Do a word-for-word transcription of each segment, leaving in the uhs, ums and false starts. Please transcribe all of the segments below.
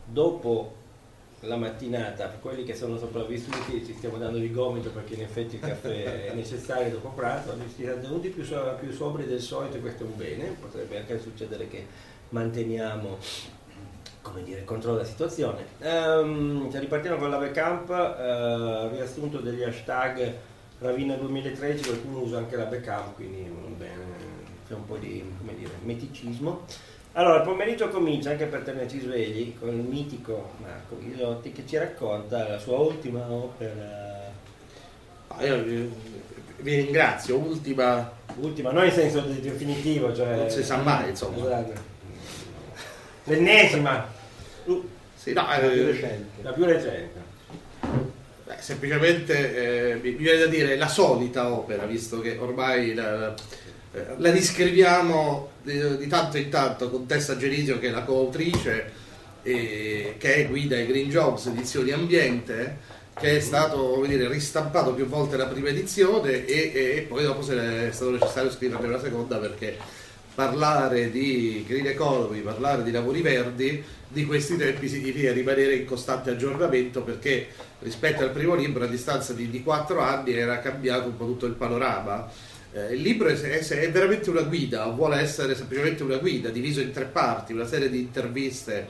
dopo la mattinata, per quelli che sono sopravvissuti ci stiamo dando di gomito perché in effetti il caffè è necessario dopo pranzo, si sono tenuti più, so- più sobri del solito e questo è un bene, potrebbe anche succedere che manteniamo, come dire, il controllo della situazione. Ehm, cioè, ripartiamo con l'Ave Camp, eh, riassunto degli hashtag Ravenna duemilatredici, qualcuno usa anche l'Ave Camp, quindi bene, c'è un po' di, come dire, meticismo. Allora, il pomeriggio comincia, anche per tenerci svegli, con il mitico Marco Ghisotti che ci racconta la sua ultima opera. Ah, io vi, vi ringrazio, ultima... Ultima, non in senso definitivo, cioè... Non si sa mai, insomma. Esatto. L'ennesima. Sì, no, la, più eh, recente. la più recente. Beh, semplicemente, eh, mi viene da dire, la solita opera, visto che ormai... La, la riscriviamo di, di tanto in tanto con Tessa Genisio, che è la coautrice, e, che è guida ai Green Jobs edizioni ambiente, che è stato, come dire, ristampato più volte la prima edizione e, e, e poi dopo se è stato necessario scriverne una seconda, perché parlare di green economy, parlare di lavori verdi di questi tempi significa rimanere in costante aggiornamento, perché rispetto al primo libro a distanza di, di quattro anni era cambiato un po' tutto il panorama. Eh, il libro è, è, è veramente una guida, vuole essere semplicemente una guida, diviso in tre parti, una serie di interviste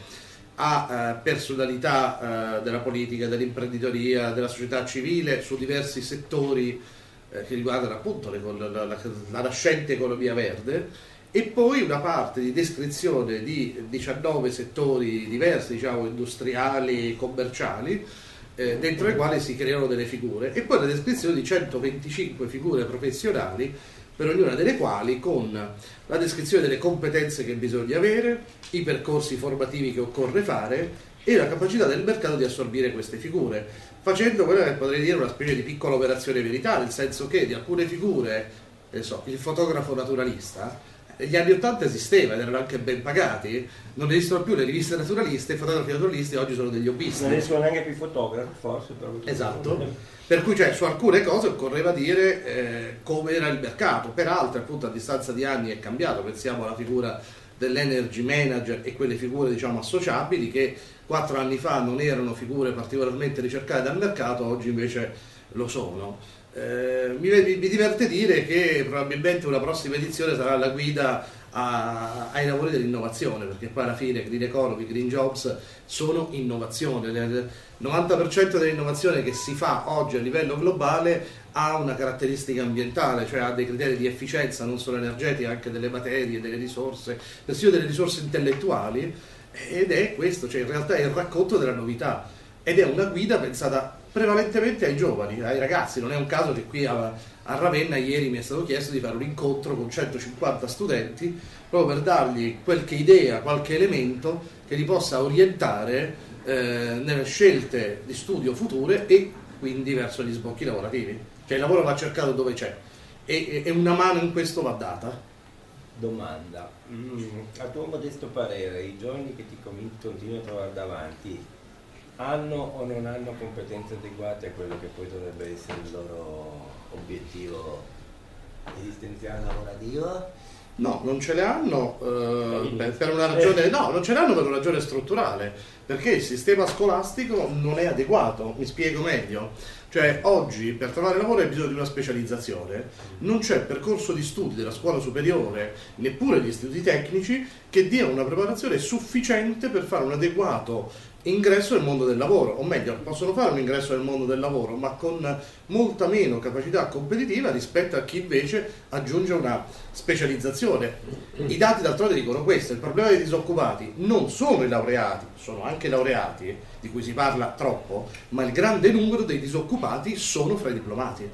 a eh, personalità eh, della politica, dell'imprenditoria, della società civile su diversi settori eh, che riguardano appunto le, la, la, la nascente economia verde, e poi una parte di descrizione di diciannove settori diversi, diciamo industriali, commerciali, Eh, dentro le quali si creano delle figure, e poi la descrizione di centoventicinque figure professionali, per ognuna delle quali con la descrizione delle competenze che bisogna avere, i percorsi formativi che occorre fare e la capacità del mercato di assorbire queste figure, facendo quella che potrei dire una specie di piccola operazione verità, nel senso che di alcune figure, ne so, il fotografo naturalista, negli anni ottanta esisteva ed erano anche ben pagati, non esistono più le riviste naturaliste, i fotografi naturalisti oggi sono degli hobbisti. Non esistono neanche più i fotografi, forse. Però esatto, per cui cioè, su alcune cose occorreva dire eh, come era il mercato, per altre appunto a distanza di anni è cambiato, pensiamo alla figura dell'energy manager e quelle figure diciamo associabili che quattro anni fa non erano figure particolarmente ricercate dal mercato, oggi invece lo sono. Eh, mi, mi diverte dire che probabilmente una prossima edizione sarà la guida a, ai lavori dell'innovazione, perché poi alla fine Green Economy, Green Jobs sono innovazione. Il novanta per cento dell'innovazione che si fa oggi a livello globale ha una caratteristica ambientale, cioè ha dei criteri di efficienza non solo energetica, anche delle materie, delle risorse, persino delle risorse intellettuali, ed è questo, cioè in realtà è il racconto della novità, ed è una guida pensata prevalentemente ai giovani, ai ragazzi. Non è un caso che qui a, a Ravenna ieri mi è stato chiesto di fare un incontro con centocinquanta studenti proprio per dargli qualche idea, qualche elemento che li possa orientare eh, nelle scelte di studio future e quindi verso gli sbocchi lavorativi. Cioè il lavoro va cercato dove c'è e, e una mano in questo va data. Domanda, mm, a tuo modesto parere i giovani che ti continui a trovare davanti hanno o non hanno competenze adeguate a quello che poi dovrebbe essere il loro obiettivo esistenziale lavorativo? No, non ce le hanno eh, per, per una ragione, no, non ce le hanno per una ragione strutturale, perché il sistema scolastico non è adeguato. Mi spiego meglio. Cioè oggi per trovare lavoro hai bisogno di una specializzazione, non c'è percorso di studi della scuola superiore, neppure gli istituti tecnici, che diano una preparazione sufficiente per fare un adeguato ingresso nel mondo del lavoro, o meglio, possono fare un ingresso nel mondo del lavoro, ma con molta meno capacità competitiva rispetto a chi invece aggiunge una specializzazione. I dati d'altronde dicono questo: il problema dei disoccupati non sono i laureati, sono anche laureati, di cui si parla troppo, ma il grande numero dei disoccupati sono fra i diplomati.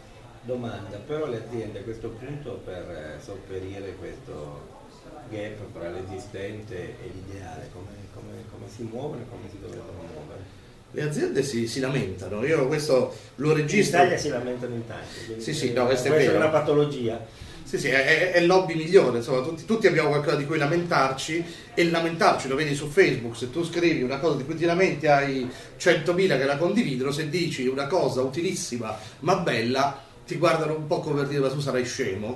Domanda, però le aziende a questo punto per sopperire questo gap tra l'esistente e l'ideale, come, come, come si muovono e come si dovrebbero muovere? Le aziende si, si lamentano, io questo lo registro. In Italia si lamentano in tanti. Sì, sì, no, questo è vero. vero. È una patologia. Sì, sì, è, è il lobby migliore, insomma, tutti, tutti abbiamo qualcosa di cui lamentarci, e lamentarci lo vedi su Facebook. Se tu scrivi una cosa di cui ti lamenti hai centomila che la condividono, se dici una cosa utilissima ma bella ti guardano un po' come per dire: ma tu sarai scemo.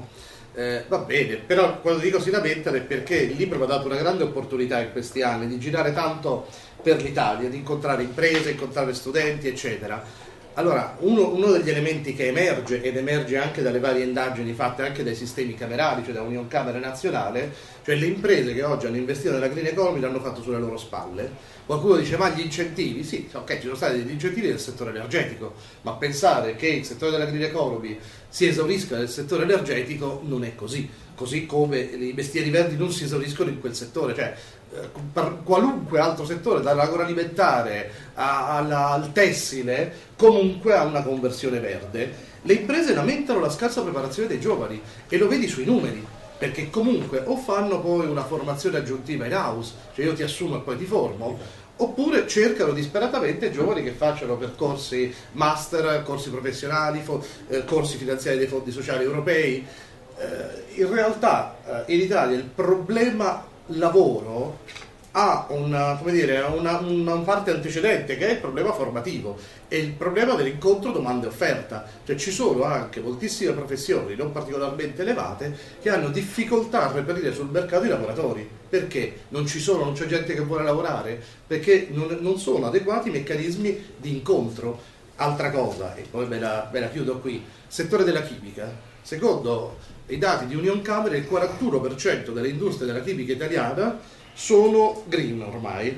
Eh, va bene, però quando dico si lamentano è perché il libro mi ha dato una grande opportunità in questi anni di girare tanto per l'Italia, di incontrare imprese, incontrare studenti, eccetera. Allora, uno, uno degli elementi che emerge, ed emerge anche dalle varie indagini fatte anche dai sistemi camerali, cioè da Unioncamere Nazionale, cioè le imprese che oggi hanno investito nella green economy l'hanno fatto sulle loro spalle. Qualcuno dice, ma gli incentivi? Sì, ok, ci sono stati degli incentivi nel settore energetico, ma pensare che il settore della green economy si esaurisca nel settore energetico non è così, così come i mestieri verdi non si esauriscono in quel settore, cioè per qualunque altro settore, dall'agroalimentare a, alla, al tessile, comunque ha una conversione verde. Le imprese lamentano la scarsa preparazione dei giovani e lo vedi sui numeri, perché comunque o fanno poi una formazione aggiuntiva in house, cioè io ti assumo e poi ti formo, oppure cercano disperatamente giovani che facciano percorsi master, corsi professionali, fo- eh, corsi finanziari dei fondi sociali europei. Eh, in realtà eh, in Italia il problema lavoro ha una, come dire, una, una parte antecedente che è il problema formativo e il problema dell'incontro domanda e offerta, cioè ci sono anche moltissime professioni non particolarmente elevate che hanno difficoltà a reperire sul mercato i lavoratori. Perché? Non ci sono, non c'è gente che vuole lavorare, perché non, non sono adeguati i meccanismi di incontro. Altra cosa, e poi me la, me la chiudo qui, settore della chimica. Secondo i dati di Unioncamere il quarantuno per cento delle industrie della chimica italiana sono green ormai.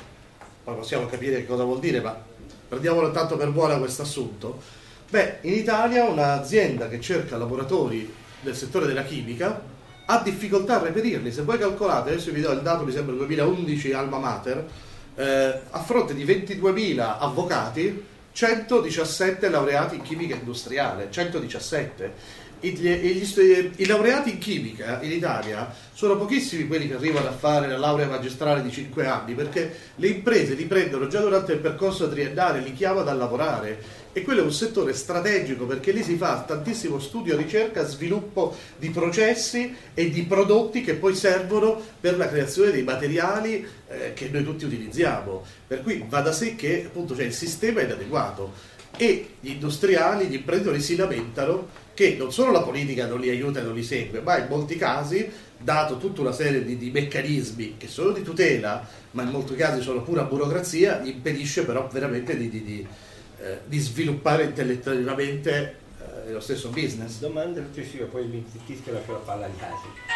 Poi possiamo capire che cosa vuol dire, ma prendiamolo tanto per buona questo assunto. Beh, in Italia un'azienda che cerca lavoratori del settore della chimica ha difficoltà a reperirli. Se voi calcolate, adesso vi do il dato, mi sembra duemilaundici Alma Mater, eh, a fronte di ventiduemila avvocati, centodiciassette laureati in chimica industriale, centodiciassette. I, gli, I laureati in chimica in Italia sono pochissimi quelli che arrivano a fare la laurea magistrale di cinque anni, perché le imprese li prendono già durante il percorso triennale, li chiamano a lavorare, e quello è un settore strategico perché lì si fa tantissimo studio, ricerca, sviluppo di processi e di prodotti che poi servono per la creazione dei materiali eh, che noi tutti utilizziamo. Per cui va da sé che appunto cioè, il sistema è inadeguato e gli industriali, gli imprenditori si lamentano che non solo la politica non li aiuta e non li segue, ma in molti casi, dato tutta una serie di, di meccanismi che sono di tutela, ma in molti casi sono pura burocrazia, gli impedisce però veramente di, di, di, eh, di sviluppare intellettualmente eh, lo stesso business. Domanda successiva, poi mi zittisco e lascio la palla agli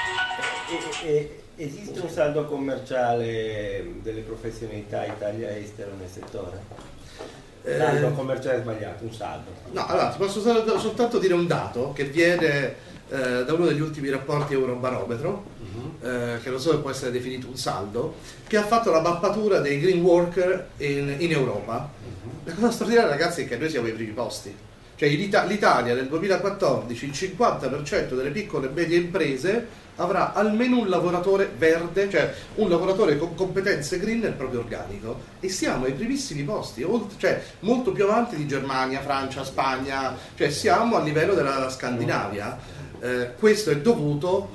altri. E, e, esiste un saldo commerciale delle professionalità Italia-estero nel settore? Saldo commerciale sbagliato, un saldo. No, allora ti posso sol- soltanto dire un dato che viene eh, da uno degli ultimi rapporti Eurobarometro, uh-huh. eh, che non so se può essere definito un saldo, che ha fatto la mappatura dei green worker in, in Europa. Uh-huh. La cosa straordinaria, ragazzi, è che noi siamo ai primi posti. Cioè in Ita- l'Italia nel duemilaquattordici il cinquanta per cento delle piccole e medie imprese avrà almeno un lavoratore verde, cioè un lavoratore con competenze green nel proprio organico, e siamo ai primissimi posti, oltre, cioè molto più avanti di Germania, Francia, Spagna, cioè siamo a livello della Scandinavia. Eh, questo è dovuto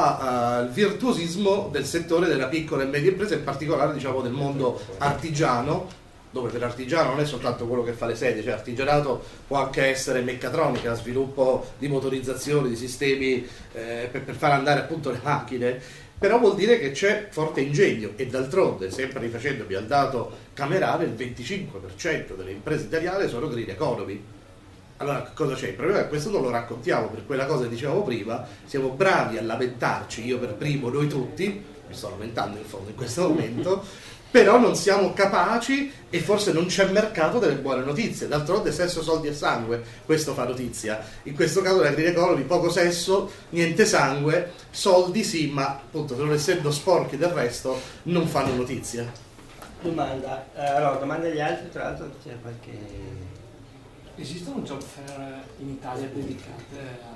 al virtuosismo del settore della piccola e media impresa, in particolare diciamo del mondo artigiano, dove per artigiano non è soltanto quello che fa le sedie, cioè artigianato può anche essere meccatronica, sviluppo di motorizzazione, di sistemi eh, per, per far andare appunto le macchine, però vuol dire che c'è forte ingegno e d'altronde, sempre rifacendomi al dato camerale, il venticinque per cento delle imprese italiane sono green economy. Allora cosa c'è? Il problema è che questo non lo raccontiamo per quella cosa che dicevamo prima, siamo bravi a lamentarci, io per primo, noi tutti, mi sto lamentando in fondo in questo momento, però non siamo capaci e forse non c'è mercato delle buone notizie. D'altronde sesso, soldi e sangue, questo fa notizia. In questo caso la green economy, poco sesso, niente sangue, soldi sì, ma appunto non essendo sporchi del resto non fanno notizia. Domanda, eh, allora domanda agli altri, tra l'altro c'è qualche... Esistono job fair in Italia dedicate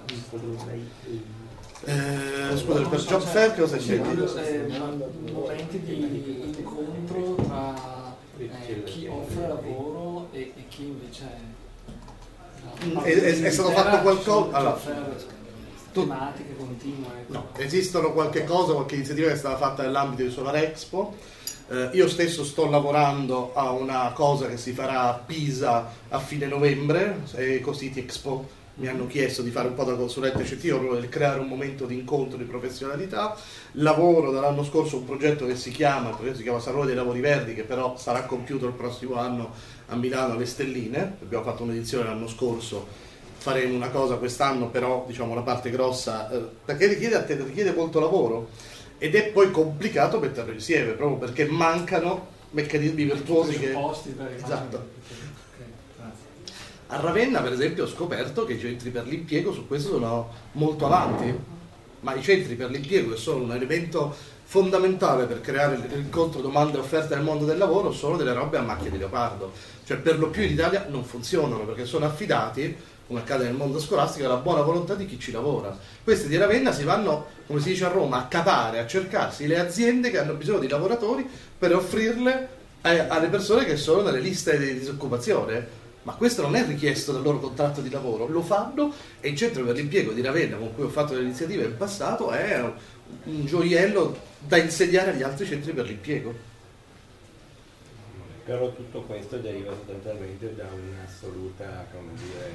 a... Eh, scusa, per job fair cosa c'è? Momenti di incontro tra eh, chi offre lavoro e, e chi invece è, è, è stato fatto qualcosa allora, tematiche continue. No, esistono qualche cosa, qualche iniziativa che è stata fatta nell'ambito di Solar Expo. Eh, io stesso sto lavorando a una cosa che si farà a Pisa a fine novembre, è Ecocity Expo mi hanno chiesto di fare un po' da consulente scientifico, proprio per creare un momento di incontro di professionalità. Lavoro dall'anno scorso un progetto che si chiama, il progetto si chiama Salone dei Lavori Verdi, che però sarà compiuto il prossimo anno a Milano alle Stelline. Abbiamo fatto un'edizione l'anno scorso, faremo una cosa quest'anno, però diciamo la parte grossa, eh, perché richiede, richiede molto lavoro ed è poi complicato metterlo insieme, proprio perché mancano meccanismi virtuosi che... Esatto. A Ravenna, per esempio, ho scoperto che i centri per l'impiego su questo sono molto avanti, ma i centri per l'impiego, che sono un elemento fondamentale per creare l'incontro domanda e offerta nel mondo del lavoro, sono delle robe a macchia di leopardo. Cioè, per lo più in Italia non funzionano, perché sono affidati, come accade nel mondo scolastico, alla buona volontà di chi ci lavora. Questi di Ravenna si vanno, come si dice a Roma, a capare, a cercarsi le aziende che hanno bisogno di lavoratori per offrirle alle persone che sono nelle liste di disoccupazione. Ma questo non è richiesto dal loro contratto di lavoro, lo fanno, e il centro per l'impiego di Ravenna, con cui ho fatto delle iniziative in passato, è un gioiello da insegnare agli altri centri per l'impiego. Però tutto questo deriva sostanzialmente da un'assoluta, come dire,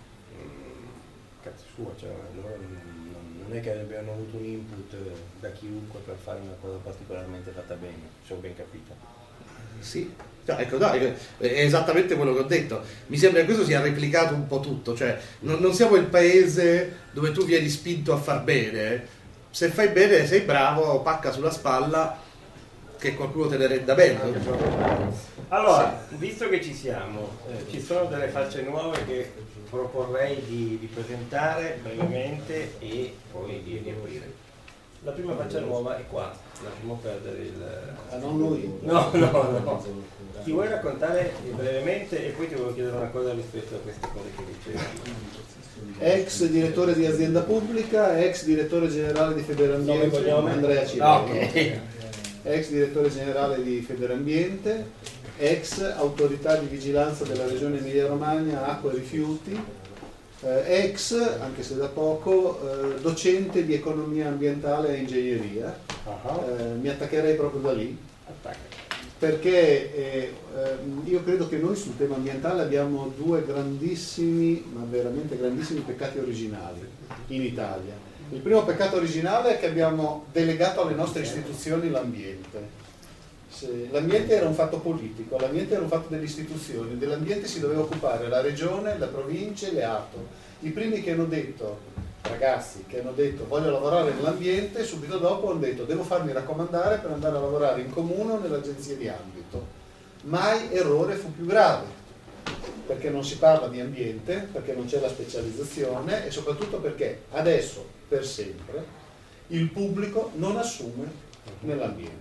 cazzo sua, cioè loro non, non è che abbiano avuto un input da chiunque per fare una cosa particolarmente fatta bene, se ho ben capito. Sì, cioè, ecco, no, è esattamente quello che ho detto. Mi sembra che questo sia replicato un po' tutto, cioè non, non siamo il paese dove tu vieni spinto a far bene. Se fai bene sei bravo, pacca sulla spalla, che qualcuno te ne renda bene. Allora, sì, visto che ci siamo, eh, ci sono delle facce nuove che proporrei di, di presentare brevemente e poi di riaprire. La prima faccia nuova è qua, lasciamo perdere il... Ah, non lui? No, no, no. Ti vuoi raccontare brevemente e poi ti volevo chiedere una cosa rispetto a queste cose che dicevi. Ex direttore di azienda pubblica, ex direttore generale di Federambiente, Andrea Cirelli. Okay. Ex direttore generale di Federambiente, ex autorità di vigilanza della regione Emilia Romagna, acqua e rifiuti, eh, ex, anche se da poco, eh, docente di economia ambientale e ingegneria. Uh-huh. Eh, mi attaccherei proprio da lì. Attacca. Perché eh, io credo che noi sul tema ambientale abbiamo due grandissimi, ma veramente grandissimi peccati originali in Italia. Il primo peccato originale è che abbiamo delegato alle nostre istituzioni l'ambiente. L'ambiente era un fatto politico, l'ambiente era un fatto delle istituzioni, dell'ambiente si doveva occupare la regione, la provincia e le A T O. I primi che hanno detto, ragazzi, che hanno detto voglio lavorare nell'ambiente, subito dopo hanno detto devo farmi raccomandare per andare a lavorare in comune o nell'agenzia di ambito. Mai errore fu più grave, perché non si parla di ambiente, perché non c'è la specializzazione e soprattutto perché adesso, per sempre, il pubblico non assume nell'ambiente.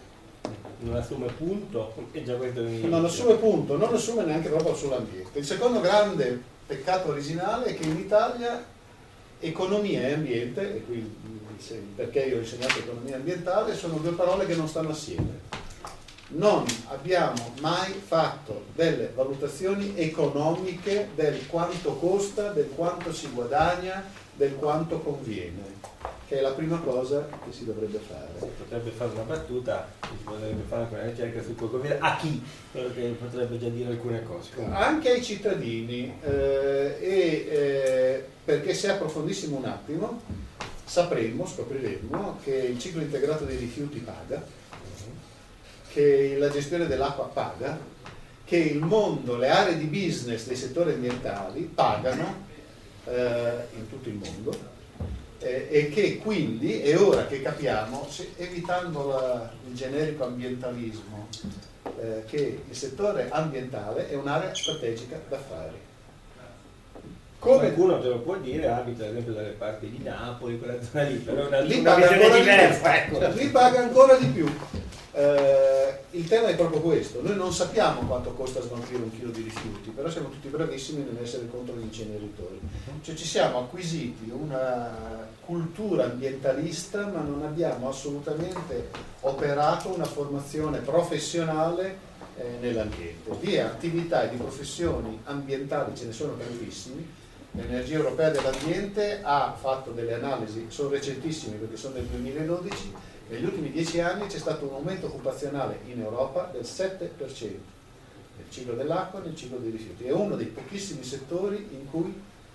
Non assume punto, è già questo che non assume punto, non assume neanche proprio sull'ambiente. Il secondo grande peccato originale è che in Italia economia e ambiente, e qui perché io ho insegnato economia ambientale, sono due parole che non stanno assieme. Non abbiamo mai fatto delle valutazioni economiche del quanto costa, del quanto si guadagna, del quanto conviene, che è la prima cosa che si dovrebbe fare. Si potrebbe fare una battuta, si potrebbe fare anche una ricerca su quel conviene a chi, perché potrebbe già dire alcune cose. Comunque. Anche ai cittadini, eh, e, eh, perché se approfondissimo un attimo sapremmo, scopriremmo che il ciclo integrato dei rifiuti paga, che la gestione dell'acqua paga, che il mondo, le aree di business dei settori ambientali pagano eh, in tutto il mondo, eh, e che quindi è ora che capiamo, se, evitando la, il generico ambientalismo, eh, che il settore ambientale è un'area strategica d'affari. Come qualcuno te lo può dire, abita ad esempio dalle parti di Napoli, quella zona lì, però una, lì una paga visione ancora diversa. Di più. Ecco. Lì paga ancora di più. Eh, il tema è proprio questo, noi non sappiamo quanto costa smaltire un chilo di rifiuti, però siamo tutti bravissimi nell'essere contro gli inceneritori, cioè ci siamo acquisiti una cultura ambientalista ma non abbiamo assolutamente operato una formazione professionale eh, nell'ambiente. Di attività e di professioni ambientali ce ne sono tantissimi. L'Energia Europea dell'Ambiente ha fatto delle analisi, sono recentissime perché sono del duemiladodici. Negli ultimi dieci anni c'è stato un aumento occupazionale in Europa del sette per cento nel ciclo dell'acqua e nel ciclo dei rifiuti. È uno dei pochissimi settori in cui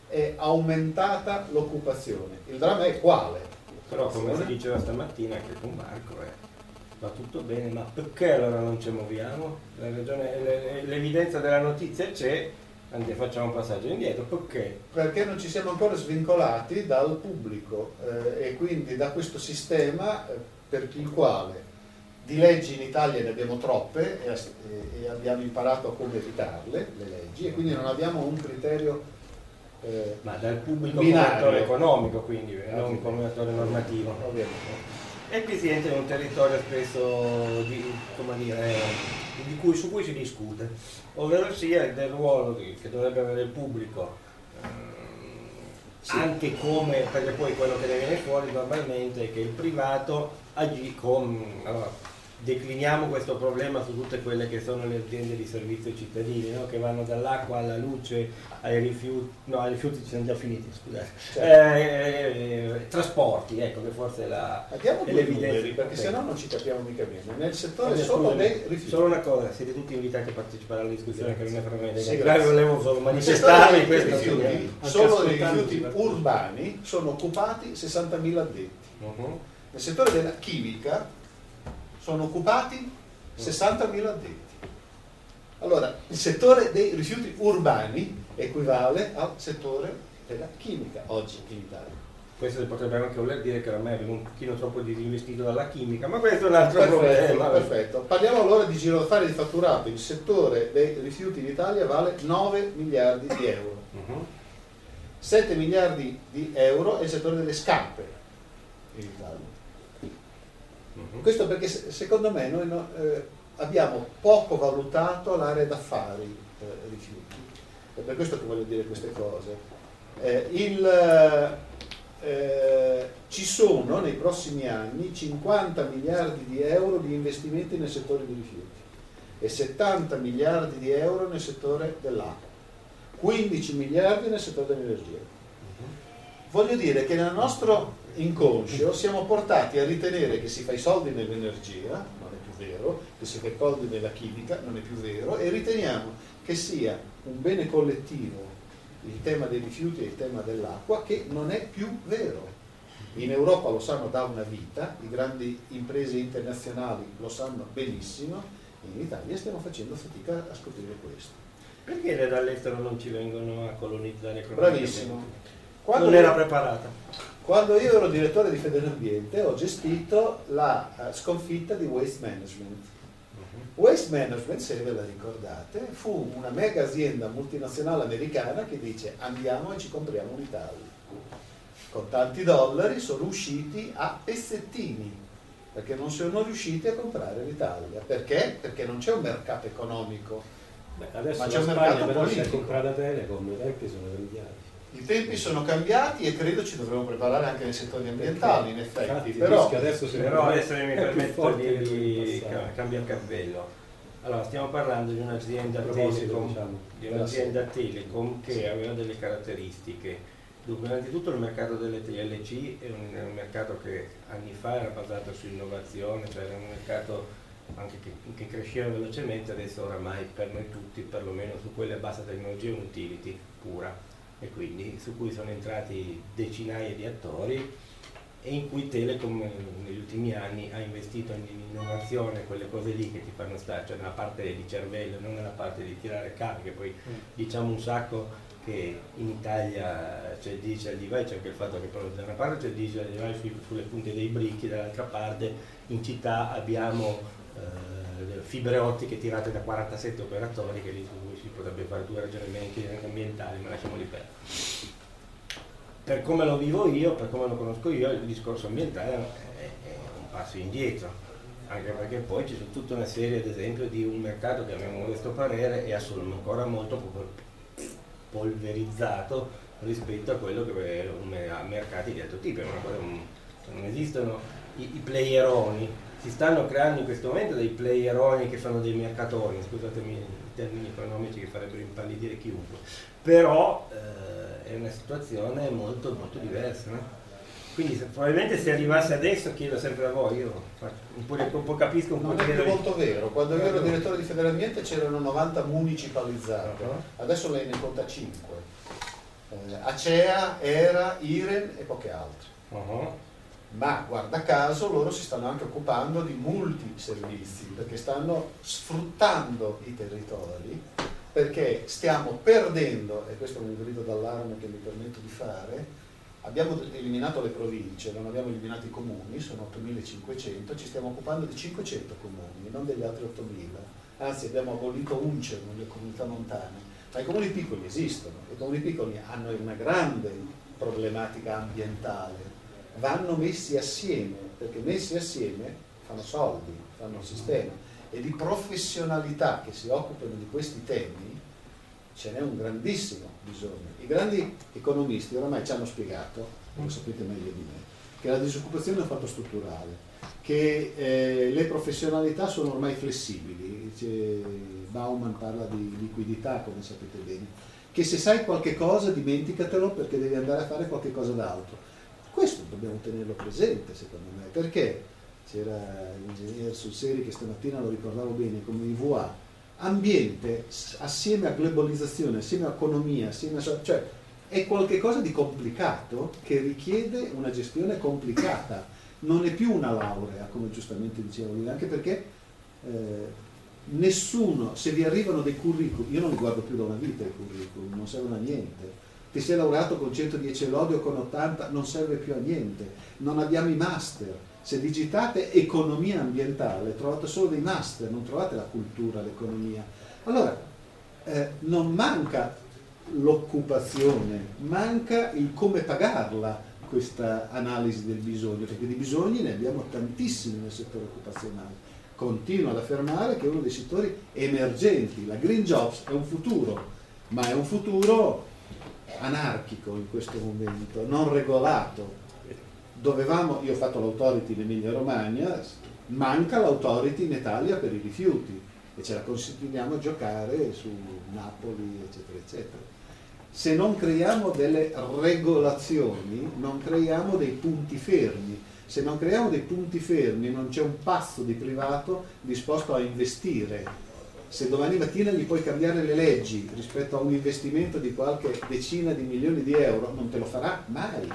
è aumentata l'occupazione. Il dramma è quale? Però come si diceva stamattina anche con Marco, eh, va tutto bene, ma perché allora non ci muoviamo? La ragione, le- l'evidenza della notizia c'è, andiamo, facciamo un passaggio indietro, perché? Perché non ci siamo ancora svincolati dal pubblico eh, e quindi da questo sistema eh, per il quale di leggi in Italia ne abbiamo troppe e, e abbiamo imparato a come evitarle, le leggi, e quindi non abbiamo un criterio eh, Ma dal pubblico binario. come attore economico, quindi, non Ovviamente. come attore normativo. Ovviamente. E qui si entra in un territorio spesso di, come dire, di cui, su cui si discute, ovvero sia del ruolo che, che dovrebbe avere il pubblico, ehm, Sì. anche come, perché poi quello che ne viene fuori normalmente è che il privato agisce con... Allora, decliniamo questo problema su tutte quelle che sono le aziende di servizio ai cittadini, no? Che vanno dall'acqua alla luce, ai rifiuti, no, ai rifiuti ci siamo già finiti, scusate, Certo. eh, eh, eh, trasporti, ecco, che forse è la... Andiamo è due l'evidenza. numeri, perché Ok. sennò non ci capiamo mica bene. Nel settore Scusami, solo dei scusami, rifiuti. solo una cosa, siete tutti invitati a partecipare alla discussione, che non è per me, Sì, dai, grazie. volevo solo Nel manifestarmi settore dei questo. rifiuti, Anche solo dei ascoltando rifiuti si va. urbani sono occupati sessantamila addetti. Mhm. Nel settore della chimica sono occupati sessantamila addetti. Allora, il settore dei rifiuti urbani equivale al settore della chimica oggi in Italia. Questo potrebbe anche voler dire che ormai abbiamo un pochino troppo disinvestito dalla chimica, ma questo è un altro Perfetto, problema. perfetto. Parliamo allora di giro d'affari di fatturato. Il settore dei rifiuti in Italia vale nove miliardi di euro. Mhm. sette miliardi di euro è il settore delle scarpe in Italia. Mhm. Questo perché se- secondo me noi no- eh, abbiamo poco valutato l'area d'affari eh, rifiuti. È per questo che voglio dire queste cose. Eh, il, eh, ci sono nei prossimi anni cinquanta miliardi di euro di investimenti nel settore dei rifiuti e settanta miliardi di euro nel settore dell'acqua, quindici miliardi nel settore dell'energia. Voglio dire che nel nostro inconscio siamo portati a ritenere che si fa i soldi nell'energia, non è più vero, che si fa i soldi nella chimica, non è più vero, e riteniamo che sia un bene collettivo il tema dei rifiuti e il tema dell'acqua, che non è più vero. In Europa lo sanno da una vita, le grandi imprese internazionali lo sanno benissimo, in Italia stiamo facendo fatica a scoprire questo. Perché dall'estero non ci vengono a colonizzare economicamente? Bravissimo. Quando Non era io- preparata. Quando io ero direttore di Federambiente ho gestito la eh, sconfitta di Waste Management. Waste Management, se ve la ricordate, fu una mega azienda multinazionale americana che dice andiamo e ci compriamo l'Italia. Con tanti dollari sono usciti a pezzettini, perché non sono riusciti a comprare l'Italia. Perché? Perché non c'è un mercato economico. Beh, adesso Ma la c'è un Spagna mercato però si è politico. comprata Telecom, i tempi sono cambiati. I tempi sono cambiati e credo ci dovremo preparare anche nei settori ambientali, in effetti. Infatti, il Però rischio adesso se Però ne- adesso mi è più permetto forte di, che di nel passato. cambiare cappello. Allora, stiamo parlando di un'azienda A proposito, Telecom, diciamo, di un'azienda Telecom che aveva delle caratteristiche. Dunque, innanzitutto il mercato delle T L C è un, è un mercato che anni fa era basato su innovazione, cioè era un mercato anche che, che cresceva velocemente, adesso oramai per noi tutti, perlomeno su quelle a bassa tecnologia, è un utility pura, e quindi su cui sono entrati decinaia di attori e in cui Telecom eh, negli ultimi anni ha investito in innovazione, quelle cose lì che ti fanno stare, cioè nella parte di cervello, non nella parte di tirare cavi, che poi diciamo un sacco che in Italia c'è il diesel device, c'è anche il fatto che proprio da una parte c'è il diesel device su- sulle punte dei bricchi, dall'altra parte in città abbiamo eh, fibre ottiche tirate da quarantasette operatori, che lì su cui si potrebbe fare due ragionamenti anche ambientali, ma lasciamoli perdere. Per come lo vivo io, per come lo conosco io, il discorso ambientale è, è un passo indietro, anche perché poi ci sono tutta una serie, ad esempio, di un mercato che a mio modesto parere è assolutamente ancora molto pol- polverizzato rispetto a quello che è un mer- mercati di altro tipo. È una cosa, un- non esistono i, i playeroni, si stanno creando in questo momento dei playeroni che sono dei mercatoni, scusatemi i termini economici che farebbero impallidire chiunque, però eh, è una situazione molto molto diversa, no? Quindi se, probabilmente se arrivasse adesso, chiedo sempre a voi, io faccio un po', un po' capisco un po' non è di più molto vero. Quando io ero Eh, no. direttore di Federambiente c'erano novanta municipalizzate, Uh-huh. adesso lei ne conta cinque. eh, Acea, Era, Iren e poche altre. Uh-huh. Ma guarda caso loro si stanno anche occupando di multiservizi, perché stanno sfruttando i territori, perché stiamo perdendo, e questo è un grido d'allarme che mi permetto di fare, abbiamo eliminato le province, non abbiamo eliminato i comuni, sono ottomilacinquecento, ci stiamo occupando di cinquecento comuni, non degli altri ottomila, anzi abbiamo abolito UNCER, le comunità montane, ma i comuni piccoli esistono, i comuni piccoli hanno una grande problematica ambientale, vanno messi assieme, perché messi assieme fanno soldi, fanno un sistema, e di professionalità che si occupano di questi temi ce n'è un grandissimo bisogno. I grandi economisti oramai ci hanno spiegato, lo sapete meglio di me, che la disoccupazione è un fatto strutturale, che eh, le professionalità sono ormai flessibili, cioè, Bauman parla di liquidità, come sapete bene, che se sai qualche cosa dimenticatelo perché devi andare a fare qualche cosa d'altro. Questo dobbiamo tenerlo presente, secondo me, perché c'era l'ingegnere Sulseri che stamattina lo ricordavo bene come I V A, ambiente assieme a globalizzazione, assieme a economia, assieme a, cioè è qualcosa di complicato che richiede una gestione complicata, non è più una laurea, come giustamente dicevo, anche perché eh, nessuno, se vi arrivano dei curriculum, io non li guardo più da una vita i curriculum, non servono a niente. Ti sei laureato con centodieci lodi o con ottanta, non serve più a niente. Non abbiamo i master. Se digitate economia ambientale trovate solo dei master, non trovate la cultura, l'economia. Allora, eh, non manca l'occupazione, manca il come pagarla questa analisi del bisogno, perché di bisogni ne abbiamo tantissimi nel settore occupazionale. Continuo ad affermare che è uno dei settori emergenti. La Green Jobs è un futuro, ma è un futuro anarchico in questo momento, non regolato. Dovevamo, io ho fatto l'autority in Emilia Romagna, manca l'autority in Italia per i rifiuti e ce la continuiamo a giocare su Napoli, eccetera, eccetera. Se non creiamo delle regolazioni, non creiamo dei punti fermi. Se non creiamo dei punti fermi, non c'è un pazzo di privato disposto a investire. Se domani mattina gli puoi cambiare le leggi rispetto a un investimento di qualche decina di milioni di euro, non te lo farà mai.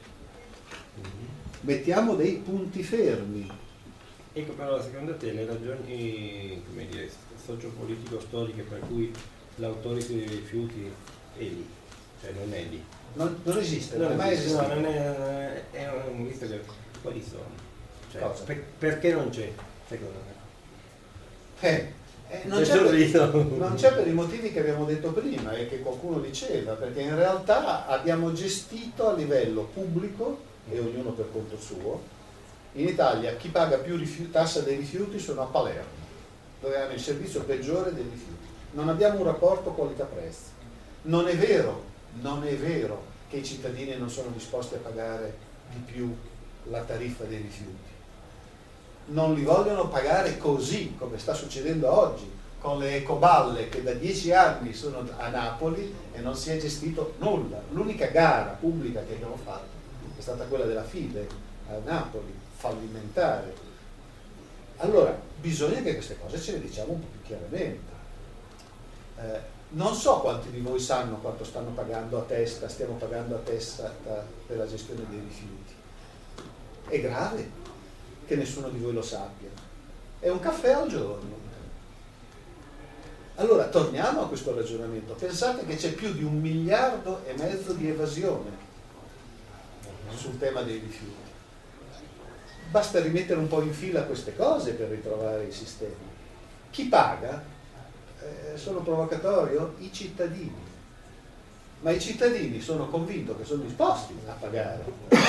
Mettiamo dei punti fermi. Ecco, però secondo te le ragioni, come dire, socio-politico-storiche per cui l'autorità dei rifiuti è lì, cioè non è lì? Non, non esiste, non non è mai esiste. esistito. No, non è, è un visto che quali sono? Cioè, Cosa? per, perché non c'è, secondo me? Eh. Eh, non, c'è per, non c'è per i motivi che abbiamo detto prima e che qualcuno diceva, perché in realtà abbiamo gestito a livello pubblico, e ognuno per conto suo, in Italia chi paga più rifiuti, tassa dei rifiuti sono a Palermo, dove hanno il servizio peggiore dei rifiuti. Non abbiamo un rapporto qualità-prezzo. Non è vero, non è vero che i cittadini non sono disposti a pagare di più la tariffa dei rifiuti. Non li vogliono pagare così, come sta succedendo oggi, con le ecoballe che da dieci anni sono a Napoli e non si è gestito nulla. L'unica gara pubblica che abbiamo fatto è stata quella della FIDE a Napoli, fallimentare. Allora, bisogna che queste cose ce le diciamo un po' più chiaramente. Eh, non so quanti di voi sanno quanto stanno pagando a testa, stiamo pagando a testa per la gestione dei rifiuti. È grave che nessuno di voi lo sappia. È un caffè al giorno. Allora, torniamo a questo ragionamento. Pensate che c'è più di un miliardo e mezzo di evasione sul tema dei rifiuti. Basta rimettere un po' in fila queste cose per ritrovare il sistema. Chi paga? Eh, sono provocatorio? I cittadini. Ma i cittadini sono convinto che sono disposti a pagare.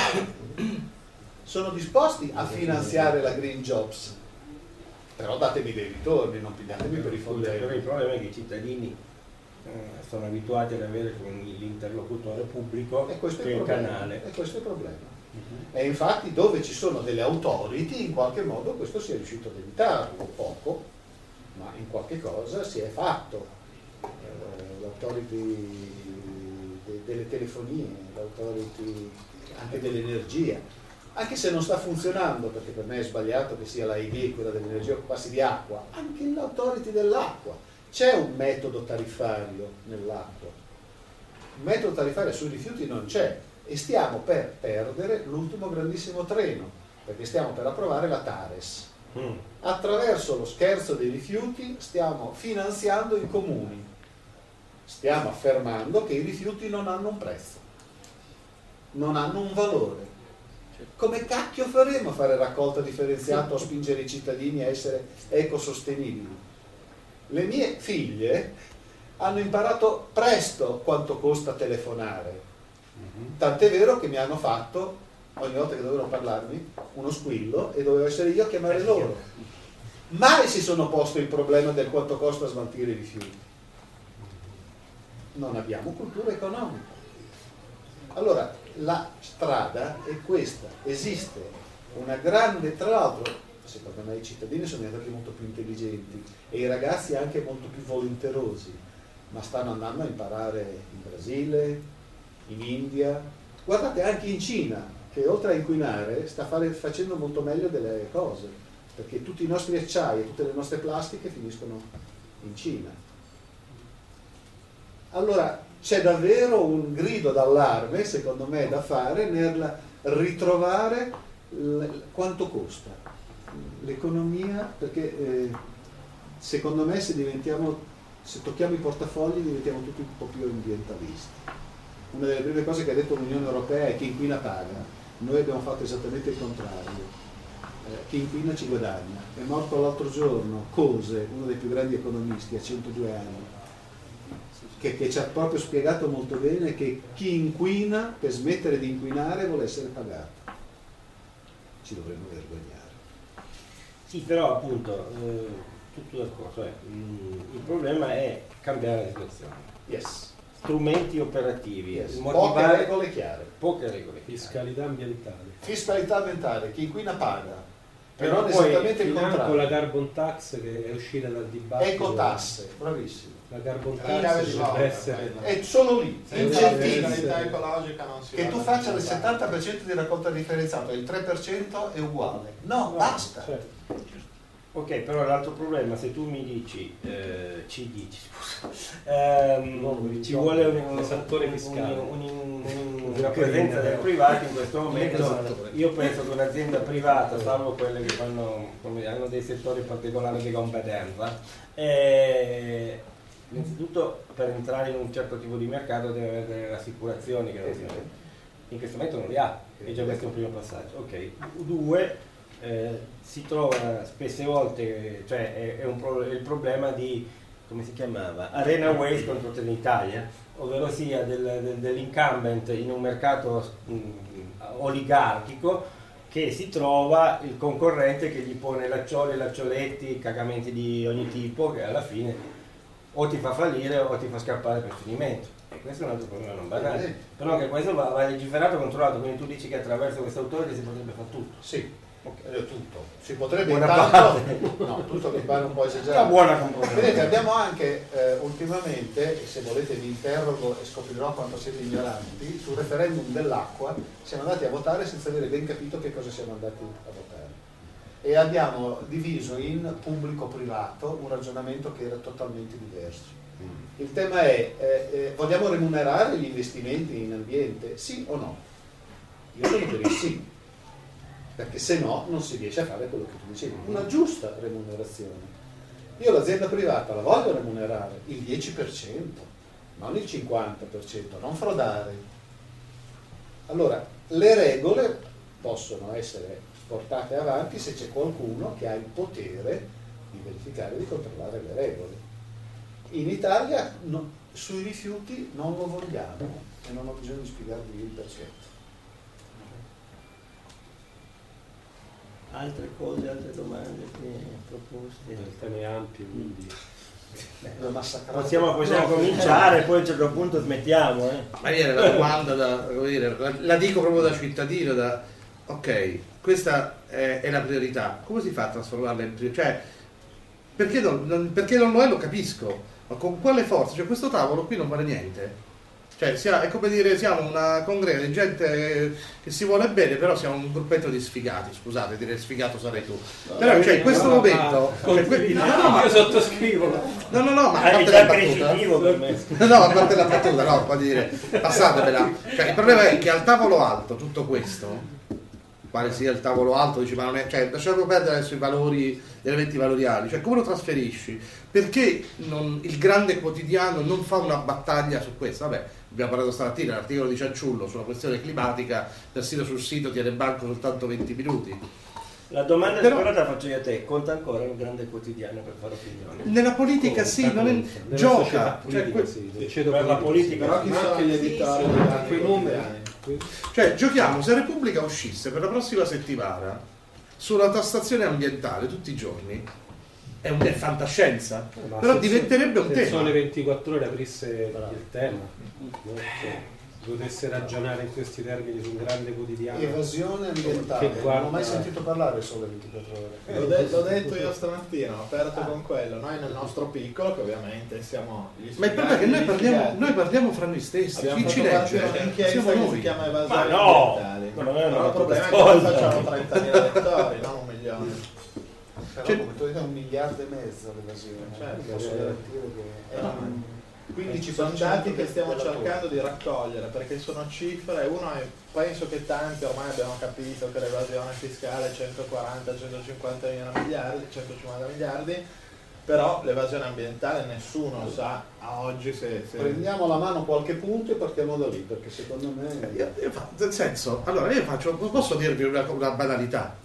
Sono disposti a finanziare la Green Jobs, però datemi dei ritorni, non pigliatemi per i fondelli. Il problema è che i cittadini eh, sono abituati ad avere con l'interlocutore pubblico e questo che è il canale. E questo è il problema. Uh-huh. E infatti dove ci sono delle authority, in qualche modo questo si è riuscito ad evitarlo, poco, ma in qualche cosa si è fatto. Eh, l'authority de- delle telefonie, l'authority anche dell'energia. Anche se non sta funzionando, perché per me è sbagliato che sia la I D, quella dell'energia, occuparsi di acqua, anche l'autority dell'acqua. C'è un metodo tariffario nell'acqua. metodo tariffario sui rifiuti non c'è e stiamo per perdere l'ultimo grandissimo treno, perché stiamo per approvare la TARES. Mm. Attraverso lo scherzo dei rifiuti stiamo finanziando i comuni, stiamo affermando che i rifiuti non hanno un prezzo, non hanno un valore. Come cacchio faremo a fare raccolta differenziata o spingere i cittadini a essere ecosostenibili? Le mie figlie hanno imparato presto quanto costa telefonare, tant'è vero che mi hanno fatto, ogni volta che dovevano parlarmi, uno squillo e dovevo essere io a chiamare loro. Mai si sono posto il problema del quanto costa smaltire i rifiuti. Non abbiamo cultura economica. Allora, la strada è questa, esiste una grande, tra l'altro, secondo me i cittadini sono diventati molto più intelligenti e i ragazzi anche molto più volenterosi, ma stanno andando a imparare in Brasile, in India, guardate anche in Cina, che oltre a inquinare sta fare, facendo molto meglio delle cose, perché tutti i nostri acciai e tutte le nostre plastiche finiscono in Cina. Allora c'è davvero un grido d'allarme, secondo me, da fare nel ritrovare l- quanto costa l'economia, perché eh, secondo me se diventiamo, se tocchiamo i portafogli diventiamo tutti un po' più ambientalisti. Una delle prime cose che ha detto l'Unione Europea è che inquina paga. Noi abbiamo fatto esattamente il contrario, eh, chi inquina ci guadagna. È morto l'altro giorno Cose, uno dei più grandi economisti, a centodue anni, che, che ci ha proprio spiegato molto bene che chi inquina per smettere di inquinare vuole essere pagato. Ci dovremmo vergognare. Sì, però appunto, eh, tutto d'accordo, cioè, mh, il problema è cambiare la situazione. Yes. Strumenti operativi, yes. motivare, poche regole chiare. Poche regole chiare. Fiscalità ambientale. Fiscalità ambientale, chi inquina paga. Però non poi esattamente il contrario. la carbon tax che è uscita dal dibattito. Ecotasse, bravissimo. La carbon La tax di dovrebbe essere... È solo lì, Senza incentivi. la fiscalità ecologica non si Che va tu da faccia il nessuna parte. settanta per cento di raccolta differenziata e il tre per cento è uguale. No, No, basta. certo. Ok, però l'altro problema, se tu mi dici, eh, ci dici, scusa, ehm, No, ci vuole un, un, esattore un, fiscale. un, un, un, una presenza del privato in questo momento. Io penso che un'azienda privata, salvo quelle che fanno, come, hanno dei settori particolari di competenza, eh, innanzitutto per entrare in un certo tipo di mercato deve avere delle assicurazioni che non si in questo momento non li ha, e già questo è un primo passaggio. Ok, due. Eh, si trova spesse volte, cioè è, è, un pro, è il problema di, come si chiamava, Arena Waste contro Trenitalia, ovvero sia del, del, dell'incumbent in un mercato mh, oligarchico che si trova il concorrente che gli pone laccioli, laccioletti, cagamenti di ogni tipo, che alla fine o ti fa fallire o ti fa scappare per finimento. E questo è un altro problema non banale, però anche questo va, va legiferato e controllato, quindi tu dici che attraverso questo autore si potrebbe fare tutto. Sì. Okay. Eh, tutto. Si potrebbe Buona intanto, no, tutto mi pare un po' esagerato. Una buona compromesso. Vedete, abbiamo anche eh, ultimamente, e se volete vi interrogo e scoprirò quanto siete ignoranti, sul referendum dell'acqua siamo andati a votare senza avere ben capito che cosa siamo andati a votare. E abbiamo diviso in pubblico-privato un ragionamento che era totalmente diverso. Il tema è, eh, eh, vogliamo remunerare gli investimenti in ambiente? Sì o no? Io sono per il sì. Perché se no non si riesce a fare quello che tu dicevi, una giusta remunerazione. Io l'azienda privata la voglio remunerare il dieci per cento, non il cinquanta per cento, non frodare. Allora, le regole possono essere portate avanti se c'è qualcuno che ha il potere di verificare e di controllare le regole. In Italia no, sui rifiuti non lo vogliamo e non ho bisogno di spiegarvi il perché. Altre cose, altre domande, proposte? Il tema è ampio, quindi... Possiamo, possiamo no, cominciare, poi a un certo punto smettiamo. Eh. Ma viene la domanda, da, come dire, la, la dico proprio da cittadino, da ok, questa è, è la priorità, come si fa a trasformarla in priorità? Cioè, perché non, non, perché non lo è lo capisco, ma con quale forza? Cioè questo tavolo qui non vale niente. Cioè Cioè, sia, è come dire, siamo una congrega di gente che si vuole bene, però siamo un gruppetto di sfigati, scusate, dire sfigato sarei tu. Però cioè, in questo no, momento... ma, cioè, que- no, no, io sottoscrivo. no, no, no, ma a Ah, è parte già la crescitivo per me. battuta... No, a parte la battuta, no, voglio dire, passatevela. Cioè, il problema è che al tavolo alto, tutto questo, quale sia il tavolo alto, dici, ma non è... Cioè, lasciamo perdere adesso i valori, gli elementi valoriali, cioè come lo trasferisci? Perché non, il grande quotidiano non fa una battaglia su questo? Vabbè, abbiamo parlato stamattina, l'articolo di Cianciullo sulla questione climatica, persino sul sito tiene banco soltanto venti minuti. La domanda Però- però te la faccio io a te, conta ancora un grande quotidiano per fare opinione? Nella politica Oh, sì, non è, nella gioca. società Cioè, politica, que- sì, sì, non cedo per la politica, politica, Però chi ma sono anche gli editori dei grandi quei numeri. quotidiani? cioè, giochiamo, se Repubblica uscisse per la prossima settimana sulla tassazione ambientale tutti i giorni, è un è fantascienza, Ma però se- diventerebbe un se tema. Sole ventiquattro ore aprisse il tema, no? Cioè, potesse ragionare in questi termini su un grande quotidiano. Evasione ambientale, Che guarda- non ho mai sentito parlare solo ventiquattro ore. L'ho, de- l'ho detto io stamattina, ho aperto con quello. Noi nel nostro piccolo, che ovviamente siamo gli Ma il problema è che noi sfigati, parliamo, sfigati, noi parliamo fra noi stessi, abbiamo chi ci fatto parte legge di un'inchiesta siamo che si noi. chiama evasioni Ma no! ambientali. Ma non è una Però il problema è che cosa. noi facciamo trentamila lettori, non un milione. Però Cioè- come tu dici è un miliardo e mezzo l'evasione. Certo. Posso Eh, garantire che è no. un quindici Sono per cento dati che stiamo della cercando di raccogliere perché sono cifre, uno è, penso che tanti ormai abbiamo capito che l'evasione fiscale è centoquaranta centocinquanta miliardi, centocinquanta miliardi, però l'evasione ambientale nessuno sa a oggi se... se... Prendiamo la mano qualche punto e partiamo da lì, perché secondo me... Io, io fa- nel senso, allora io faccio, posso dirvi una, una banalità.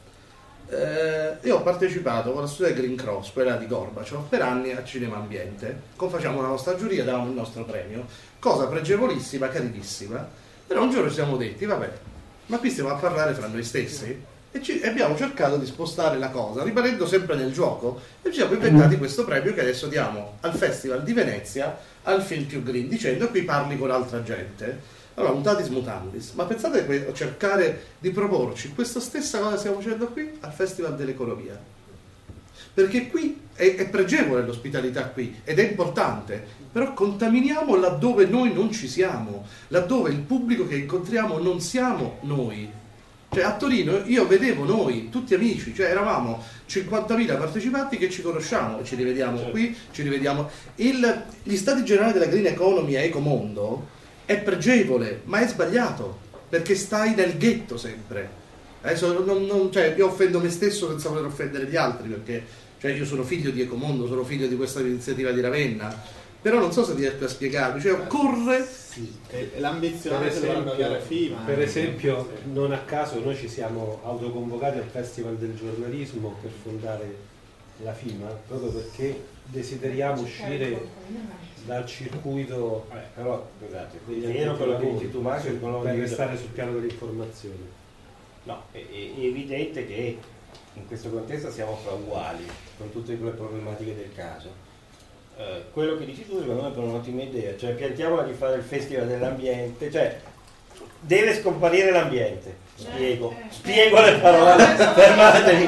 Eh, io ho partecipato con la studia Green Cross, quella di Gorbaciov, per anni a Cinema Ambiente. Come facciamo la nostra giuria, davamo il nostro premio, cosa pregevolissima, carinissima. Però un giorno ci siamo detti, vabbè, ma qui stiamo a parlare fra noi stessi e, ci, e abbiamo cercato di spostare la cosa, rimanendo sempre nel gioco, e ci siamo inventati questo premio che adesso diamo al Festival di Venezia al film più green, dicendo qui parli con altra gente. Allora, mutatis mutandis, ma pensate a cercare di proporci questa stessa cosa che stiamo facendo qui al Festival dell'Economia, perché qui è, è pregevole l'ospitalità qui ed è importante, però contaminiamo laddove noi non ci siamo, laddove il pubblico che incontriamo non siamo noi. Cioè a Torino io vedevo noi, tutti amici, cioè eravamo cinquantamila partecipanti che ci conosciamo, ci rivediamo qui, ci rivediamo. Il, gli stati generali della Green Economy a Ecomondo è pregevole, ma è sbagliato, perché stai nel ghetto sempre. Adesso non, non, cioè, io offendo me stesso senza voler offendere gli altri, perché cioè, io sono figlio di Ecomondo, sono figlio di questa iniziativa di Ravenna, però non so se riesco a spiegarvi, cioè occorre... Sì. E l'ambizione Per che dovrebbe avere esempio, FIMA. per esempio, non a caso noi ci siamo autoconvocati al Festival del giornalismo per fondare la FIMA, proprio perché desideriamo uscire dal circuito Eh, però, scusate, degli è vero quello che lavori, dici tu, Max, per quello per di- restare sul piano dell'informazione. No, è, è evidente che in questo contesto siamo fra uguali, con tutte quelle problematiche del caso. Eh, quello che dici tu secondo me è un'ottima idea, cioè piantiamola di fare il festival dell'ambiente, cioè deve scomparire l'ambiente. Spiego, spiego le parole, fermatevi,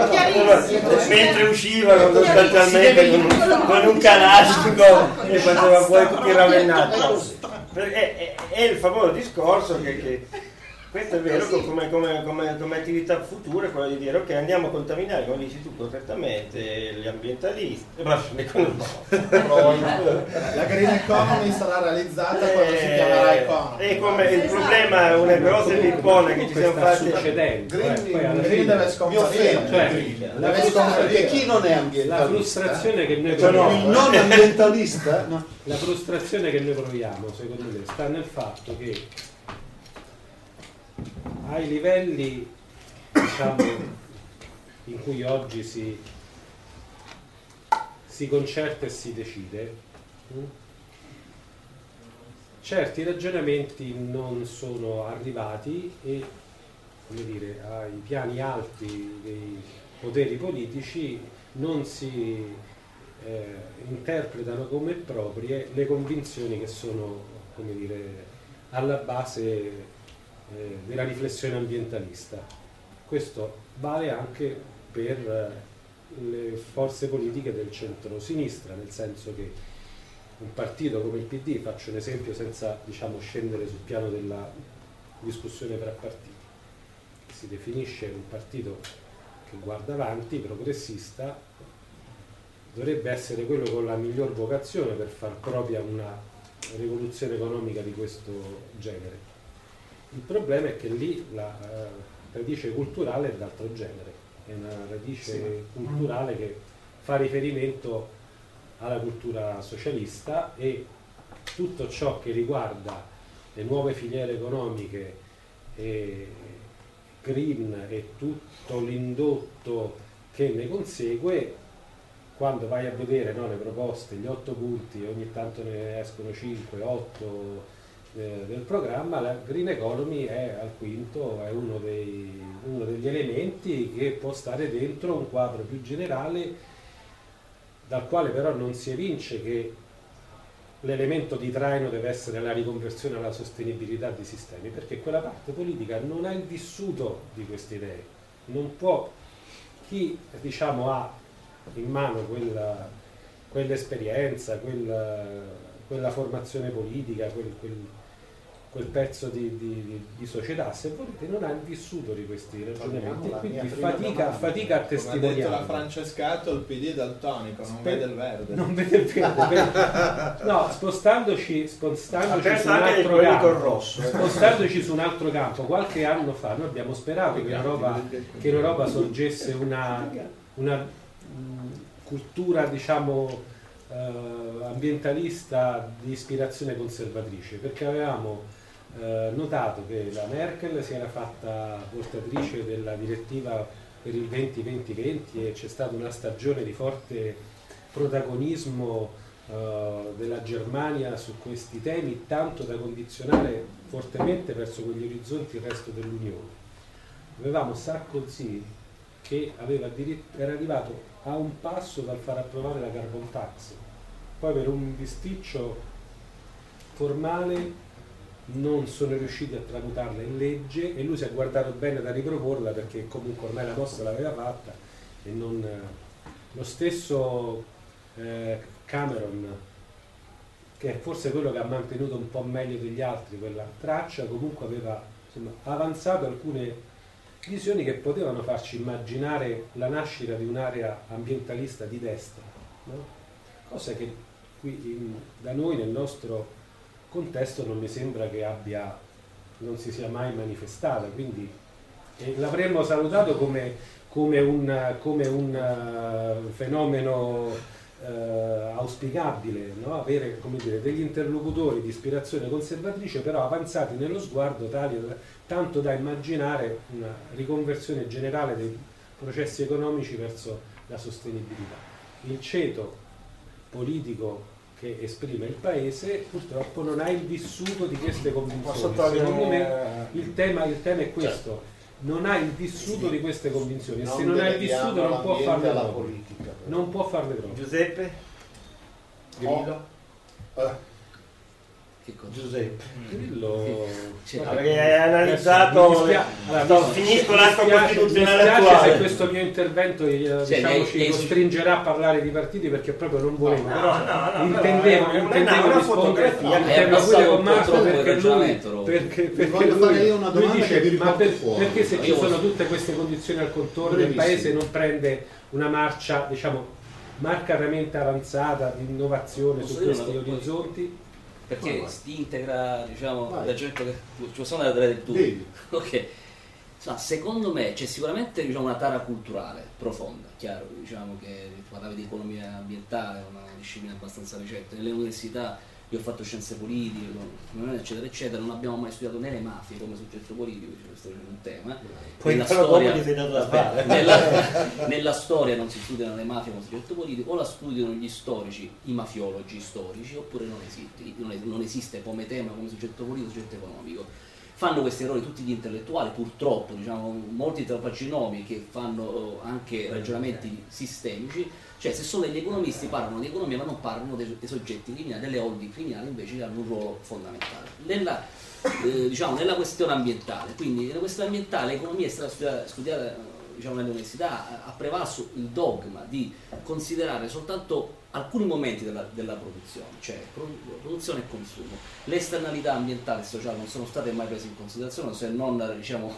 mentre uscivano sostanzialmente con un, con un canastico e faceva fuori tutti i ravennati. È, è, è il famoso discorso che, che questo è vero, come, come, come, come attività futura, quello di dire ok, andiamo a contaminare, come dici tu correttamente, gli ambientalisti. E basta, ne conosco. La Green Economy sarà realizzata quando si chiamerà Economy. E come il problema è una grossa pippone che ci siamo Sta fatti. succedendo, Green- eh, poi alla Green fine deve Mi scomparire. offende, Cioè, Green. la Deve scomparire. Perché chi non è la ambientalista, frustrazione che noi cioè, proviamo, il non ambientalista, no. la frustrazione che noi proviamo, secondo me, sta nel fatto che ai livelli, diciamo, in cui oggi si, si concerta e si decide, mh, certi ragionamenti non sono arrivati e, come dire, ai piani alti dei poteri politici non si eh, interpretano come proprie le convinzioni che sono, come dire, alla base eh, della riflessione ambientalista. Questo vale anche per eh, le forze politiche del centro-sinistra, nel senso che un partito come il P D, faccio un esempio senza diciamo, scendere sul piano della discussione tra partiti, si definisce un partito che guarda avanti, progressista, dovrebbe essere quello con la miglior vocazione per far propria una rivoluzione economica di questo genere. Il problema è che lì la eh, radice culturale è d'altro genere, è una radice sì. culturale che fa riferimento alla cultura socialista, e tutto ciò che riguarda le nuove filiere economiche e green e tutto l'indotto che ne consegue, quando vai a vedere no, le proposte, gli otto punti, ogni tanto ne escono cinque, otto eh, del programma, la green economy è al quinto, è uno, dei, uno degli elementi che può stare dentro un quadro più generale, dal quale però non si evince che l'elemento di traino deve essere la riconversione alla sostenibilità dei sistemi, perché quella parte politica non ha il vissuto di queste idee. Non può, chi diciamo ha in mano quella, quell'esperienza, quella, quella formazione politica, quel, quel, quel pezzo di, di, di società, se volete, non ha il vissuto di questi ragionamenti, e quindi fatica, fatica a testimoniare. Come ha detto la Francescato, il P D è daltonico, non Spe- vede il verde. Non vede il verde. No, spostandoci, spostandoci su un altro campo, rosso. spostandoci su un altro campo, qualche anno fa noi abbiamo sperato che in Europa, che in Europa sorgesse una, una mh, cultura, diciamo, eh, ambientalista di ispirazione conservatrice, perché avevamo Eh, notato che la Merkel si era fatta portatrice della direttiva per il venti venti venti e c'è stata una stagione di forte protagonismo eh, della Germania su questi temi, tanto da condizionare fortemente verso quegli orizzonti il resto dell'Unione. Avevamo Sarkozy che aveva addirittura, era arrivato a un passo dal far approvare la carbon tax, poi per un bisticcio formale non sono riusciti a tramutarla in legge e lui si è guardato bene da riproporla, perché comunque ormai la mossa l'aveva fatta. E non lo stesso eh, Cameron, che è forse quello che ha mantenuto un po' meglio degli altri quella traccia, comunque aveva insomma, avanzato alcune visioni che potevano farci immaginare la nascita di un'area ambientalista di destra, no? Cosa che qui in, da noi nel nostro contesto non mi sembra che abbia, non si sia mai manifestata, quindi eh, l'avremmo salutato come, come un, come un uh, fenomeno uh, auspicabile, no? Avere, come dire, degli interlocutori di ispirazione conservatrice però avanzati nello sguardo tali, tanto da immaginare una riconversione generale dei processi economici verso la sostenibilità. Il ceto politico che esprime il paese purtroppo non ha il vissuto di queste convinzioni. Secondo me il tema, il tema è questo, non ha il vissuto di queste convinzioni, e se non ha il vissuto non può farle proprio. Non può farle proprio. Giuseppe? Grillo? Oh. Eh. Che cosa? Giuseppe Grillo, cioè, perché hai analizzato le... allora, finisco l'atto costituzionale attuale. Se questo mio intervento eh, cioè, diciamo, ci costringerà a parlare di partiti, perché proprio non volevo, no, però no, no, intendevo, no, intendevo no, rispondere interno pure con Marco, perché lui perché, perché lui, fare io una domanda lui dice, che ma per, perché se ci sono tutte queste condizioni al contorno del paese non prende una marcia, diciamo, marcatamente avanzata di innovazione su questi orizzonti? Perché si integra, diciamo, la gente che ci possiamo dare del tu. Ok. Insomma, secondo me c'è sicuramente, diciamo, una tara culturale profonda, chiaro, diciamo che tu parlavi di economia ambientale, una disciplina abbastanza recente. Nelle università io ho fatto scienze politiche, eccetera, eccetera, non abbiamo mai studiato né le mafie come soggetto politico, questo è un tema. Poi nella storia, aspetta, nella, nella storia non si studiano le mafie come soggetto politico, o la studiano gli storici, i mafiologi storici, oppure non esiste, non, è, non esiste come tema, come soggetto politico, soggetto economico. Fanno questi errori tutti gli intellettuali, purtroppo, diciamo, molti tra facci nomi che fanno anche ragionamenti sistemici, cioè se sono degli economisti parlano di economia ma non parlano dei, dei soggetti criminali, delle holding criminali invece che hanno un ruolo fondamentale. Nella, eh, diciamo, nella questione ambientale, quindi nella questione ambientale l'economia è stata studiata, studiata diciamo, nelle università ha prevalso il dogma di considerare soltanto alcuni momenti della, della produzione, cioè produzione e consumo. Le esternalità ambientali e sociali non sono state mai prese in considerazione, se non, diciamo,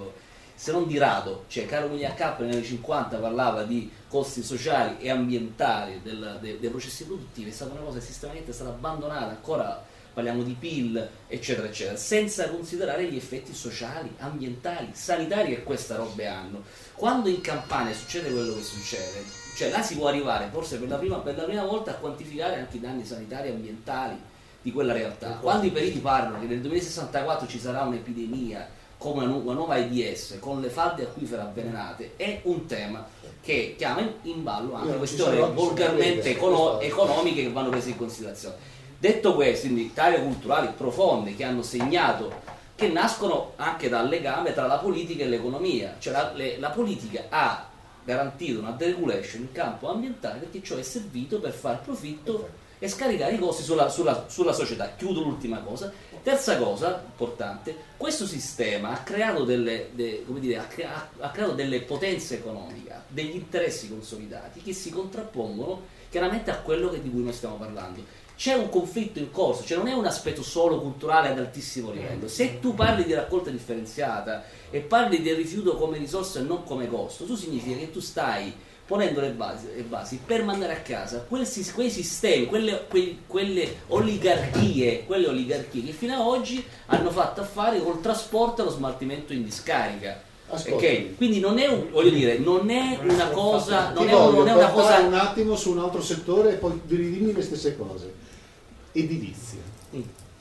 se non di rado. Cioè Carlo Migliacca negli anni cinquanta parlava di costi sociali e ambientali del, de, dei processi produttivi, è stata una cosa che sistematicamente è stata abbandonata, ancora parliamo di P I L, eccetera, eccetera, senza considerare gli effetti sociali, ambientali, sanitari che queste robe hanno. Quando in Campania succede quello che succede, cioè là si può arrivare forse per la prima, per la prima volta a quantificare anche i danni sanitari e ambientali di quella realtà. Quando i periti parlano che nel duemilasessantaquattro ci sarà un'epidemia come una nuova AIDS con le falde acquifere avvelenate, è un tema che chiama in, in ballo anche questioni volgarmente econo- economiche che vanno prese in considerazione. Detto questo, quindi taglio culturali profonde che hanno segnato, che nascono anche dal legame tra la politica e l'economia, cioè la, le, la politica ha garantito una deregulation in campo ambientale perché ciò è servito per far profitto e scaricare i costi sulla, sulla, sulla società. Chiudo l'ultima cosa. Terza cosa importante, questo sistema ha creato delle, de, come dire, ha, crea, ha creato delle potenze economiche, degli interessi consolidati che si contrappongono chiaramente a quello che, di cui noi stiamo parlando. C'è un conflitto in corso, cioè non è un aspetto solo culturale ad altissimo livello. Se tu parli di raccolta differenziata e parli del rifiuto come risorsa e non come costo, tu significa che tu stai ponendo le basi, le basi per mandare a casa quel, quei sistemi, quelle, quei, quelle oligarchie, quelle oligarchie che fino ad oggi hanno fatto affari col trasporto e lo smaltimento in discarica. Okay? Quindi non è un, voglio dire, non è una cosa, non è, non è una cosa. Un attimo su un altro settore e poi ridimmi le stesse cose. Edilizia. Mm.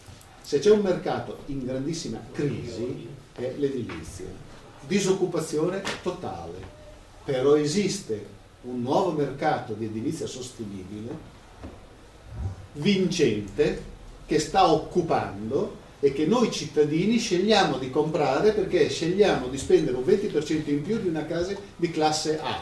Se c'è un mercato in grandissima crisi è l'edilizia. Disoccupazione totale. Però esiste un nuovo mercato di edilizia sostenibile, vincente, che sta occupando e che noi cittadini scegliamo di comprare perché scegliamo di spendere un venti per cento in più di una casa di classe A.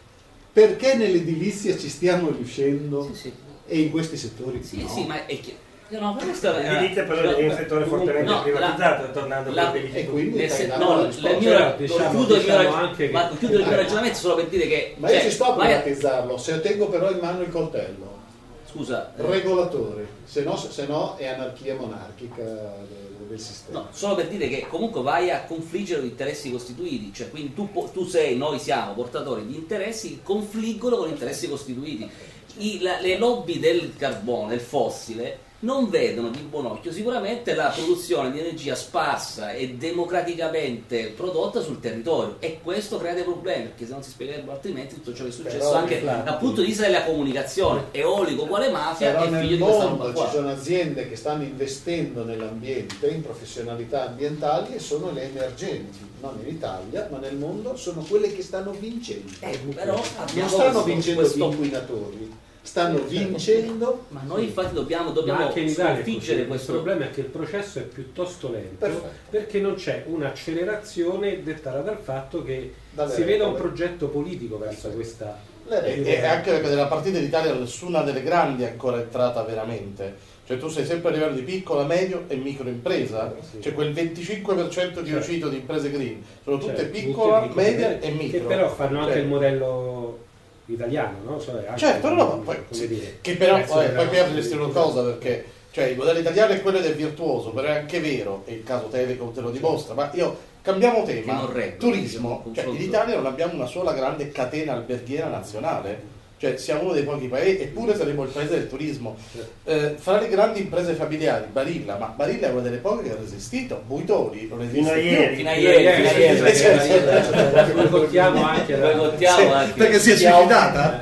Perché nell'edilizia ci stiamo riuscendo sì, sì. e in questi settori sì, no? Sì, ma è che no, questa l'edilizia però è un settore fortemente no, privatizzato, la, tornando la, per e quindi se, no, no, risposta, il mio, cioè, diciamo, chiudo il diciamo mio, anche ma che, chiudo il mio ragionamento solo per dire che ma io cioè, ci sto a vai a, privatizzarlo, se tengo però in mano il coltello. Scusa, eh, regolatori, se no, se no è anarchia monarchica del, del sistema. No, solo per dire che comunque vai a confliggere con interessi costituiti, cioè quindi tu, tu sei, noi siamo portatori di interessi che confliggono con interessi costituiti. I, la, le lobby del carbone, del fossile, non vedono di buon occhio sicuramente la produzione di energia sparsa e democraticamente prodotta sul territorio, e questo crea dei problemi perché se non si spiegherebbe altrimenti tutto ciò che è successo. Però, anche infatti, dal punto di vista della comunicazione, eolico quale mafia però è nel figlio di questa roba mondo qua. ci sono aziende che stanno investendo nell'ambiente, in professionalità ambientali, e sono le emergenti, non in Italia ma nel mondo sono quelle che stanno vincendo. Eh, però non stanno questo, vincendo questo... gli inquinatori, stanno vincendo. Ma noi infatti dobbiamo, dobbiamo ma anche in Italia sconfiggere così. questo. Il problema è che il processo è piuttosto lento. Perfetto. Perché non c'è un'accelerazione dettata dal fatto che Dalle si veda un regole. progetto politico verso questa. E, e anche perché nella partita d'Italia nessuna delle grandi è ancora entrata veramente. Cioè tu sei sempre a livello di piccola, medio e microimpresa, Sì. cioè quel venticinque per cento di Certo. uscito di imprese green sono tutte Cioè, piccola, tutte piccole, media e micro. Che però fanno anche Cioè, il modello italiano, no? Cioè, anche certo, no, no, come poi, sì, dire, che però prezzo poi, della- poi perderesti una cosa, perché cioè il modello italiano è quello del virtuoso, però è anche vero, e il caso Telecom te lo dimostra, ma io cambiamo Che tema, non regge, turismo, diciamo, cioè in confronto. Italia non abbiamo una sola grande catena alberghiera nazionale, cioè siamo uno dei pochi paesi, eppure saremo il paese del turismo. Eh, fra le grandi imprese familiari, Barilla, ma Barilla è una delle poche che ha resistito, Buitori non esiste Fino a più. ieri. Fino a ieri, fino a ieri, Sì, sì, sì. perché Lo contiamo anche da- boicottiamo anche. Perché si è suicidata?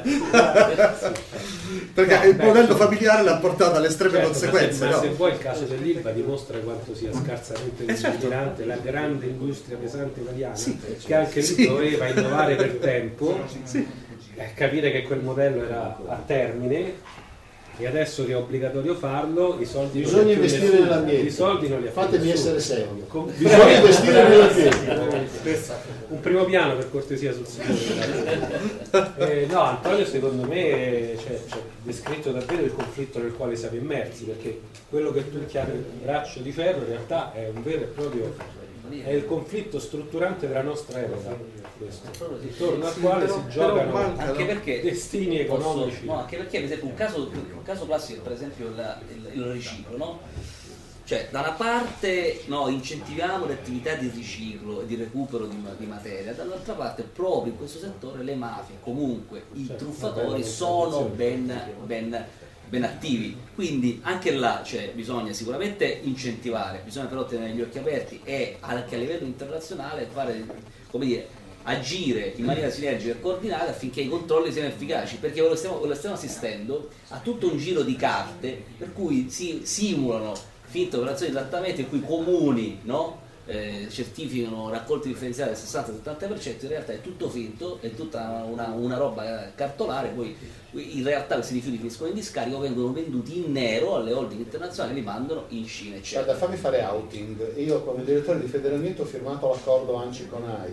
Perché No, il beh, modello sì. familiare l'ha portato alle estreme Certo, conseguenze, ma se, no? ma se poi il caso dell'Ilva dimostra quanto sia scarsamente lungimirante la grande industria pesante italiana, che anche lì Sì. doveva innovare per tempo, eh, capire che quel modello era a termine e adesso che è obbligatorio farlo, i soldi non Bisogna li ha più investire nessuno. nell'ambiente. I soldi non li ha più Fatemi nessuno. essere serio. Com- Bisogna investire nell'ambiente. Un primo piano per cortesia sul signore. Eh, no, Antonio secondo me c'è, c'è descritto davvero il conflitto nel quale siamo immersi, perché quello che tu chiami braccio di ferro in realtà è un vero e proprio È il conflitto strutturante della nostra epoca, questo, intorno al Sì, quale però- si giocano però manca, anche no? perché destini economici. posso- no, anche perché per esempio un caso, un caso classico è per esempio la- il, il riciclo, no? Cioè da una parte no, incentiviamo le attività di riciclo e di recupero di, di materia, dall'altra parte proprio in questo settore le mafie, comunque i Certo, truffatori una sono bella ben, ben, ben attivi, quindi anche là cioè, bisogna sicuramente incentivare, bisogna però tenere gli occhi aperti e anche a livello internazionale fare, come dire, agire in maniera sinergica e coordinata affinché i controlli siano efficaci, perché lo stiamo, lo stiamo assistendo a tutto un giro di carte per cui si simulano finte operazioni di trattamento in cui i comuni no, eh, certificano raccolti differenziali del sessanta settanta per cento, in realtà è tutto finto, è tutta una, una roba cartolare, poi in realtà questi rifiuti finiscono in discarica o vengono venduti in nero alle holding internazionali e li mandano in Cina eccetera. Guarda, fammi fare outing. Io come direttore di Federamento ho firmato l'accordo ANCI CONAI,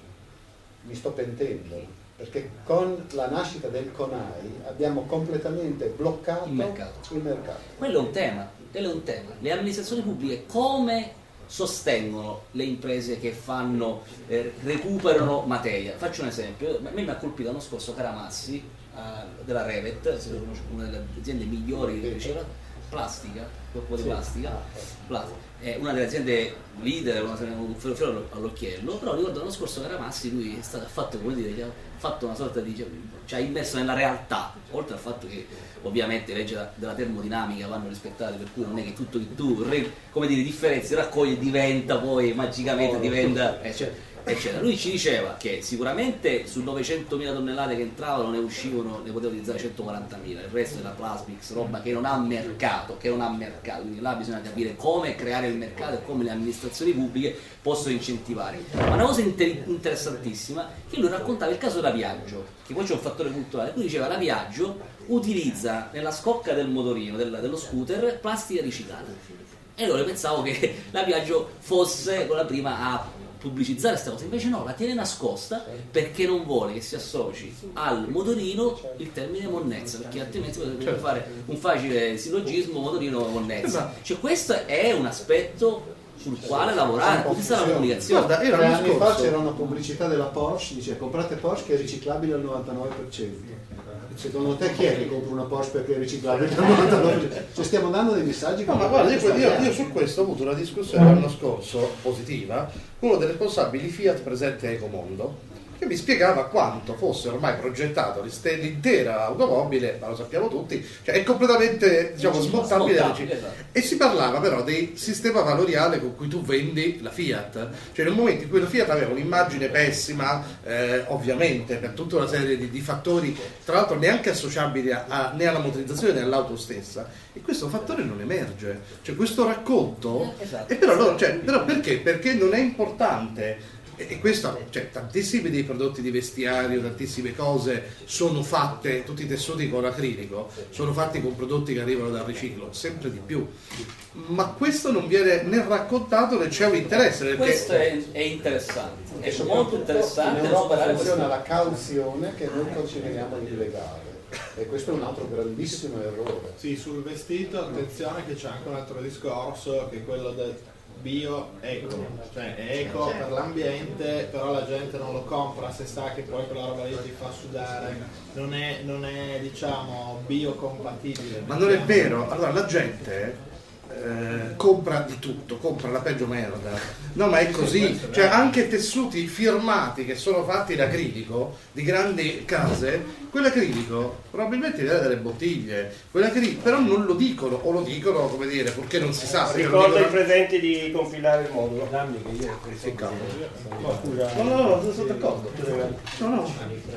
mi sto pentendo perché con la nascita del CONAI abbiamo completamente bloccato Il mercato. il mercato. Quello è un tema, quello è un tema. Le amministrazioni pubbliche come sostengono le imprese che fanno, eh, recuperano materia? Faccio un esempio, a me mi ha colpito l'anno scorso Caramassi eh, della Revet, una delle aziende migliori di riciclaggio, plastica, corpo di plastica, plastica. È una delle aziende leader, una, un fiore fiore all'occhiello, però ricordo l'anno scorso Caramassi lui è stato, ha fatto, come dire, ha fatto una sorta di, cioè immesso nella realtà, oltre al fatto che ovviamente le leggi della termodinamica vanno rispettate, per cui non è che tutto che tu come dire differenzi raccogli diventa poi magicamente diventa eccetera, eccetera. Lui ci diceva che sicuramente su novecentomila tonnellate che entravano ne uscivano, ne poteva utilizzare centoquarantamila, il resto era plasmix, roba che non ha mercato, che non ha mercato, quindi là bisogna capire come creare il mercato e come le amministrazioni pubbliche possono incentivare. Ma una cosa inter- interessantissima che lui raccontava il caso della Piaggio, che poi c'è un fattore culturale, lui diceva la Piaggio utilizza nella scocca del motorino, del, dello scooter, plastica riciclata. E allora pensavo che la Piaggio fosse quella prima a pubblicizzare questa cosa, invece no, la tiene nascosta perché non vuole che si associ al motorino il termine monnezza, perché altrimenti potrebbe fare un facile sillogismo motorino monnezza. Cioè questo è un aspetto sul quale lavorare, questa è la comunicazione. Guarda, io Tre l'anno anni fa scorso c'era una pubblicità della Porsche, dice comprate Porsche che è riciclabile al novantanove per cento. Secondo te chi è che compra una Porsche perché è riciclabile al novantanove per cento? Cioè stiamo dando dei messaggi No, ma guarda, io, io, io su questo ho avuto una discussione l'anno scorso positiva con uno dei responsabili Fiat presente a Ecomondo, che mi spiegava quanto fosse ormai progettato l'iste- l'intera automobile, ma lo sappiamo tutti, cioè è completamente diciamo smontabile da riciclare. Esatto. E si parlava però del sistema valoriale con cui tu vendi la Fiat, cioè nel momento in cui la Fiat aveva un'immagine pessima, eh, ovviamente per tutta una serie di, di fattori, tra l'altro neanche associabili a, a, né alla motorizzazione né all'auto stessa, e questo fattore non emerge, cioè questo racconto, Esatto. e però, loro, cioè, però perché? Perché non è importante. E questo, cioè, tantissimi dei prodotti di vestiario, tantissime cose sono fatte, tutti i tessuti con acrilico, sono fatti con prodotti che arrivano dal riciclo, sempre di più. Ma questo non viene né raccontato né c'è un interesse. Perché... Questo è, è interessante, è E molto interessante in Europa superare funziona questo. la cauzione che noi consideriamo illegale, e questo è un altro grandissimo errore. Sì, sul vestito attenzione che c'è anche un altro discorso che è quello del bio eco, cioè è eco per l'ambiente, però la gente non lo compra se sa che poi quella roba lì ti fa sudare, non è, non è diciamo biocompatibile. Ma non è vero, allora la gente eh, compra di tutto, compra la peggio merda, no ma è così, cioè anche tessuti firmati che sono fatti da acrilico di grandi case, quell'acrilico probabilmente viene dalle bottiglie, quell'acrilico, però non lo dicono, o lo dicono come dire, perché non si sa. Ricordo ai presenti di compilare il modulo. Dammi che io Che cavolo. No, scusa. No, no, no, sono d'accordo. No, no.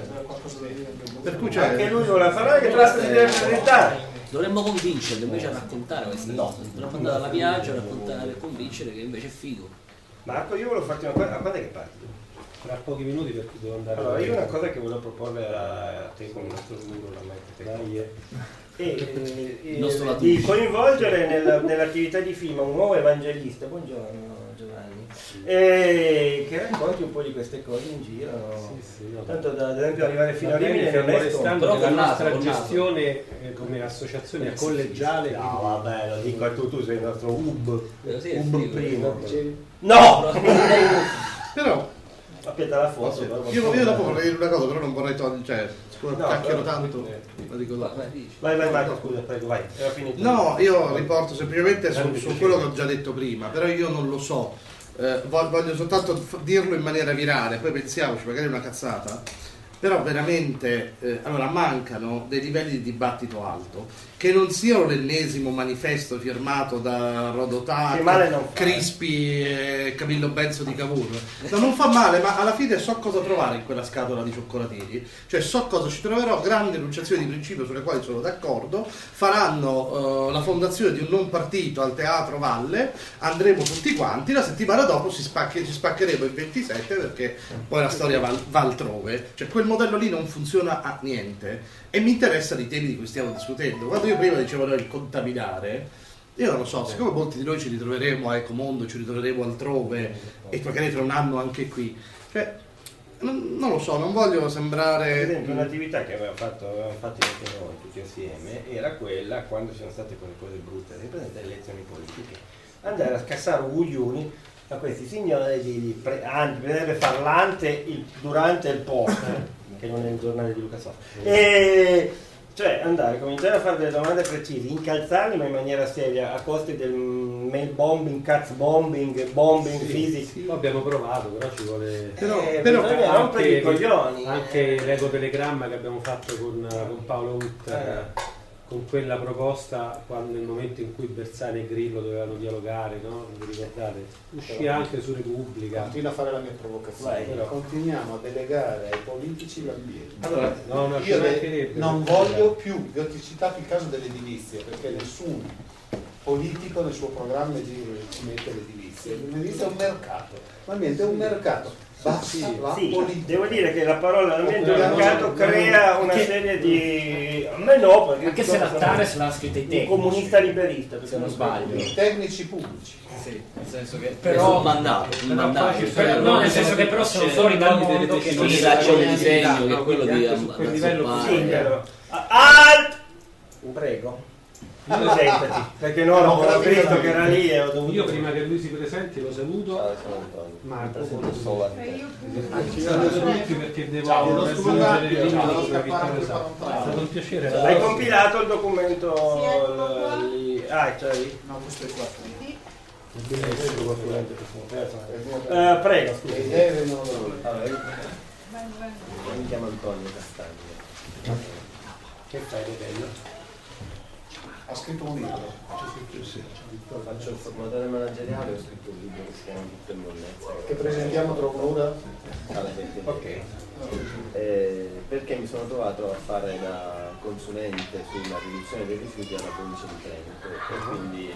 Per cui c'è... Anche lui vuole fare che trasta si deve presentare. Dovremmo convincerlo invece a raccontare queste cose. Dovremmo andare alla Piaggio a raccontare e convincere che invece è figo. Marco, io volevo farti una cosa. A quando è che parti? tra pochi minuti perché devo andare. Allora, io una cosa che volevo proporre a te come nostro guru, ormai che te Dai, eh. e, e, Il nostro e di Lattucci. coinvolgere nel- nell'attività di firma un nuovo evangelista. Buongiorno Giovanni. E che racconti un po' di queste cose in giro. Sì, sì, no, Tanto da, ad esempio arrivare fino a Rimini stiamo non è restando scontato. nella con naso, nostra con naso. gestione eh, come associazione collegiale. No, vabbè, lo dico a tu, tu sei il nostro hub. Però sì, è Hub figo, primo. Dicevi? No! Però Aspetta la foto. io, io dopo vorrei dire una cosa, però non vorrei togliere, cioè, scusa, No, cacchiero però- tanto, la dico dopo. Vai, dici. Vai, vai, Marco, scusa, prego, vai. Era finito. No, io riporto semplicemente su, Grande su piacere. quello che ho già detto prima, però io non lo so. Eh, vo- voglio soltanto f- dirlo in maniera virale, poi pensiamoci, magari è una cazzata. Però veramente, eh, allora mancano dei livelli di dibattito alto, che non siano l'ennesimo manifesto firmato da Rodotà, Che male non fa, Crispi e Camillo Benzo di Cavour. No, non fa male, ma alla fine so cosa trovare in quella scatola di cioccolatini, cioè so cosa ci troverò, grandi enunciazioni di principio sulle quali sono d'accordo, faranno eh, la fondazione di un non partito al Teatro Valle, andremo tutti quanti, la settimana dopo si spacche- ci spaccheremo il ventisette perché poi la storia va, va altrove, cioè quel modello lì non funziona a niente e mi interessano i temi di cui stiamo discutendo. Quando io prima dicevo no, il contaminare, io non lo so, siccome molti di noi ci ritroveremo a Ecomondo, ci ritroveremo altrove e magari tra un anno anche qui, cioè non, non lo so, non voglio Per sembrare... esempio un'attività che avevamo fatto, avevamo fatto anche noi tutti assieme era quella, quando ci sono state quelle cose brutte, riprendete le elezioni politiche, andare a scassare uguglioni a questi signori di, di pre, anzi, vedere Farlante il, durante il post, che non è il giornale di Luca Soffa, e cioè andare, cominciare a fare delle domande precise, incalzarli ma in maniera seria, a costi del mail bombing, cazzo bombing, bombing fisico. Lo abbiamo provato, però ci vuole. Però- Eh, però- bisogna rompere i coglioni. Anche l'ecotelegramma che abbiamo fatto con, con Paolo Ut, Eh. con quella proposta quando nel momento in cui Bersani e Grillo dovevano dialogare, no? Vi ricordate? Uscì anche su Repubblica. Continua a fare la mia provocazione. Vai, però. Continuiamo a delegare ai politici l'ambiente. Allora, No, no, ci Io le- mancherebbe. non voglio più, vi ho citato il caso dell'edilizia, perché nessun politico nel suo programma di- ci mette l'edilizia. L'edilizia è un mercato, l'ambiente è un mercato, basta la sì, politica. devo dire che la parola ambiente Oppure del mercato no, crea no, una che- serie di... a me no, perché Anche se la Tares l'ha scritta i un tecnici. comunista liberista, perché Se non sbaglio. I tecnici pubblici. Sì, nel senso che Però- sul mandato, sul però mandato. poi ci Però- no, nel senso che però sono fuori dal mondo che non Sì, si là c'è un sa- disegno che no, è quello quindi di anche su quel livello azzoppare. sì, però... Alt! Prego. Presentati, perché no, non ho visto che era lì e ho dovuto... Io prima che lui si presenti lo saluto. Ciao, sono Antonio. Marco, Mi presento solo a te. saluto tutti perché devo Ciao, lo raggiungere scusa, le linee ciao, di devo Vittorio scappare Sacco. per fare un È stato un piacere. Hai compilato il documento... Sì, eccolo qua. lì- Ah, c'è lì. No, questo è qua. Bellissimo. Eh, prego, scusa. Le idee vengono da voi. Allora, io, Vai, vai. io mi chiamo Antonio Castagna. Che fai di bello? Ha scritto un libro. Faccio il formatore manageriale, ho scritto un libro che si chiama Tutto in Monnezza. Che presentiamo tra un'ora. Alla vecchia. Ok. Eh, perché mi sono trovato a fare da consulente sulla riduzione dei rifiuti alla provincia di Trento e quindi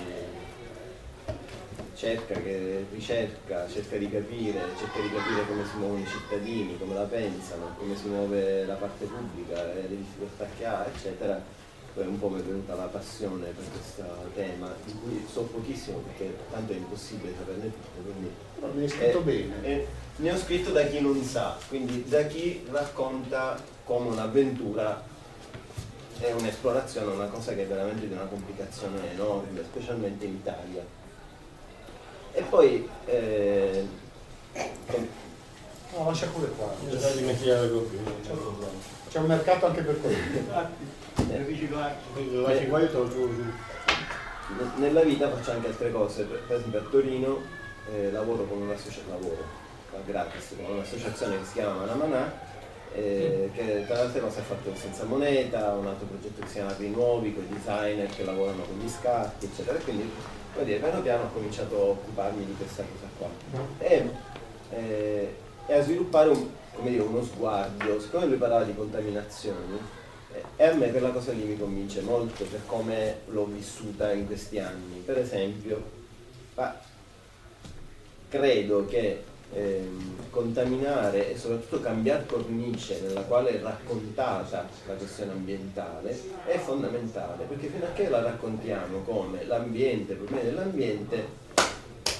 cerca, che, ricerca, cerca di capire, cerca di capire come si muovono i cittadini, come la pensano, come si muove la parte pubblica, le difficoltà che ha, eccetera. Poi un po' mi è venuta la passione per questo tema, di cui so pochissimo perché tanto è impossibile saperne tutto, quindi No, mi hai scritto eh, bene. eh, ne ho scritto da chi non sa, quindi da chi racconta come un'avventura è un'esplorazione, una cosa che è veramente di una complicazione enorme, specialmente in Italia. E poi eh, con- No, lascia pure qua. Bisogna dimenticare il computer. C'è un mercato anche per quello. Lo lasci qua, io te lo giuro giù. ne- nella vita faccio anche altre cose, per, per esempio a Torino eh, lavoro con un'associazione, lavoro a gratis con un'associazione che si chiama Manamanà, eh, che tra le altre cose ha fatto senza moneta, un altro progetto che si chiama Rinuovi, con i designer che lavorano con gli scarti, eccetera. E quindi vuol dire, piano piano ho cominciato a occuparmi di questa cosa qua e, eh, e a sviluppare un, come dire, uno sguardo. Siccome lui parlava di contaminazioni, eh, e a me quella cosa lì mi convince molto per come l'ho vissuta in questi anni. Per esempio, ma credo che ehm, contaminare e soprattutto cambiare cornice nella quale è raccontata la questione ambientale è fondamentale, perché fino a che la raccontiamo come l'ambiente, i problemi dell'ambiente,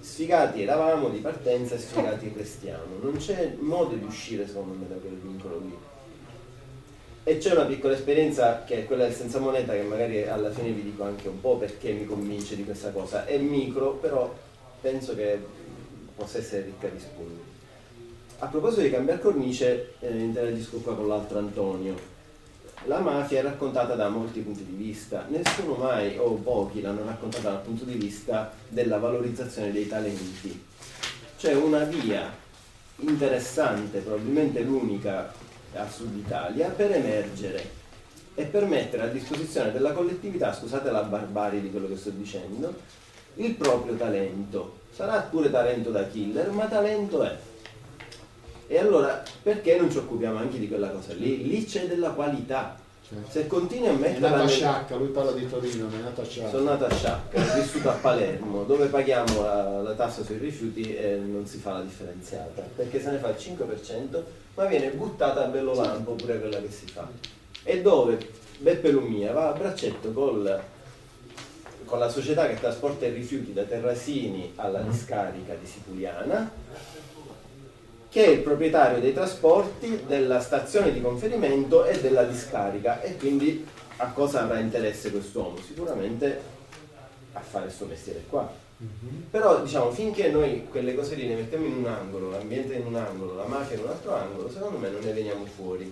sfigati eravamo di partenza e sfigati restiamo. Non c'è modo di uscire secondo me da quel vincolo lì. E c'è una piccola esperienza che è quella del senza moneta, che magari alla fine vi dico anche un po' perché mi convince di questa cosa. È micro, però penso che possa essere ricca di spunti. A proposito di cambiare cornice, eh, interagisco qua con l'altro Antonio. La mafia è raccontata da molti punti di vista, nessuno mai, o pochi, l'hanno raccontata dal punto di vista della valorizzazione dei talenti. C'è una via interessante, probabilmente l'unica a Sud Italia, per emergere e per mettere a disposizione della collettività, scusate la barbarie di quello che sto dicendo, il proprio talento. Sarà pure talento da killer, ma talento è. E allora perché non ci occupiamo anche di quella cosa lì? Lì c'è della qualità. Certo. Se continui a È metterla nato a nel- Sciacca, lui parla di Torino, è nato a Sciacca. Sono nato a Sciacca, ho vissuto a Palermo, dove paghiamo la, la tassa sui rifiuti e non si fa la differenziata, perché se ne fa il cinque per cento, ma viene buttata a bello lampo pure quella che si fa. E dove Beppe Lumia va a braccetto col, con la società che trasporta i rifiuti da Terrasini alla discarica di Siculiana, che è il proprietario dei trasporti, della stazione di conferimento e della discarica, e quindi a cosa avrà interesse quest'uomo? Sicuramente a fare questo mestiere qua. Mm-hmm. Però diciamo, finché noi quelle cose lì le mettiamo in un angolo, l'ambiente in un angolo, la mafia in un altro angolo, secondo me non ne veniamo fuori.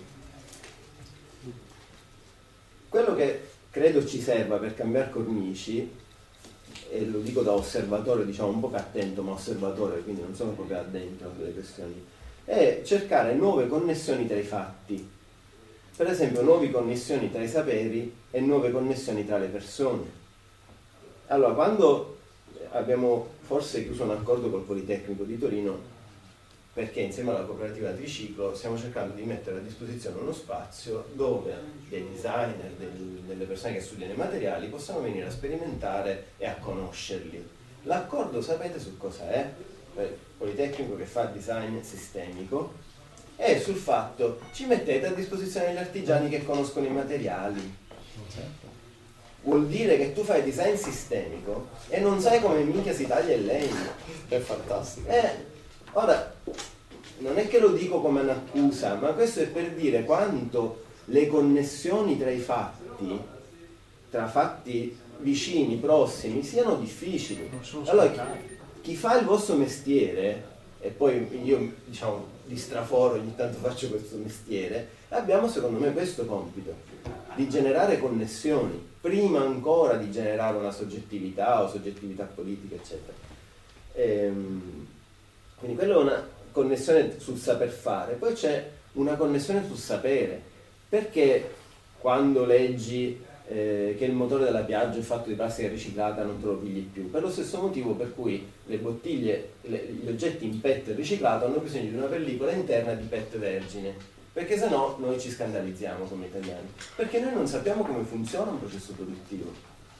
Quello che credo ci serva per cambiare cornici, e lo dico da osservatore, diciamo un po' attento, ma osservatore, quindi non sono proprio addentro a quelle questioni, è cercare nuove connessioni tra i fatti. Per esempio, nuove connessioni tra i saperi e nuove connessioni tra le persone. Allora, quando abbiamo forse chiuso un accordo col Politecnico di Torino, perché insieme alla cooperativa Triciclo stiamo cercando di mettere a disposizione uno spazio dove dei designer, del, delle persone che studiano i materiali possano venire a sperimentare e a conoscerli. L'accordo sapete su cosa è? Il Politecnico che fa design sistemico è sul fatto: ci mettete a disposizione gli artigiani che conoscono i materiali. Vuol dire che tu fai design sistemico e non sai come minchia si taglia il legno. È fantastico. Eh, ora, non è che lo dico come un'accusa, ma questo è per dire quanto le connessioni tra i fatti, tra fatti vicini, prossimi, siano difficili. Allora, chi, chi fa il vostro mestiere, e poi io diciamo di straforo ogni tanto faccio questo mestiere, abbiamo secondo me questo compito, di generare connessioni, prima ancora di generare una soggettività o soggettività politica, eccetera. Ehm, quindi quella è una connessione sul saper fare. Poi c'è una connessione sul sapere, perché quando leggi eh, che il motore della Piaggio è fatto di plastica riciclata non te lo pigli più? Per lo stesso motivo per cui le bottiglie, le, gli oggetti in P E T riciclato hanno bisogno di una pellicola interna di P E T vergine, perché sennò noi ci scandalizziamo come italiani, perché noi non sappiamo come funziona un processo produttivo.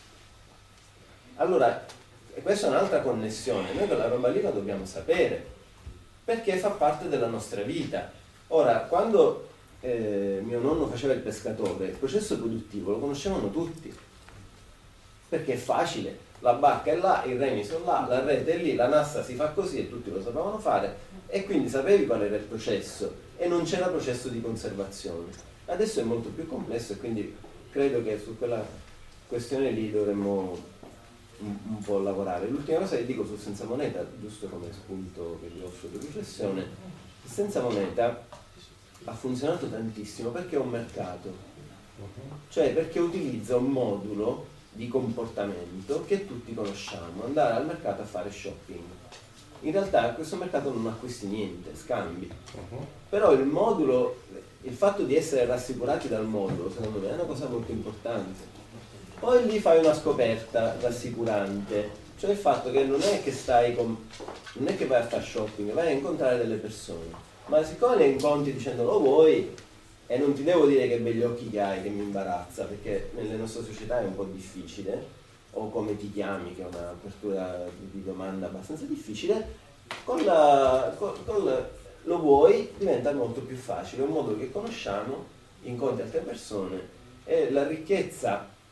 Allora, e questa è un'altra connessione, noi quella roba lì la dobbiamo sapere, perché fa parte della nostra vita. Ora, quando eh, mio nonno faceva il pescatore, il processo produttivo lo conoscevano tutti, perché è facile, la barca è là, i remi sono là, la rete è lì, la nassa si fa così e tutti lo sapevano fare, e quindi sapevi qual era il processo e non c'era processo di conservazione. Adesso è molto più complesso e quindi credo che su quella questione lì dovremmo un, un po' lavorare. L'ultima cosa che dico sul senza moneta, giusto come spunto che vi offro di riflessione: il senza moneta ha funzionato tantissimo perché è un mercato, cioè perché utilizza un modulo di comportamento che tutti conosciamo, andare al mercato a fare shopping. In realtà a questo mercato non acquisti niente, scambi. Però il modulo, il fatto di essere rassicurati dal modulo, secondo me è una cosa molto importante. Poi lì fai una scoperta rassicurante, cioè il fatto che non è che stai con, non è che vai a fare shopping, vai a incontrare delle persone, ma siccome le incontri dicendo lo vuoi, e non ti devo dire che begli occhi che hai, che mi imbarazza, perché nelle nostre società è un po' difficile, o come ti chiami, che è un'apertura di domanda abbastanza difficile, con, la, con, con la, lo vuoi diventa molto più facile, è un modo che conosciamo, incontri altre persone, e la ricchezza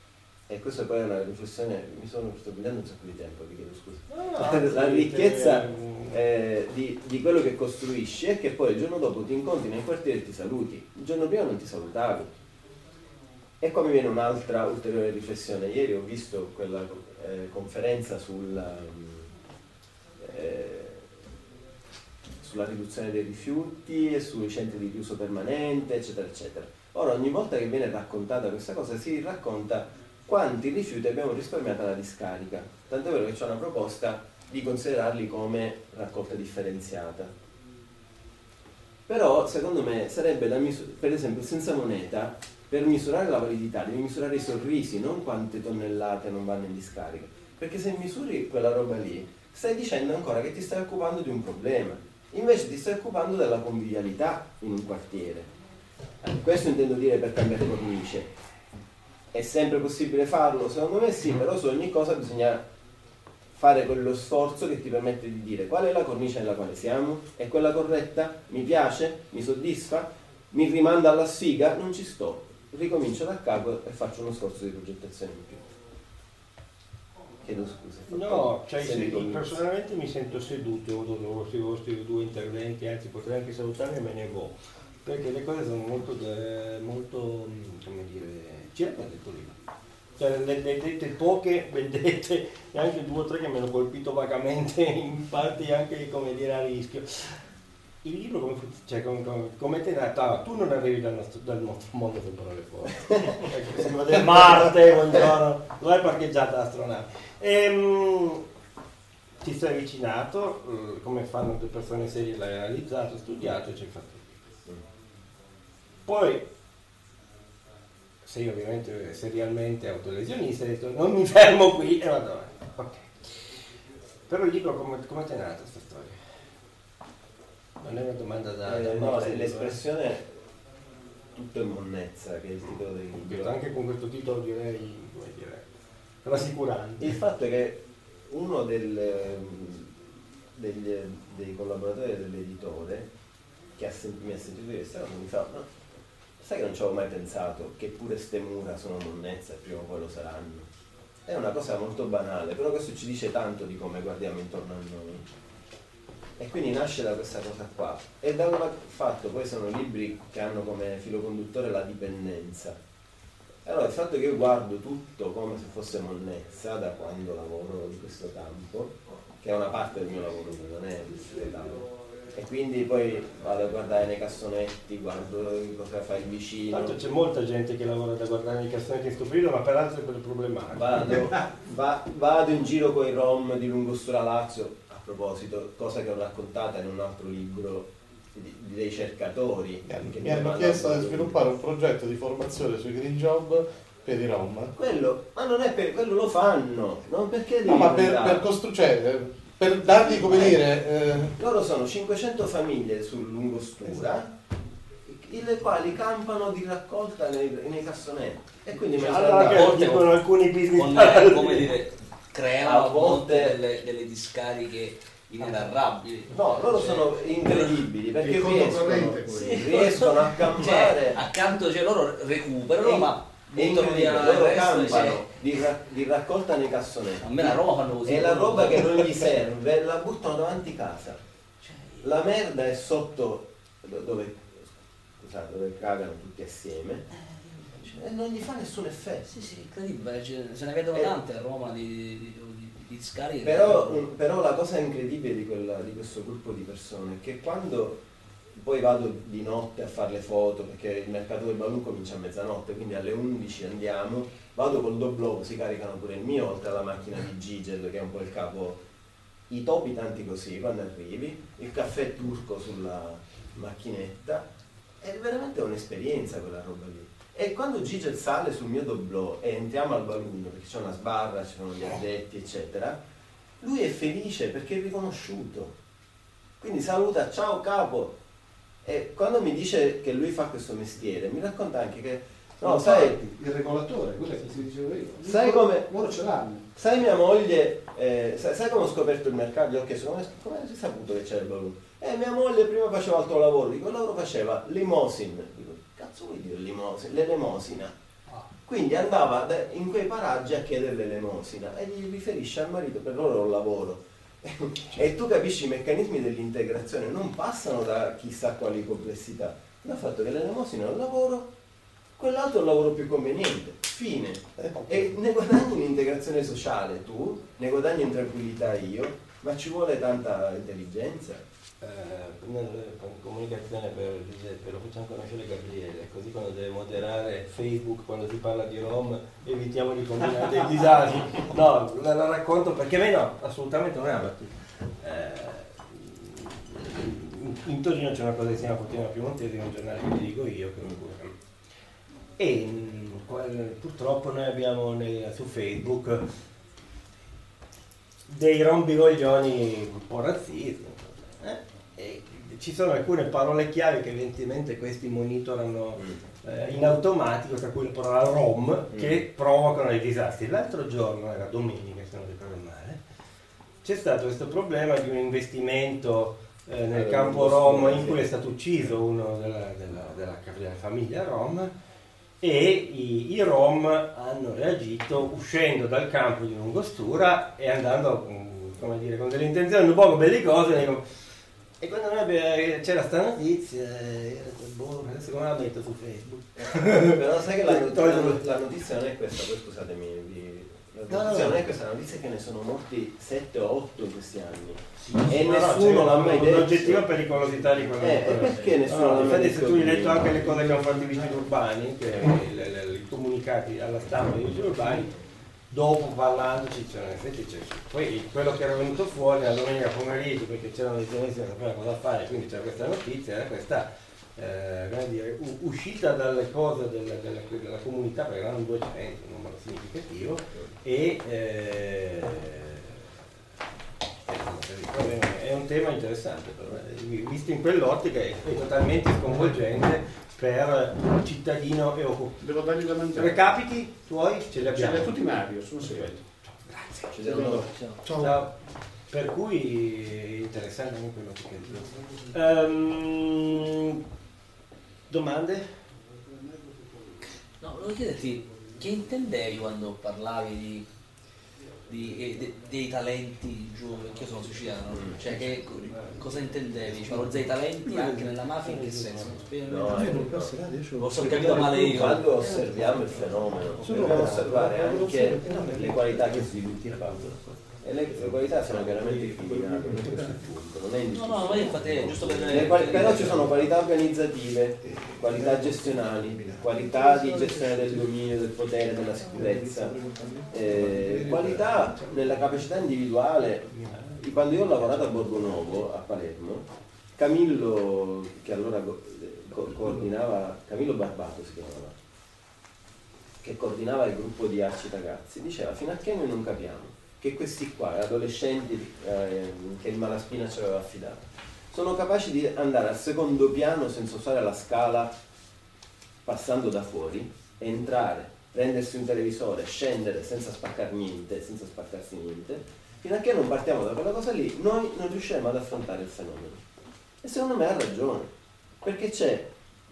e questa poi è una riflessione, mi sono sto prendendo un sacco di tempo, vi chiedo scusa. No, no, la ricchezza mm, eh, di, di quello che costruisci è che poi il giorno dopo ti incontri nel quartiere e ti saluti, il giorno prima non ti salutavi. E qua mi viene un'altra ulteriore riflessione. Ieri ho visto quella eh, conferenza sulla, eh, sulla riduzione dei rifiuti e sui centri di riuso permanente, eccetera, eccetera. Ora, ogni volta che viene raccontata questa cosa, si racconta quanti rifiuti abbiamo risparmiato alla discarica. Tant'è vero che c'è una proposta di considerarli come raccolta differenziata. Però, secondo me, sarebbe da misurare, per esempio, senza moneta, per misurare la validità devi misurare i sorrisi, non quante tonnellate non vanno in discarica. Perché se misuri quella roba lì, stai dicendo ancora che ti stai occupando di un problema. Invece ti stai occupando della convivialità in un quartiere. Questo intendo dire per cambiare cornice. È sempre possibile farlo? Secondo me sì, però su ogni cosa bisogna fare quello sforzo che ti permette di dire qual è la cornice nella quale siamo, è quella corretta, mi piace, mi soddisfa, mi rimanda alla sfiga, non ci sto. Ricomincio da capo e faccio uno sforzo di progettazione in più. Chiedo scusa. no, cioè, Se mi se- convinci. personalmente mi sento seduto dopo questi vostri due interventi, anzi potrei anche salutare e me ne vo', perché le cose sono molto, eh, molto mm, come dire, ci ha detto prima. Cioè, le, le dette poche, vedete, e anche due o tre che mi hanno colpito vagamente, in parte anche, come dire, a rischio. Il libro come, fu- cioè, come, come, come te ne ah, tu non arrivi dal nostro, dal nostro mondo con parole forti. Ecco, si vede Marte, buongiorno, dove è parcheggiata l'astronave? Ehm, ti sei avvicinato, eh, come fanno le persone serie, l'hai analizzato, studiato e ci hai fatto il libro. Poi sei ovviamente serialmente autolesionista, hai detto non mi fermo qui e vado avanti. Ok. Però il libro come, come ti è nata questa storia? Non è una domanda da... da Eh, no, nostro, l'espressione tutto è monnezza, che è il titolo del eh. libro. Anche con questo titolo direi, come dire, rassicurante. Il fatto è che uno del, degli, dei collaboratori dell'editore che ha sen- mi ha sentito dire questa cosa mi fa, ma sai che non ci avevo mai pensato che pure ste mura sono monnezza e prima o poi lo saranno. È una cosa molto banale, però questo ci dice tanto di come guardiamo intorno a noi. E quindi nasce da questa cosa qua. E da un fatto poi sono libri che hanno come filo conduttore la dipendenza. Allora il fatto che io guardo tutto come se fosse monnezza da quando lavoro in questo campo, che è una parte del mio lavoro, non è il lavoro. E quindi poi vado a guardare nei cassonetti, guardo cosa fa il vicino. Tanto c'è molta gente che lavora da guardare nei cassonetti in sto periodo, ma per altre problematiche. Vado, va- vado in giro con i rom di Lungostura Lazio, a proposito, cosa che ho raccontata in un altro libro di, di dei cercatori. Mi hanno, che mi hanno mandano chiesto di quello- sviluppare un progetto di formazione sui green job per i Rom. Quello, ma non è per quello, lo fanno, non perché devi No, ma per, andare? per costruire, per dargli, come dire, eh, Loro sono cinquecento famiglie su Lungostura, le quali campano di raccolta nei, nei cassonetti. E quindi me ne sono Allora andato. che volte dicono alcuni business con, plan. eh, come dire, creano A volte- delle, delle discariche inenarrabili. No, loro Cioè, sono incredibili perché Il riescono, controcorrente, sì, quello. riescono a cioè, campare. accanto, cioè, loro recuperano, È- ma è buttano incredibile, via il loro resto, campano cioè, di, ra- di raccolta nei cassonetti. a me la Roma fanno così. E la roba che non gli serve la buttano davanti casa. Cioè, La merda è sotto do- dove, scusate, dove cagano tutti assieme e non gli fa nessun effetto. sì, sì, incredibile, cioè, se ne vedono Eh. tante a Roma di, di, di, di discariche. Però, un- però la cosa incredibile di, quella- di questo gruppo di persone è che quando poi vado di notte a fare le foto, perché il mercato del balloon comincia a mezzanotte, quindi alle undici andiamo, vado col doblò, si caricano pure il mio, oltre alla macchina di Gigel che è un po' il capo, i topi tanti così, quando arrivi, il caffè turco sulla macchinetta, è veramente un'esperienza quella roba lì. E quando Gigel sale sul mio doblò e entriamo al balloon, perché c'è una sbarra, ci sono gli addetti, eccetera, lui è felice perché è riconosciuto. Quindi saluta, ciao capo. E quando mi dice che lui fa questo mestiere, mi racconta anche che, no, sai, il regolatore, quello che ti dicevo io. Sai come- Loro ce l'hanno. sai mia moglie, eh, sai, sai come ho scoperto il mercato? Gli ho chiesto, come, come hai saputo che c'era il balloon? Eh, mia moglie prima faceva altro lavoro, dico, lavoro faceva limousine. Dico, cazzo vuoi dire limousine? L'elemosina. Quindi andava da- in quei paraggi a chiedere l'elemosina e gli riferisce al marito, per loro è un lavoro. E tu capisci, i meccanismi dell'integrazione non passano da chissà quali complessità. Il fatto che l'elemosina è un lavoro, quell'altro è un lavoro più conveniente, fine. E ne guadagni in integrazione sociale tu, ne guadagni in tranquillità io, ma ci vuole tanta intelligenza. Eh, con comunicazione per Giuseppe lo facciamo conoscere Gabriele, così quando deve moderare Facebook quando si parla di Rom evitiamo di combinare dei disagi. No, la, la racconto perché me no, assolutamente non è una battuta. Eh, in, in Torino c'è una cosa che si chiama Quotidiano Piemontese, che è un giornale che vi dico io, che lo curo. E mh, purtroppo noi abbiamo nel, su Facebook dei rompicoglioni un po' razzisti. Eh? E ci sono alcune parole chiave che evidentemente questi monitorano eh, in automatico, tra cui la parola rom, che provocano dei disastri. L'altro giorno, era domenica se non ricordo male, c'è stato questo problema di un investimento eh, nel campo rom in cui è stato ucciso uno della, della, della, della famiglia rom, e i, i rom hanno reagito uscendo dal campo di Lungostura e andando, come dire, con delle intenzioni un po' bellicose. E quando noi abbiamo, c'era sta notizia, io ho detto, boh, adesso come la metto su Facebook? Però sai che la, la, la notizia non è questa, poi scusatemi, vi, la notizia no, no. non è questa, la notizia è che ne sono morti sette o otto in questi anni. Sì, e no, nessuno no, l'ha mai detto. L'oggettiva pericolosità di quello eh, che e perché nessuno no, l'ha mai infatti detto? se tu hai letto anche le cose che hanno fatto i vigili urbani, che le, le, le, i comunicati alla stampa dei vigili urbani, dopo parlandoci c'era in effetti c'è, poi quello che era venuto fuori la domenica pomeriggio, perché c'erano dei giornalisti che non sapevano cosa fare, quindi c'era questa notizia, era questa eh, come dire, uscita dalle cose della, della, della comunità, perché erano duecento, un numero significativo, e eh, è un tema interessante, però, visto in quell'ottica è, è totalmente sconvolgente per cittadino e occupato. Devo dargli da mangiare. Recapiti tuoi? Ce li abbiamo. Ce li ha tutti Mario, sono segreto. Grazie. Ci diamo loro. Ciao. Ciao. Per cui è interessante anche quello che dico. Um, domande? No, volevo chiederti che intendevi quando parlavi di, di, eh, de, dei talenti giù, perché io sono siciliano, cioè che cosa intendevi? Valorizzare i talenti anche nella mafia, in che senso? No, eh, Ho capito male io. quando osserviamo il fenomeno dobbiamo osservare anche le qualità che sviluppano, e le, le qualità sono chiaramente criminali, non è questo il punto, non è No, indiscutibile. no, ma infatti è giusto per... Le quali- però ci sono qualità organizzative, qualità gestionali, qualità di gestione del dominio, del potere, della sicurezza, eh, qualità nella capacità individuale. Quando io ho lavorato a Borgonovo, a Palermo, Camillo, che allora co- co- coordinava, Camillo Barbato si chiamava, che coordinava il gruppo di Arci Ragazzi, diceva: fino a che noi non capiamo che questi qua, adolescenti eh, che il Malaspina ci aveva affidato, sono capaci di andare al secondo piano senza usare la scala, passando da fuori, entrare, prendersi un televisore, scendere senza spaccare niente, senza spaccarsi niente, fino a che non partiamo da quella cosa lì, noi non riusciremo ad affrontare il fenomeno. E secondo me ha ragione, perché c'è,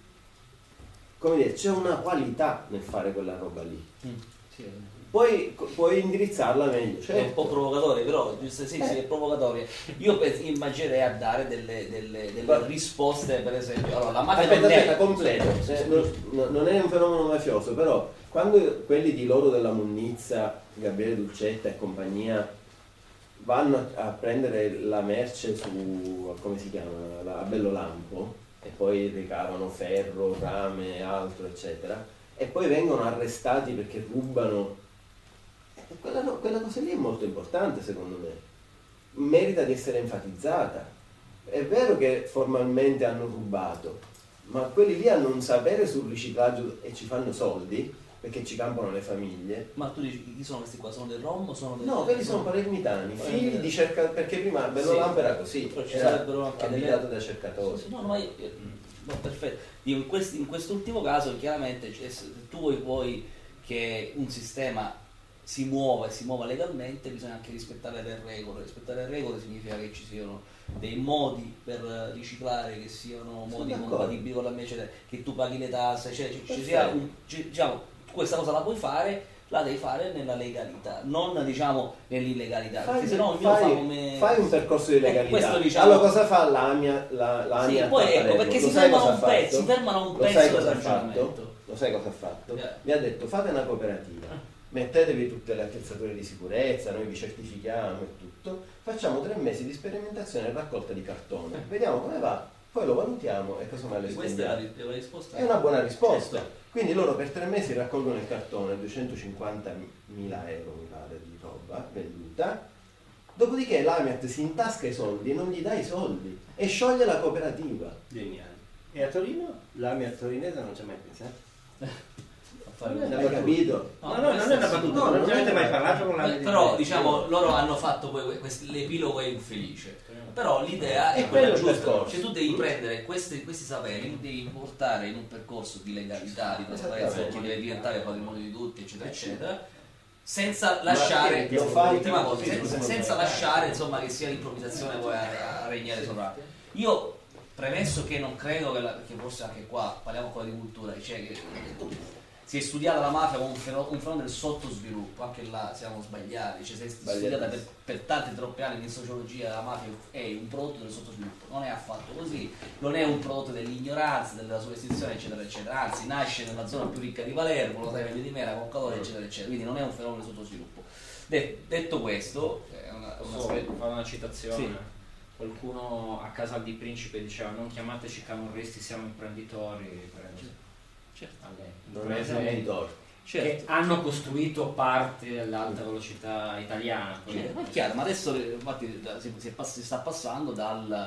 come dire, c'è una qualità nel fare quella roba lì. Mm, sì. Poi puoi indirizzarla meglio. Cioè, è un po' provocatorio, però giusto, sì, sì, Eh. è provocatorio. Io penso, immaginerei a dare delle, delle, delle risposte, per esempio. Allora, la mafia Aspetta, non è- aspetta, completo. Eh, non, no- non è un fenomeno mafioso, però quando quelli di loro della Munnizza, Gabriele Dulcetta e compagnia, vanno a, a prendere la merce su, come si chiama, la- a Bello Lampo, e poi ricavano ferro, rame, altro, eccetera, e poi vengono arrestati perché rubano. E Quella, no- quella cosa lì è molto importante, secondo me. Merita di essere enfatizzata. È vero che formalmente hanno rubato, ma quelli lì hanno un sapere sul riciclaggio e ci fanno soldi, perché ci campano le famiglie. Ma tu dici, chi sono questi qua? Sono del Rom o sono del... No, quelli sono palermitani, figli di cercatori, perché prima Bello Sì. Lampo era così, Però ci era sarebbero anche delle- abitato da cercatori. Sì, no, no, ma io, io- no, perfetto. Dico, in, questi- in quest'ultimo caso, chiaramente, cioè, se tu vuoi, vuoi che un sistema si muova e si muova legalmente, bisogna anche rispettare le regole. Rispettare le regole significa che ci siano dei modi per riciclare, che siano Sono modi d'accordo. compatibili con la mia, eccetera, che tu paghi le tasse, cioè ci, ci sia un, ci- diciamo, questa cosa la puoi fare, la devi fare nella legalità, non diciamo nell'illegalità, perché Fai, sennò ognuno fai, fa come... fai un percorso di Eh, legalità. questo, diciamo- Allora cosa fa l'AMIA? La, la Sì, AMIA poi a ecco, Palermo? perché Lo si sai fermano cosa un ha pezzo, fatto? si fermano un Lo pezzo sai del cosa ha fatto? ragionamento. Lo sai cosa ha fatto? Eh. Mi ha detto fate una cooperativa, mettetevi tutte le attrezzature di sicurezza, noi vi certifichiamo e tutto, facciamo tre mesi di sperimentazione e raccolta di cartone, vediamo come va, poi lo valutiamo e casomai lo Questa è la, estendiamo. ri- la risposta. È una buona risposta. Certo. Quindi loro per tre mesi raccolgono il cartone, duecentocinquantamila euro mi pare di roba venduta, dopodiché l'Amiat si intasca i soldi e non gli dà i soldi e scioglie la cooperativa. Geniale. E a Torino? L'Amiat torinese non ci ha mai pensato. Non hai capito? No, no, non è una battuta, No, non non ci avete è- mai parlato con la Eh, però diciamo loro hanno fatto poi quest- l'epilogo è infelice, però l'idea è E quella quello è il giusta, percorso. cioè tu devi prendere questi, questi saperi, li devi portare in un percorso di legalità, di trasparenza, che deve diventare patrimonio di tutti, eccetera eccetera, senza lasciare lo fai- l'ultima cosa, sì, senza, sì, senza sì. lasciare insomma che sia l'improvvisazione poi a, a regnare sopra. Io premesso che non credo che la, perché forse anche qua parliamo ancora di cultura, cioè che si è studiata la mafia come un fenomeno, un fenomeno del sottosviluppo, anche là siamo sbagliati, cioè si è studiata per, per tanti troppi anni in sociologia la mafia è un prodotto del sottosviluppo, non è affatto così, non è un prodotto dell'ignoranza, della superstizione eccetera eccetera, anzi nasce nella zona più ricca di Palermo, lo sai meglio di me, la Concadore eccetera eccetera, quindi non è un fenomeno del sottosviluppo. De- detto questo, è una, una Posso spe- fare una citazione? Sì. Qualcuno a Casal di Principe diceva non chiamateci camorristi, siamo imprenditori. certo. Alle Non è imprese venditore. Certo. che hanno costruito parte dell'alta velocità italiana. Cioè, ma è chiaro, ma adesso eh, infatti da- si, si è pass- si sta passando dal,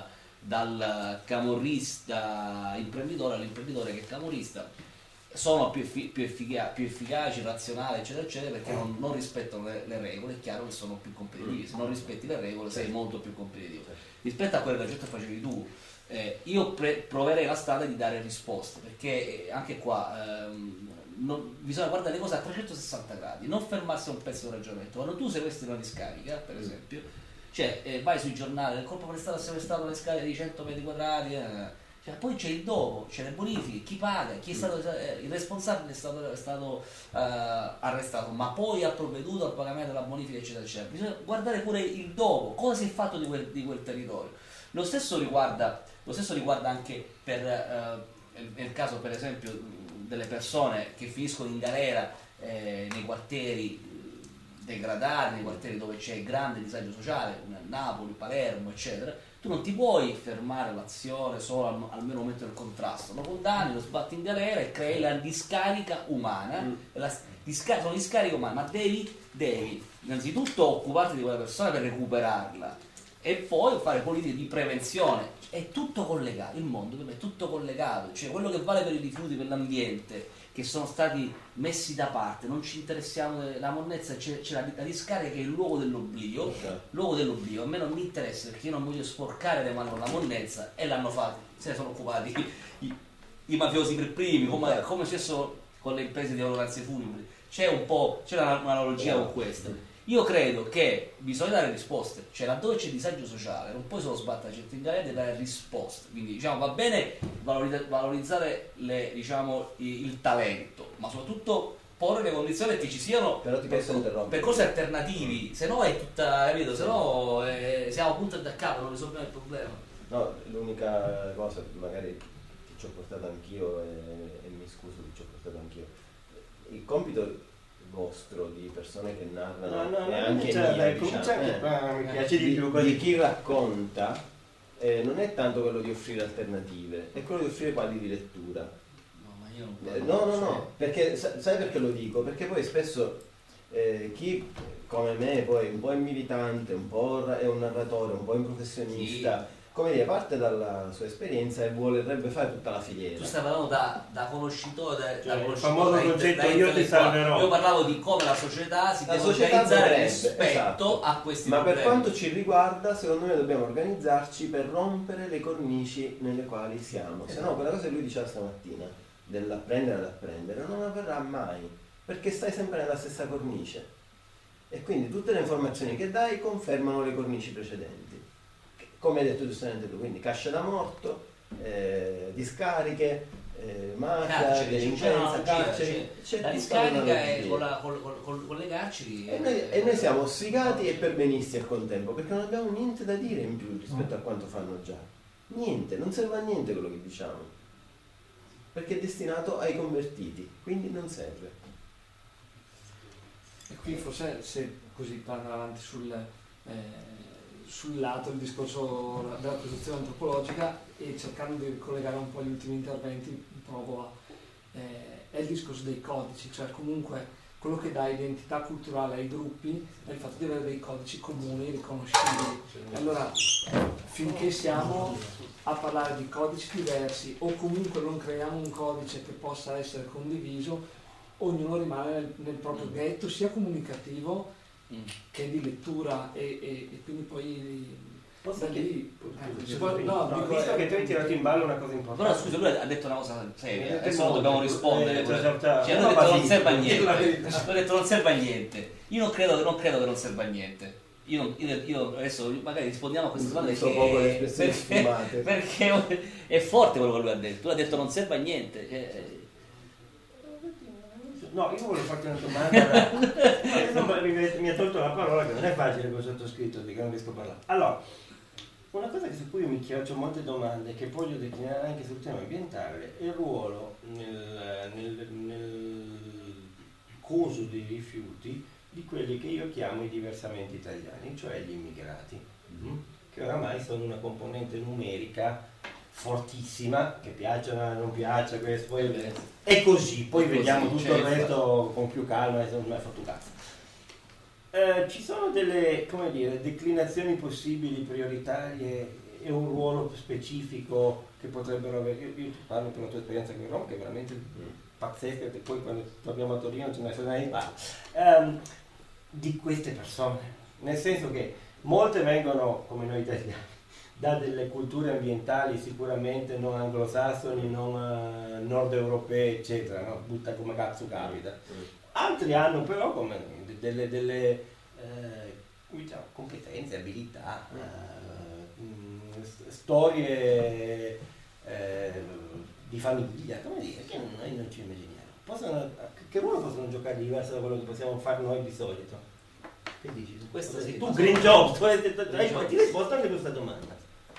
dal camorrista imprenditore all'imprenditore che è camorrista. Sono più, effi- più, effica- più efficaci, razionali, eccetera, eccetera, perché non, non rispettano le, le regole. È chiaro che sono più competitivi. Se non rispetti le regole, sei molto più competitivo rispetto a quello che già facevi tu. Eh, io pre- proverei la strada di dare risposte, perché eh, anche qua ehm, non- bisogna guardare le cose a trecentosessanta gradi, non fermarsi a un pezzo di ragionamento. Quando tu sequestri una discarica, per esempio, cioè eh, vai sui giornali, il colpo per stato ha sequestrato una discarica di cento metri quadrati, eh, cioè, poi c'è il dopo, c'è le bonifiche, chi paga, chi è stato eh, il responsabile è stato, è stato eh, arrestato, ma poi ha provveduto al pagamento della bonifica, eccetera, eccetera. Bisogna guardare pure il dopo, cosa si è fatto di quel, di quel territorio. Lo stesso riguarda, lo stesso riguarda anche per eh, nel caso per esempio delle persone che finiscono in galera eh, nei quartieri degradati, nei quartieri dove c'è grande disagio sociale, come a Napoli, Palermo, eccetera. Tu non ti puoi fermare l'azione solo al, al mero momento del contrasto, lo condanni, lo sbatti in galera e crei la discarica umana. Mm. La disca- sono discariche umane, ma devi, devi innanzitutto occuparti di quella persona per recuperarla e poi fare politiche di prevenzione. È tutto collegato, il mondo per me è tutto collegato, cioè quello che vale per i rifiuti, per l'ambiente, che sono stati messi da parte, non ci interessiamo della monnezza, c'è, c'è la, la discarica che è il luogo dell'oblio, luogo dell'oblio, a me non mi interessa perché io non voglio sporcare le mani con la monnezza e l'hanno fatto, se ne sono occupati i, i, i mafiosi per primi, come, come è successo con le imprese di onoranze funebri. C'è un po', c'è una, un'analogia con questa. Io credo che bisogna dare risposte, cioè laddove c'è disagio sociale non puoi solo sbattere la gente in galera e dare risposte, quindi diciamo va bene valorizzare, valorizzare le, diciamo, il, il talento, ma soprattutto porre le condizioni che ci siano Però ti posso interrompere. percorsi alternativi, se no è tutta, capito? Se no eh, siamo punto da capo, non risolviamo il problema. No, l'unica cosa, magari che ci ho portato anch'io e, e mi scuso che ci ho portato anch'io, il compito vostro di persone che narrano No, no, e no, anche cioè, mio, dai, diciamo, cominciate eh, qua, mi piace di più di così. chi racconta eh, non è tanto quello di offrire alternative, è quello di offrire quadri di lettura. No, ma io non Eh, no, no, no, perché sa- sai perché lo dico? Perché poi spesso eh, chi come me poi un po' è militante, un po' ra- è un narratore, un po' è un professionista, come dire, parte dalla sua esperienza e vorrebbe fare tutta la filiera. Tu stai parlando da, da conoscitore, da, Cioè, da il conoscitore, famoso da- concetto da io ti intellettuale. salverò. Io parlavo di come la società si La deve società organizzare dovrebbe, rispetto esatto. a questi Ma problemi. per quanto ci riguarda, secondo me dobbiamo organizzarci per rompere le cornici nelle quali siamo. Se no, quella cosa che lui diceva stamattina, dell'apprendere ad apprendere, non avverrà mai, perché stai sempre nella stessa cornice. E quindi tutte le informazioni che dai confermano le cornici precedenti. Come hai detto giustamente tu, quindi casce da morto, eh, discariche, eh, mafia, Carceri, delinquenza, c'è, carceri, c'è, c'è la tutta discarica una è logica. con, la, col, col, col, con le carceri E noi, e noi siamo sfigati e perbenisti al contempo, perché non abbiamo niente da dire in più rispetto a quanto fanno già. Niente, non serve a niente quello che diciamo, perché è destinato ai convertiti, quindi non serve. E qui forse se così per andare avanti sul, eh, sul lato del discorso della costruzione antropologica e cercando di ricollegare un po' gli ultimi interventi, provo a, eh, è il discorso dei codici, cioè comunque quello che dà identità culturale ai gruppi è il fatto di avere dei codici comuni riconoscibili. Allora, finché siamo a parlare di codici diversi o comunque non creiamo un codice che possa essere condiviso, ognuno rimane nel, nel proprio ghetto, sia comunicativo mm. che di lettura e, e, e quindi poi da lì eh, se può, no, no, visto è, che tu hai tirato in ballo una cosa importante. Però scusa, lui ha detto una cosa seria, Eh, adesso non dobbiamo rispondere. eh, cioè, cioè, cioè, cioè, no, hanno detto ma non sì, serve a sì, niente. sì. Hanno detto non serve a niente. Io non credo, non credo che non serva a niente. Io, non, io, io adesso magari rispondiamo a queste domande So poco le espressioni perché, sfumate. perché è forte quello che lui ha detto. Lui ha detto non serve a niente. Cioè, no, io volevo farti una domanda. No, mi, mi ha tolto la parola, che non è facile con sottoscritto, perché non riesco a parlare. Allora, una cosa su cui io mi chiedo, ho molte domande che voglio declinare anche sul tema ambientale, è il ruolo nel, nel, nel coso dei rifiuti di quelli che io chiamo i diversamente italiani, cioè gli immigrati, mm-hmm. che oramai sono una componente numerica fortissima, che piacciono, non piaccia, questo, poi è così, poi è vediamo così, tutto il resto con più calma e non mi ha fatto cazzo. Eh, ci sono delle, come dire, declinazioni possibili, prioritarie e un ruolo specifico che potrebbero avere. Io, io parlo per la tua esperienza con Roma, che è veramente pazzesca, e poi quando torniamo a Torino ce ne sono ne parla. Um, di queste persone, nel senso che molte vengono, come noi italiani, da delle culture ambientali sicuramente non anglosassoni, non uh, nord europee, eccetera, no? Butta come cazzo capita. Altri hanno però come delle, delle eh, diciamo, competenze, abilità, eh, mh, storie eh, di famiglia, come dire, che noi non ci immaginiamo. Possono, che ruolo possono giocare diverso da quello che possiamo fare noi di solito? Che dici su questo? Sì, Tu Green Jobs, tu hai, hai, ti risposto anche a questa domanda.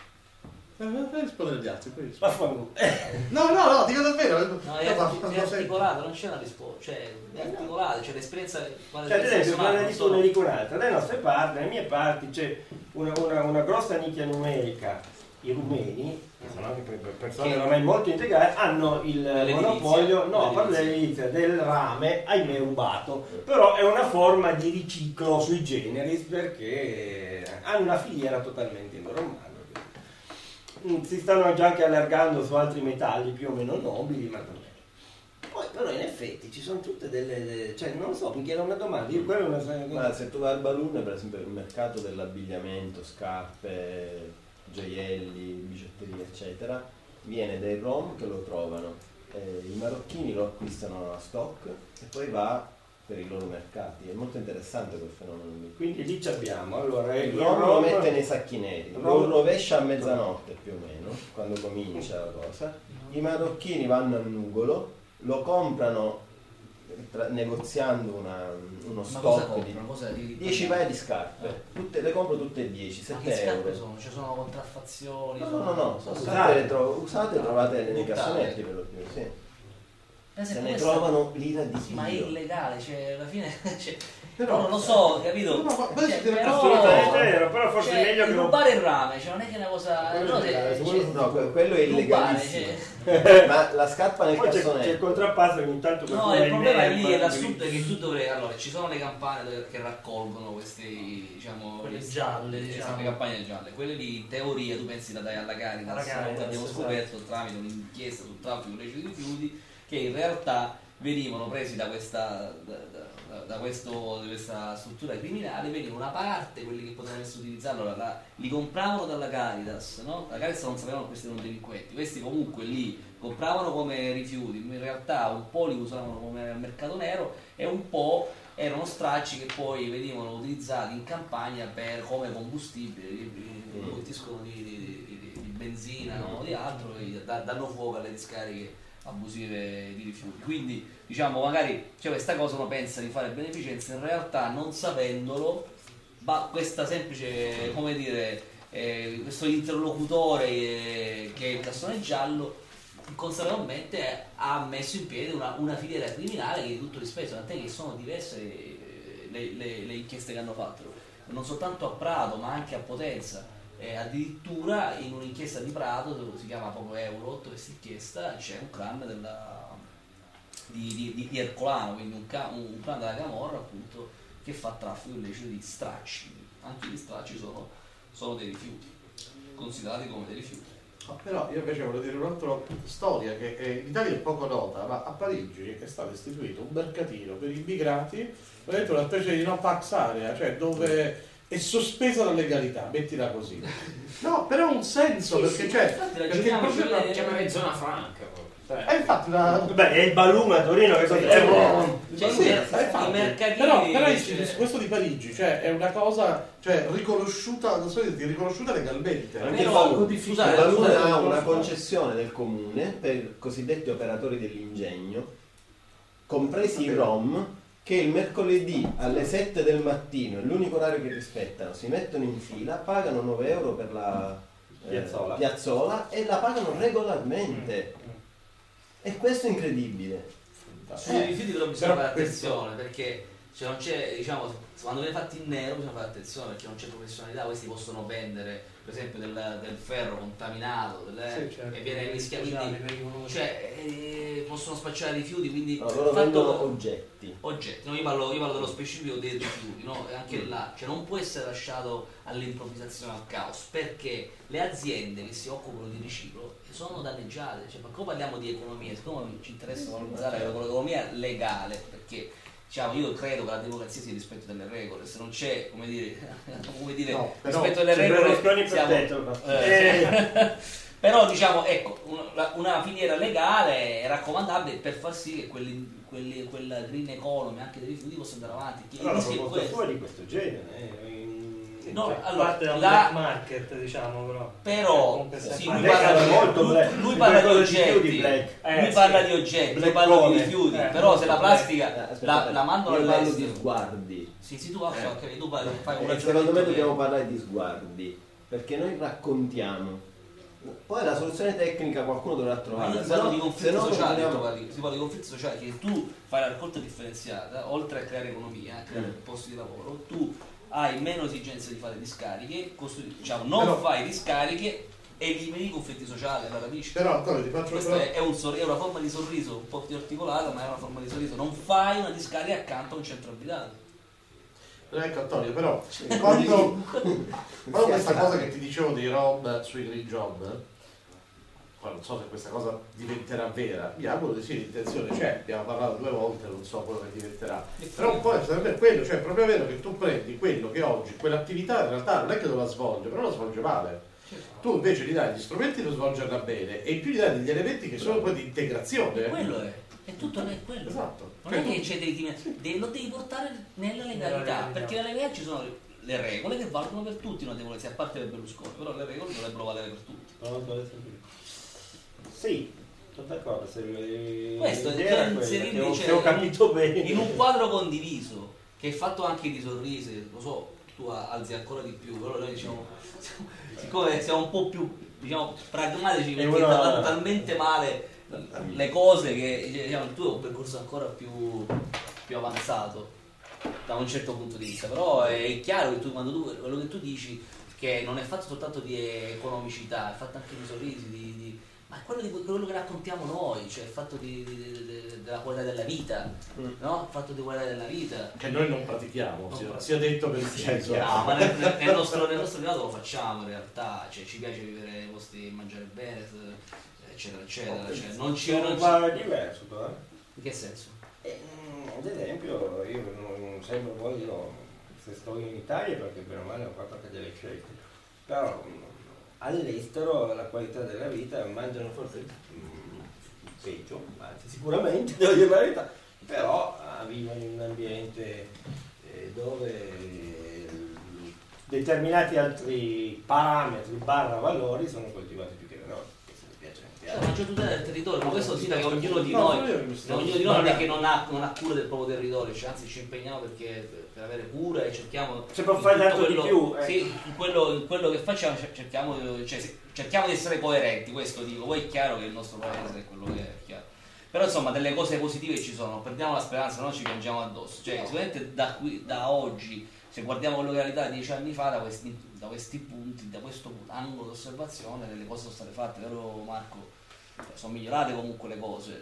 Fai rispondere agli altri, poi rispondi. Vaffanculo. No, no, no, dico davvero. No, è, artic- è articolato, non c'è una risposta, cioè è articolato, c'è l'esperienza. Cioè, ad esempio, parla di tu, ne dico un'altra. Le nostre parti, le mie parti, c'è una, una, una grossa nicchia numerica. I rumeni, che sono anche persone che ormai molto integrate, hanno il l'edilizia. monopolio, no, L'edilizia. per l'edilizia del rame, ahimè rubato, però è una forma di riciclo sui generis perché hanno una filiera totalmente normale. Si stanno già anche allargando su altri metalli più o meno nobili, ma non è. Poi però in effetti ci sono tutte delle, cioè non lo so, mi chiedo una domanda, io quello è una... Ma se tu vai al Balloon, per esempio, il mercato dell'abbigliamento, scarpe, gioielli, bigiotteria, eccetera, viene dai rom che lo trovano, eh, i marocchini lo acquistano a stock e poi va per i loro mercati. È molto interessante quel fenomeno lì. Quindi lì ci abbiamo, allora Il il rom lo rom mette nei sacchi neri, lo rovescia a mezzanotte più o meno, quando comincia la cosa. I marocchini vanno al nugolo, lo comprano tra- negoziando una, uno Ma cosa stock comprano? Cosa di- di dieci paia di scarpe, tutte, le compro tutte e dieci, Ma che sette scarpe euro. sono? Ci sono contraffazioni? No, sono- no, no, no, sono usate, usate. le tro- usate trovate nei Buttate. cassonetti per lo più, sì. Eh, se Se ne come trovano l'ira di Sì, ma è Dio. illegale, cioè alla fine cioè, Però- non lo so, capito? No, ma- ma- Cioè, però, assolutamente vero, però forse cioè, è meglio che non- rubare il rame, cioè non è che è una cosa. Quello no, è illegale, se- su cioè, No, que- quello è rubare, illegalissimo. cioè, Ma la scarpa nel Poi c'è, c'è il cassonetto. contrappasso che ogni tanto no, qualcuno il è problema è in lì, erba, è l'assunto è quindi- che tu dovrei. Allora, ci sono le campane che raccolgono questi, diciamo, Quelle le- gialle, le, diciamo. le campagne gialle. Quelle lì in teoria tu pensi la dai alla Caritas, Alla Caritas, abbiamo esatto. scoperto tramite un'inchiesta sul traffico illecito di rifiuti che in realtà venivano presi da questa, da, da, da questo, da questa struttura criminale, venivano una parte, quelli che potevano essere utilizzati, allora, la, li compravano dalla Caritas, no? La Caritas non sapevano che questi erano delinquenti, questi comunque li compravano come rifiuti, in realtà un po' li usavano come mercato nero e un po' erano stracci che poi venivano utilizzati in campagna per, come combustibile, costituiscono di, di, di, di benzina o di altro e da- danno fuoco alle discariche abusive di rifiuti. Quindi diciamo magari c'è questa cosa, uno pensa di fare beneficenza, in realtà non sapendolo, ma questa semplice, come dire, eh, questo interlocutore eh, che è il cassone giallo consapevolmente ha messo in piedi una, una filiera criminale che di tutto rispetto, tant'è che sono diverse eh, le, le, le inchieste che hanno fatto, non soltanto a Prato ma anche a Potenza. Eh, addirittura in un'inchiesta di Prato, dove si chiama proprio Eurot, questa inchiesta, c'è un clan della, di, di, di, di Ercolano, quindi un, ca, un, un clan della Camorra appunto, che fa traffico illecito di stracci. Anche gli stracci sono, sono dei rifiuti, considerati come dei rifiuti. No, però io invece voglio dire un'altra storia che è, in Italia è poco nota, ma a Parigi è stato istituito un mercatino per immigrati, vedete, una specie di no tax area, cioè dove è sospesa la legalità, mettila così. No, però ha un senso, Sì, perché sì, c'è, infatti perché il ragioniamoci, problema le- chiamare zona franca proprio. Cioè, è infatti una... Beh, è il Balloon a Torino che Sì, cosa è c'è? buono. Cioè, Sì, i eh, mer- infatti. i mercatini, però, però il- cioè- questo di Parigi, cioè è una cosa, cioè riconosciuta, non so dire, riconosciuta legalmente. Anche Però, il Balloon. Il scusate, Balloon scusate, ha non una so- concessione del comune per cosiddetti operatori dell'ingegno, compresi i Rom, che il mercoledì alle sette del mattino, è l'unico orario che rispettano, si mettono in fila, pagano nove euro per la eh, Piazzola. piazzola e la pagano regolarmente. E questo è incredibile. Sui rifiuti però bisogna Però fare questo- attenzione, perché cioè, non c'è, diciamo, quando viene fatto in nero bisogna fare attenzione, perché non c'è professionalità, questi possono vendere per esempio del, del ferro contaminato delle- Sì, certo. e viene mischiato, Sociali, quindi, pericolosi. cioè, eh, possono spacciare rifiuti, quindi No, loro il fatto- vendono oggetti. oggetti, no, io, parlo, io parlo dello specifico dei rifiuti, no? E anche là, cioè non può essere lasciato all'improvvisazione, al caos, perché le aziende che si occupano di riciclo sono danneggiate, cioè, ma come parliamo di economia, siccome ci interessa valorizzare l'economia legale, perché diciamo, io credo che la democrazia sia il rispetto delle regole, se non c'è, come dire, come dire No, però rispetto alle C'è Berlusconi regole, siamo, perfetto. eh, però diciamo, ecco, una, una filiera legale è raccomandabile per far sì che quelli, quelli, quella green economy anche dei rifiuti possa andare avanti. Che il Allora, rischio è proposta questo. tua di questo genere. eh, in- No, cioè, allora, parte da un la- black market, diciamo, però. però Comunque sì, sempre- lui Black parla, è di, molto lui, black. lui Di parla di qualcosa di più oggetti, di black. Eh, lui parla sì. di oggetti, io Black parlo di cone. rifiuti, Eh, però se molto la black. plastica Eh, aspetta, la, la mandano io parlo all'estero. di sguardi. Sì, sì, tu vai, Eh. ok, tu parli, fai un Eh, ragionamento secondo me che- dobbiamo parlare di sguardi, perché noi raccontiamo. Poi la soluzione tecnica qualcuno dovrà Ma trovarla. io Se parlo no- di se conflitto no sociale, continuiamo- tu parli- si parla di conflitto sociale, che tu fai la raccolta differenziata, oltre a creare economia, a creare Mm. posti di lavoro, tu hai meno esigenze di fare discariche, costru- diciamo, non Però- fai discariche, elimini i conflitti sociali alla radice. Però Antonio ti faccio Questa però- è, è un sor- è una forma di sorriso un po' più articolata, ma è una forma di sorriso. Non fai una discarica accanto a un centro abitato. Ecco Antonio, però quando, quando questa cosa che ti dicevo dei Rob sui green job, poi non so se questa cosa diventerà vera, mi auguro di sì, l'intenzione c'è, abbiamo parlato due volte, non so quello che diventerà. Però poi sarebbe quello, cioè è proprio vero che tu prendi quello che oggi, quell'attività in realtà non è che non la svolge, però la svolge male. Tu invece gli dai gli strumenti per svolgerla bene e in più gli dai degli elementi che sono poi di integrazione. Quello è, è tutto è quello. Esatto. Non è che c'è dei, devi, lo devi portare nella legalità, legalità. perché nella legalità ci sono le, le regole che valgono per tutti, notevolezza, a parte per Berlusconi, però le regole dovrebbero valere per tutti. No, no, sì, sono d'accordo. Se Questo l'idea era è quella, inserire, che ho, cioè, che ho capito bene. in un quadro condiviso, che è fatto anche di sorrisi, lo so, tu alzi ancora di più, però noi diciamo, siamo- siccome siamo un po' più diciamo, pragmatici, perché uno- vanno talmente male le cose che diciamo, tu hai un percorso ancora più, più avanzato da un certo punto di vista, però è chiaro che tu quando tu quello che tu dici che non è fatto soltanto di economicità, è fatto anche di sorrisi, di, di- ma è quello, di, quello che raccontiamo noi, cioè è fatto di, di- di- della qualità della vita, no? È fatto di qualità della vita. Che noi non pratichiamo, Non sia, pratichiamo. sia detto per il senso. No, ma nel, nel- nel nostro, nel nostro privato lo facciamo in realtà, cioè ci piace vivere nei posti, mangiare bene, eccetera, eccetera. Cioè, non ci, Sono non un ci- po' diverso, però. eh. In che senso? Eh, ad esempio, io non sempre voglio, se sto in Italia perché bene o male ho fatto anche delle scelte, però mh, all'estero la qualità della vita mangiano forse mh, peggio, anzi sicuramente, devo dire la verità, però ah, vivono in un ambiente eh, dove eh, determinati altri parametri barra valori sono coltivati più che da noi. Questo mi piace anche Eh, maggior tutela del territorio, ma questo significa che ognuno di No, noi, io mi sto- ognuno di noi non è che non ha, non ha cura del proprio territorio, cioè, anzi ci impegniamo perché, per avere cura e cerchiamo Se può in fare tutto tanto di quello- più, ecco. sì, in quello, in quello che facciamo cer- cerchiamo, cioè, sì, cerchiamo di essere coerenti, questo dico, poi è chiaro che il nostro paese è quello che è, chiaro. Però insomma delle cose positive ci sono, perdiamo la speranza, no ci piangiamo addosso, cioè sicuramente da, qui, da oggi, se guardiamo quello che era l'Italia dieci anni fa, da questi, da questi punti, da questo angolo di osservazione, delle cose sono state fatte, vero Marco? Sono migliorate comunque le cose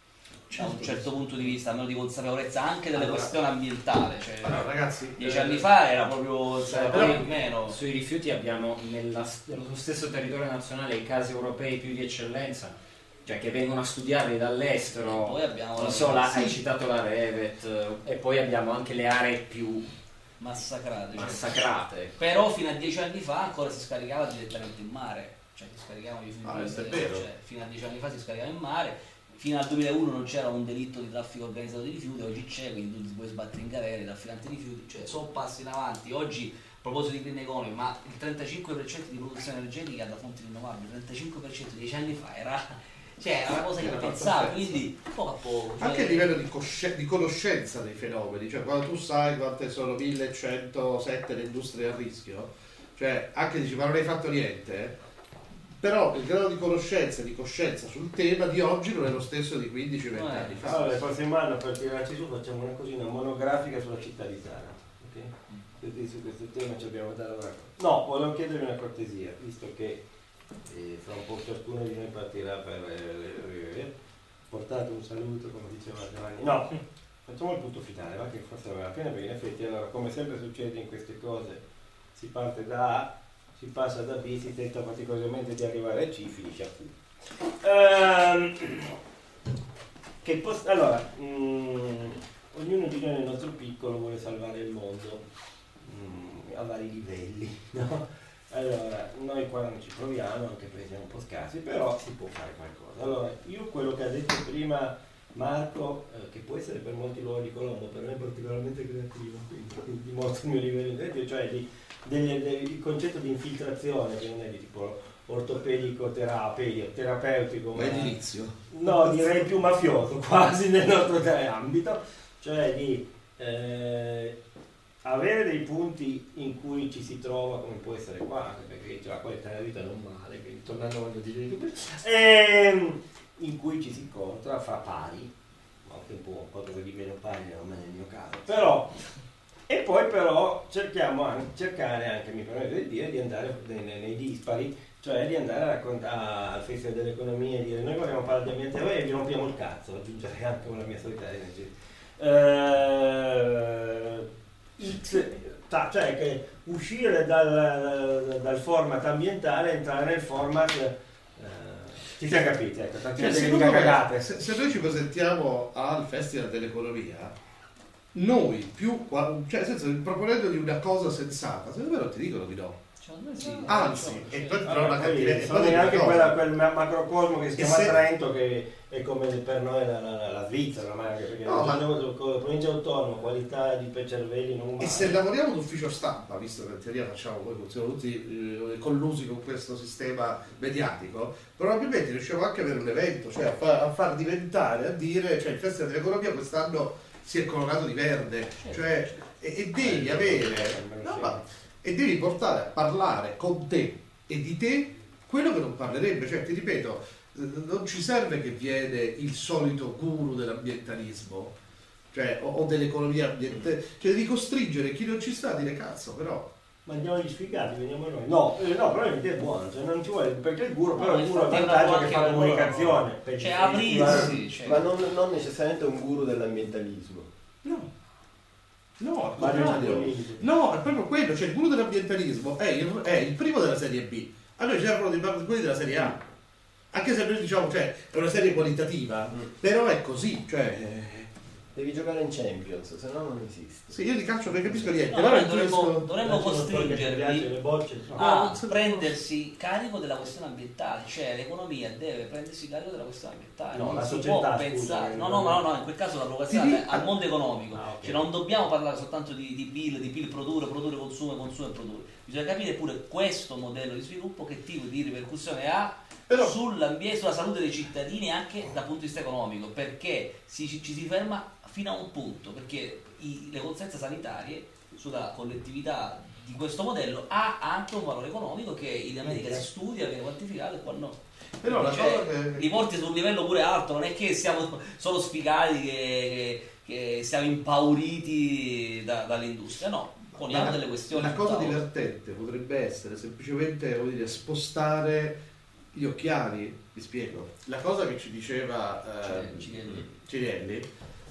da un certo punto di vista, almeno di consapevolezza anche delle Allora, questioni ambientali, cioè, allora, ragazzi, dieci eh, anni fa era proprio cioè, Però poi meno. sui rifiuti abbiamo nella, nello stesso territorio nazionale i casi europei più di eccellenza, cioè che vengono a studiarli dall'estero. E poi abbiamo non la- so, la- sì. hai citato la Revet, eh, e poi abbiamo anche le aree più massacrate, cioè. massacrate. Però fino a dieci anni fa ancora si scaricava direttamente in mare, cioè si scaricavano i Ah, rifiuti, questo è vero. cioè, fino a dieci anni fa si scaricava in mare, fino al duemilauno non c'era un delitto di traffico organizzato di rifiuti, oggi c'è, quindi tu ti puoi sbattere in galera, i trafficanti di rifiuti, cioè sono passi in avanti. Oggi, a proposito di green economy, ma il trentacinque per cento di produzione energetica da fonti rinnovabili, il trentacinque per cento dieci anni fa era, cioè, era una cosa che Era pensavo, fantastica. quindi poco a poco. Cioè, anche a livello di, cosci- di conoscenza dei fenomeni, cioè quando tu sai quante sono millecentosette le industrie a rischio, cioè anche dici ma non hai fatto niente, eh? Però il grado di conoscenza e di coscienza sul tema di oggi non è lo stesso di quindici venti Eh, anni fa. Allora, il prossimo anno per tirarci su facciamo una cosina monografica sulla città di Taranto, ok? Quindi su questo tema ci abbiamo da lavorare. No, volevo chiedervi una cortesia, visto che eh, fra un po' ciascuno di noi partirà per eh, eh, portate un saluto, come diceva Giovanni. No, facciamo il punto finale, va che forse aveva la pena, perché in effetti allora, come sempre succede in queste cose, si parte da A, si passa da B, si tenta particolarmente di arrivare a C, finisce a Q. Ehm, che pos- allora, mh, ognuno di noi nel nostro piccolo vuole salvare il mondo mh, a vari livelli, no? Allora, noi qua non ci proviamo, anche perché siamo un po' scarsi, però si può fare qualcosa. Allora, io quello che ha detto prima Marco, eh, che può essere per molti luoghi di Colombo, per me è particolarmente creativo, quindi, quindi dimostra il mio livello di creativo, cioè di, delle- del- il concetto di infiltrazione, che non è di tipo ortopedico, terapeuti- terapeutico, Ma edilizio. no, direi più mafioso quasi nel nostro ambito, cioè di eh, avere dei punti in cui ci si trova, come può essere qua, anche perché la qualità della vita non male, quindi tornando a quando dicevi tu, ehm, in cui ci si incontra fra pari, anche un po' qualcosa di meno pari, non è nel mio caso, però, e poi però cerchiamo anche, cercare anche, mi permette di dire, di andare nei, nei- nei dispari, cioè di andare a raccontare al Festival dell'Economia e dire noi vogliamo parlare di ambiente e vi rompiamo il cazzo, aggiungerei anche con la mia solita energia. Eh, X, ta- cioè che uscire dal, dal format ambientale e entrare nel format eh, ci siamo capiti, ecco, tanti Cioè, gente che secondo dica me, cagate. se, se noi ci presentiamo al Festival dell'Economia, noi più, qua- cioè nel senso, proponendogli una cosa sensata, secondo me non ti dicono di no. Secondo me sì. Anzi, e poi però Allora, una poi cattiveria. sono neanche quella, quel ma- macrocosmo che si E chiama se- Trento, che è come per noi la, la, la Svizzera, ma anche perché No, ma- la provincia autonoma, qualità di cervelli non umani. E se lavoriamo d'ufficio stampa, visto che in teoria facciamo poi siamo tutti eh, collusi con questo sistema mediatico, probabilmente riusciamo anche a avere un evento, cioè a, fa- a far diventare, a dire, cioè il Festival dell'Economia quest'anno si è colorato di verde, cioè e, e devi avere, no, ma- e devi portare a parlare con te e di te quello che non parlerebbe, cioè ti ripeto, eh, non ci serve che viene il solito guru dell'ambientalismo, cioè, o, o dell'economia ambientale, cioè devi costringere chi non ci sta a dire cazzo, però. Ma andiamo gli sfigati, veniamo noi. No, eh, no, però l'idea è buona, cioè non ci vuole, perché il guru, però No, il guru ha il infatti è una vantaggio buona che fa anche comunicazione. per Cioè i aprirsi, festival. cioè. Ma non, non necessariamente un guru dell'ambientalismo. No. No, al Mario contrario. Ugolini. No, è proprio quello, cioè il guru dell'ambientalismo è il, è il primo della serie B. A noi servono dei quelli della serie A. Anche se noi diciamo, cioè, è una serie qualitativa, però è così, cioè. eh, Devi giocare in Champions, se no non esiste. Sì, io di calcio non capisco niente, No, però noi in dovremmo, questo. dovremmo Adesso non so che ti piace, costringervi le bocce, no. a No, se- prendersi carico della questione ambientale, cioè l'economia deve prendersi carico della questione ambientale. No, non la si società, può scusa, pensare. eh, No, no, no, no, in quel caso la provocazione Sì, è al ah, mondo economico. ah, ok. Cioè non dobbiamo parlare soltanto di, di P I L, di P I L produrre, produrre, consumo, consumo e produrre. Bisogna capire pure questo modello di sviluppo che tipo di ripercussione ha Però- sull'ambiente, sulla salute dei cittadini anche dal punto di vista economico, perché si- ci si ferma fino a un punto, perché i- le conseguenze sanitarie sulla collettività di questo modello ha anche un valore economico che in America si studia, viene quantificato e qua no. Però la Cioè, cosa che... li porti su un livello pure alto, non è che siamo solo sfigati, che, che, che siamo impauriti da- dall'industria, no, poniamo La- delle questioni. La sul cosa tavolo. divertente potrebbe essere semplicemente, come dire, spostare gli occhiali, vi spiego. La cosa che ci diceva eh, Cirielli. Cirielli,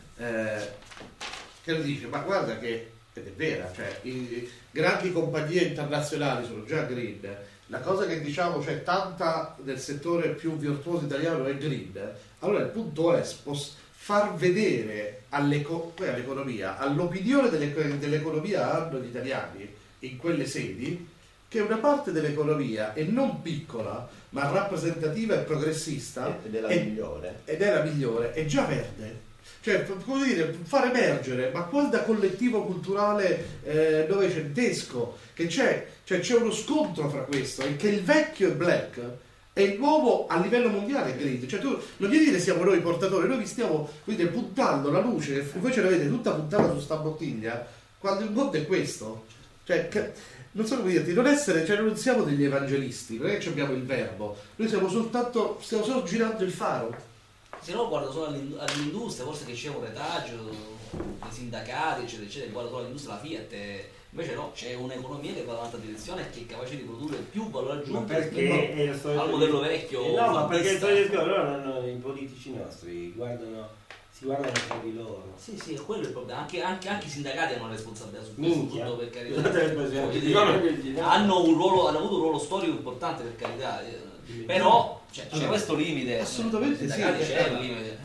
eh, che lo dice, ma guarda che, ed è vera, cioè i grandi compagnie internazionali sono già green, la cosa che diciamo, cioè tanta del settore più virtuoso italiano è green, allora il punto è spostare, far vedere all'eco- poi all'economia, all'opinione delle- dell'economia hanno gli italiani in quelle sedi, che una parte dell'economia è non piccola, ma rappresentativa e progressista, Ed è la e- migliore. ed è la migliore, è già verde. Cioè, f- come dire, far emergere, ma qual da collettivo culturale eh, novecentesco, che c'è, cioè c'è uno scontro fra questo, e che il vecchio è black, e il nuovo a livello mondiale è green. Cioè tu non gli dire siamo noi i portatori, noi vi stiamo, come dire, puntando la luce, voi ce l'avete tutta puntata su sta bottiglia, quando il mondo è questo. Cioè, che- non so come dirti, non essere, cioè non siamo degli evangelisti, non è che abbiamo il verbo, noi siamo soltanto, stiamo solo girando il faro. Se no guardo solo all'in- all'industria, forse che c'è un retaggio, i sindacati, eccetera, eccetera, guardo solo all'industria, la Fiat, e invece no, c'è un'economia che va in un'altra direzione e che è capace di produrre più valore Ma aggiunto perché rispetto è lo solito al modello vecchio. Eh no, ma perché il fondista. solito loro hanno i politici nostri, guardano, si guardano tra di loro. Sì, sì, è quello il problema. Anche, anche, anche i sindacati hanno una responsabilità su questo, Minchia. tutto per carità. Scusate l'espressione. Voglio dire, hanno, un ruolo, hanno avuto un ruolo storico importante, per carità. eh, Però cioè, c'è Allora, questo limite. assolutamente I sì, sindacati c'è eh, un limite.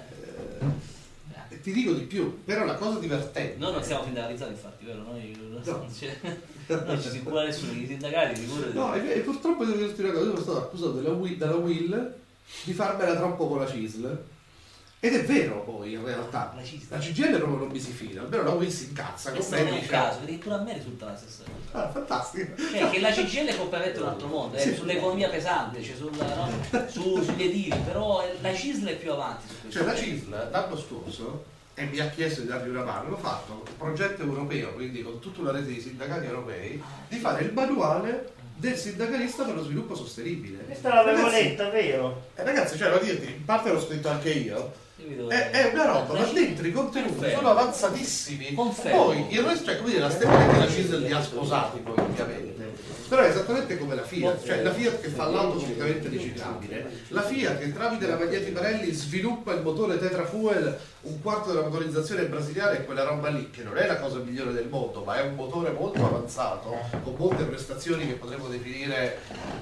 E ti dico di più, però la cosa divertente. Noi non siamo sindacalizzati, infatti, vero? Noi non, No. cioè, non ci si cura nessuno, i sindacati figurati. No, e, e purtroppo devo dirti una cosa, io sono stato accusato dalla Will, dalla Will di farmela troppo con la C I S L. Ed è vero poi in realtà. La C I S L. La C G I L proprio non mi si fida, almeno la Will si incazza con Questo me non e è un dice, caso, addirittura a me risulta la stessa cosa. ah, fantastico. Cioè che la C G I L è completamente un altro mondo, è sull'economia pesante, cioè sulla, no? Su- sugli edili, però la C I S L è più avanti su questo. Cioè la C I S L l'anno scorso, e mi ha chiesto di dargli una mano, l'ho fatto, un progetto europeo, quindi con tutta una rete di sindacati europei, di fare il manuale del sindacalista per lo sviluppo sostenibile. Questa l'avevo Ragazzi, letta, vero? eh, ragazzi, cioè, devo dirti, in parte l'ho scritto anche io, Io vedo- è, è una roba, ma dentro i contenuti Confermo. sono avanzatissimi. Confermo. Poi il resto, cioè, come dire, la stella che la C I S L li ha sposati poi ovviamente. Però è esattamente come la Fiat, cioè la Fiat che fa l'auto completamente riciclabile, la Fiat che tramite la Magneti Marelli sviluppa il motore Tetra Fuel, un quarto della motorizzazione brasiliana e quella roba lì, che non è la cosa migliore del mondo, ma è un motore molto avanzato, con molte prestazioni che potremmo definire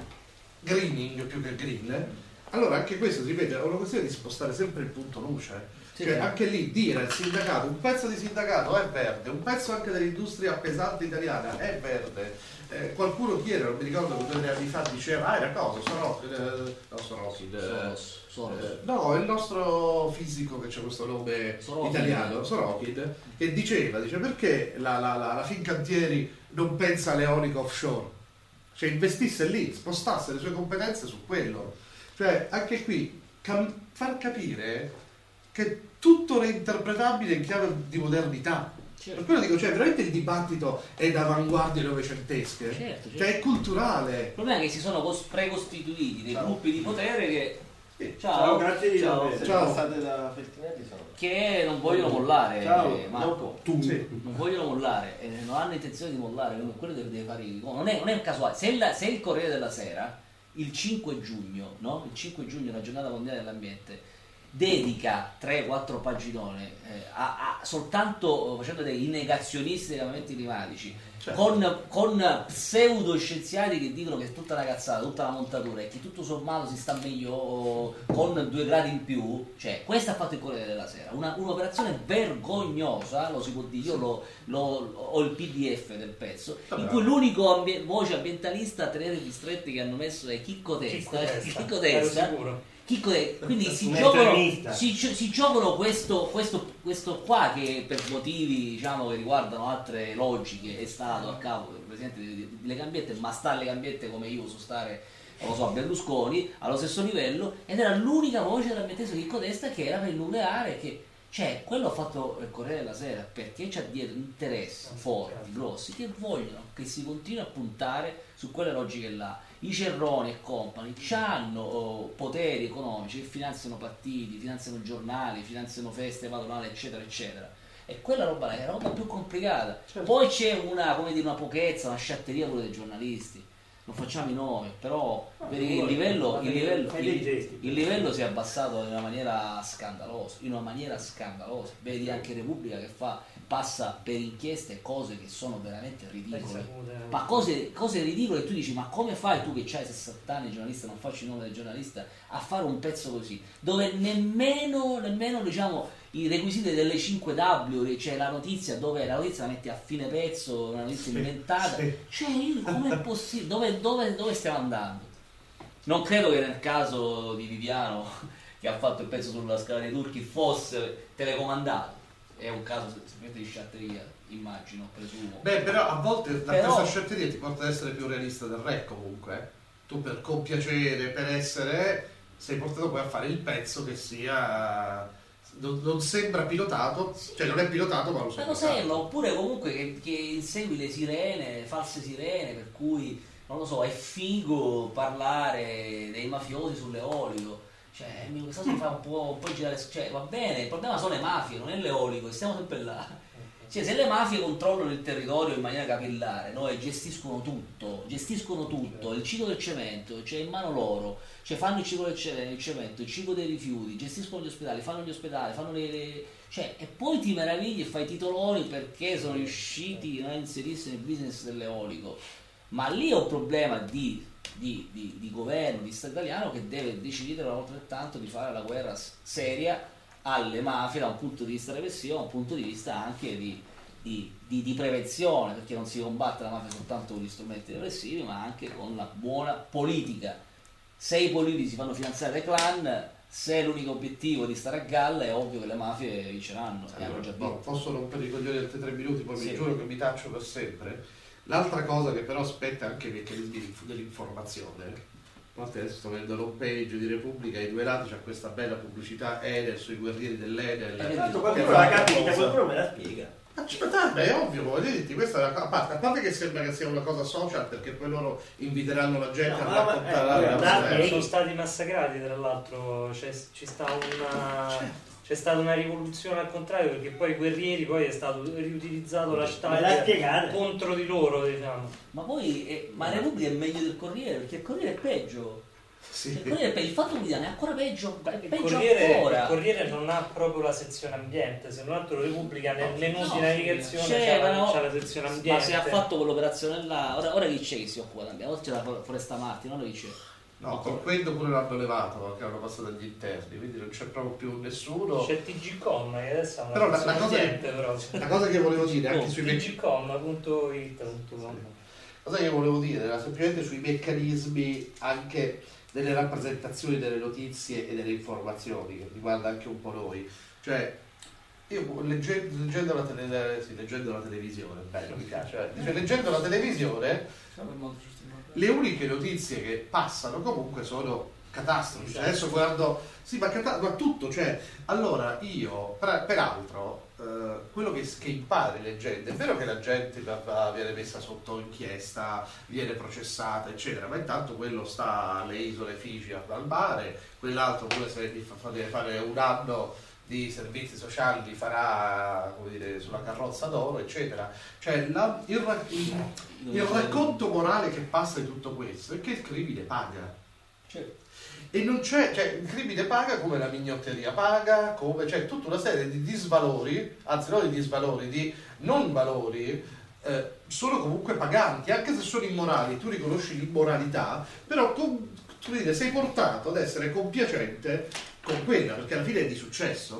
greening più che green. Allora anche questo, ripeto, è una questione di spostare sempre il punto luce. Sì, Cioè, sì. anche lì dire al sindacato, un pezzo di sindacato è verde, un pezzo anche dell'industria pesante italiana è verde. Eh, qualcuno chiede, non mi ricordo due o tre anni fa, diceva, ah, era cosa, Sorocchi, eh, no, Sorocchi, eh, Soros, Soros. eh, no, è il nostro fisico che c'è questo nome Sorokin. italiano, Sorokid, che diceva, dice, perché la, la, la, la Fincantieri non pensa all'eolico offshore? Cioè investisse lì, spostasse le sue competenze su quello. Cioè, anche qui, cam- far capire che tutto è interpretabile in chiave di modernità. Certo. Per quello dico, cioè, veramente il dibattito è d'avanguardie novecentesche, Certo, certo. cioè è culturale. Il problema è che si sono cos- precostituiti dei gruppi di potere che, Sì. ciao, Ciao, grazie di ciao, aver- Ciao. Passate da Feltrinelli sono. che non vogliono mollare, Ciao, eh, Marco. Tu. Sì. Non vogliono mollare, eh, non hanno intenzione di mollare, quindi quello deve, deve fare il- non è, non è casuale. Se, la- se il Corriere della Sera il cinque giugno, no? Il cinque giugno, la giornata mondiale dell'ambiente, dedica tre quattro paginone eh, a, a soltanto facendo dei negazionisti dei cambiamenti climatici, Certo. con, con pseudo scienziati che dicono che è tutta una cazzata, tutta una montatura e che tutto sommato si sta meglio con due gradi in più, cioè questo ha fatto il Corriere della Sera, una, un'operazione vergognosa, lo si può dire, io lo, lo- ho il P D F del pezzo, Vabbè. in cui l'unico ambie- voce ambientalista a tenere gli stretti che hanno messo è Chicco Testa, Chicco Testa, Chicco ero Testa. sicuro. Chicco Testa. Quindi si Un giocano, eternista. si, gio- si giocano questo, questo, questo qua che per motivi diciamo che riguardano altre logiche è stato a capo del presidente delle Gambiette, ma sta alle Gambiette come io so stare non lo so, a Berlusconi, allo stesso livello, ed era l'unica voce dell'ambientalismo di Codesta che era per il nucleare, che cioè quello ha fatto il Corriere della Sera perché c'ha dietro interessi forti, grossi, che vogliono che si continui a puntare su quelle logiche là. I Cerroni e compagni hanno oh, poteri economici che finanziano partiti, finanziano giornali, finanziano feste patronali, eccetera, eccetera. E quella roba là è la roba più complicata. Certo. Poi c'è una, come dire, una pochezza, una sciatteria pure dei giornalisti. Non facciamo i nomi, però vedi che il livello, il, livello, il, il livello si è abbassato in una maniera scandalosa, in una maniera scandalosa. Vedi anche Repubblica che fa, passa per inchieste cose che sono veramente ridicole, ma cose, cose ridicole, e tu dici ma come fai tu che hai sessanta anni giornalista, non faccio il nome del giornalista, a fare un pezzo così, dove nemmeno, nemmeno diciamo i requisiti delle cinque W, cioè la notizia, dove la notizia la metti a fine pezzo, una notizia sì, inventata, sì. Cioè io, com'è possibile? Dove, dove, dove stiamo andando? Non credo che nel caso di Viviano, che ha fatto il pezzo sulla scala dei turchi, fosse telecomandato. È un caso semplicemente di sciatteria, immagino, presumo. Beh, però a volte la Però- questa sciatteria ti porta ad essere più realista del re comunque. eh. Tu per compiacere, per essere, sei portato poi a fare il pezzo che sia... Non, non sembra pilotato, cioè non è pilotato ma lo Ma sembra. lo sembra, oppure comunque che, che insegui le sirene, false sirene, per cui, non lo so, è figo parlare dei mafiosi sull'eolico. Cioè, mi- questa cosa mi fa un po', un po' girare, cioè, va bene, il problema sono le mafie, non è l'eolico, e stiamo sempre là. Cioè, se le mafie controllano il territorio in maniera capillare, no, e gestiscono tutto, gestiscono tutto, il ciclo del cemento, cioè in mano loro, cioè fanno il ciclo del ce- il cemento, il ciclo dei rifiuti, gestiscono gli ospedali, fanno gli ospedali, fanno le, le- cioè, e poi ti meravigli e fai titoloni perché sono riusciti, no, a inserirsi nel business dell'eolico. Ma lì è un problema di, di, di, di governo, di Stato italiano, che deve decidere una volta per tanto di fare la guerra s- seria alle mafie da un punto di vista repressivo, da un punto di vista anche di, di, di, di prevenzione, perché non si combatte la mafia soltanto con gli strumenti repressivi, ma anche con la buona politica. Se i politici si fanno finanziare dai clan, se è l'unico obiettivo di stare a galla, è ovvio che le mafie vinceranno, e hanno già No, vinto. posso rompere i coglioni altri tre minuti, poi Sì. vi giuro che mi taccio per sempre. L'altra cosa che però aspetta anche i meccanismi dell'informazione. A parte adesso sto vedendo l'home page di Repubblica, ai due lati c'è questa bella pubblicità Enel sui guerrieri dell'Enel. Eh, Tanto che qualcuno fa- la capita, qualcuno me la spiega. Ma ci- ma è ovvio, voglio dirti, questa è una cosa, a parte, a parte che sembra che sia una cosa social, perché poi loro inviteranno la gente No, a ma- raccontare eh, la guarda, storia. Sono stati massacrati, tra l'altro c'è, ci sta una c'è stata una rivoluzione al contrario, perché poi i guerrieri poi è stato riutilizzato Me la l'hashtag spiegate? contro di loro, diciamo. Ma poi, eh, ma la Repubblica è meglio del Corriere, perché il Corriere è peggio. Sì. Il Corriere è peggio, il Fatto Quotidiano è ancora peggio, è Il peggio Corriere, il ancora. Corriere non ha proprio la sezione ambiente, se non altro Repubblica nel menu No, di navigazione c'è, c'ha, no, c'ha la sezione ambiente. Ma se ha fatto quell'operazione là, ora, ora chi c'è che si occupa d'ambiente? Ora c'è la Foresta Martin, ora chi c'è? No, con quello pure l'hanno levato, perché l'hanno passato agli interni, quindi non c'è proprio più nessuno. C'è T G Com che adesso ha una Però la, sezione la cosa ambiente, che, però. la cosa che volevo dire anche sui meccanismi. T G com punto it punto com. La cosa che volevo dire era semplicemente sui meccanismi anche delle rappresentazioni delle notizie e delle informazioni, che riguarda anche un po' noi. Cioè, io leggendo, leggendo, la, tele, sì, leggendo la televisione, bello, mi piace, eh. Cioè, leggendo la televisione, le uniche notizie che passano comunque sono catastrofi. Cioè, adesso guardo, sì, ma, cata- ma tutto, cioè, allora io, per- peraltro, eh, quello che, che impari leggendo, è vero che la gente va- va- viene messa sotto inchiesta, viene processata, eccetera, ma intanto quello sta alle isole Fiji al mare, quell'altro pure se gli fa- fa- deve fare un anno di servizi sociali li farà, come dire, sulla carrozza d'oro, eccetera. Cioè la- il, ra- il- il racconto morale che passa di tutto questo è che il crimine paga. Certo. E non c'è, cioè il crimine paga come la mignotteria paga, come c'è tutta una serie di disvalori, anzi non di disvalori, di non valori, eh, sono comunque paganti, anche se sono immorali, tu riconosci l'immoralità, però tu, tu dire, sei portato ad essere compiacente con quella, perché alla fine è di successo.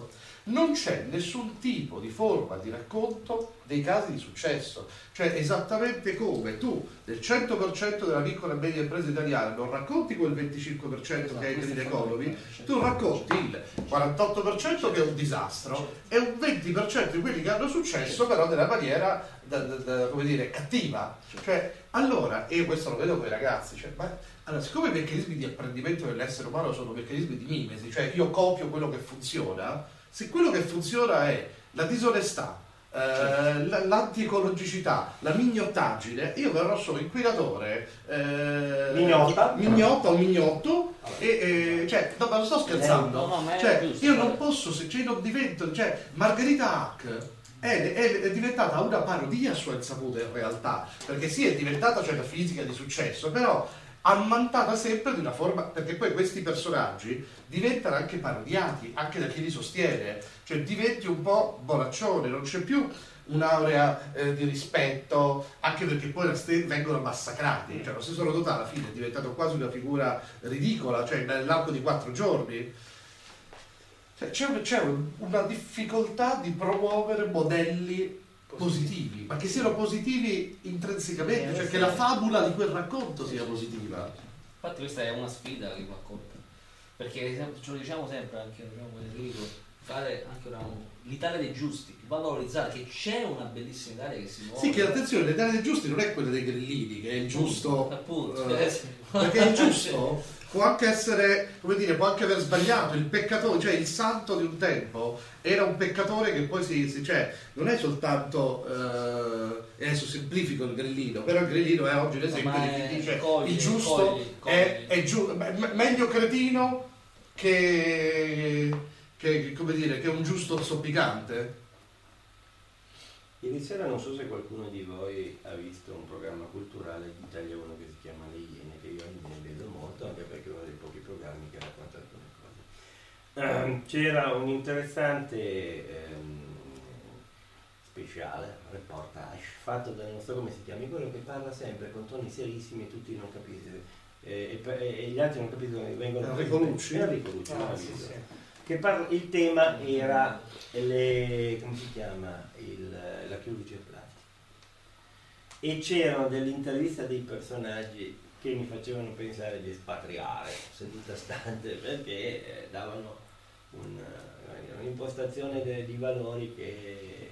non c'è nessun tipo di forma di racconto dei casi di successo, cioè esattamente come tu del cento per cento della piccola e media impresa italiana non racconti quel venticinque per cento che è Green Economy, tu racconti il quarantotto per cento che è un disastro e un venti per cento di quelli che hanno successo però nella maniera da, da, da, come dire, cattiva, cioè allora, e io questo lo vedo con i ragazzi, cioè, ma, allora, siccome i meccanismi di apprendimento dell'essere umano sono meccanismi di mimesi, cioè io copio quello che funziona, se quello che funziona è la disonestà, eh, l'antiecologicità, la mignottaggine, io verrò solo inquinatore, eh, Mignotta. mignotta o mignotto, e, e, cioè, no, ma non sto scherzando, No, no, ma è cioè, giusto, io non eh. posso, se cioè, non divento, cioè, Margherita Hack è, è, è diventata una parodia a sua insaputa in realtà, perché sì, è diventata cioè, la fisica di successo, però ammantata sempre di una forma, perché poi questi personaggi diventano anche parodiati anche da chi li sostiene, cioè diventi un po' bonaccione, non c'è più un'aurea eh, di rispetto, anche perché poi la ste- vengono massacrati, cioè lo stesso Rodotà alla fine è diventato quasi una figura ridicola, cioè nell'arco di quattro giorni cioè, c'è, un- c'è un- una difficoltà di promuovere modelli positivi, ma che siano positivi intrinsecamente, cioè che la fabula di quel racconto sia positiva. Infatti questa è una sfida che va colta, perché ce lo diciamo sempre anche diciamo, con Enrico, fare anche una, l'Italia dei giusti, valorizzare che c'è una bellissima Italia che si muove. Sì, che attenzione, l'Italia dei giusti non è quella dei grillini, che è il giusto, appunto, eh, perché il giusto può anche essere, come dire, può anche aver sbagliato, il peccatore, cioè il santo di un tempo era un peccatore che poi si, si cioè non è soltanto eh, adesso semplifico il grillino, però il grillino è oggi l'esempio Ma di è- chi dice cogli, il giusto cogli, è, cogli. è giu- me- meglio cretino che, che come dire che un giusto zoppicante. Ieri sera non so se qualcuno di voi ha visto un programma culturale di Italia uno che si chiama Le Iene, che io ne vedo molto, anche perché è uno dei pochi programmi che racconta alcune cose. Ehm, c'era un interessante ehm, speciale, reportage, fatto da non so come si chiama, quello che parla sempre con toni serissimi e tutti non capiscono. Eh, e, per- e gli altri non capiscono, vengono... Enrico Lucci? Enrico Lucci, Ah, l'ho sì, visto. sì. Che parla, il tema era le, come si chiama, il, la chiusa cerclati, e c'erano delle interviste a dei personaggi che mi facevano pensare di espatriare seduta stante, perché eh, davano un, un'impostazione de, di valori che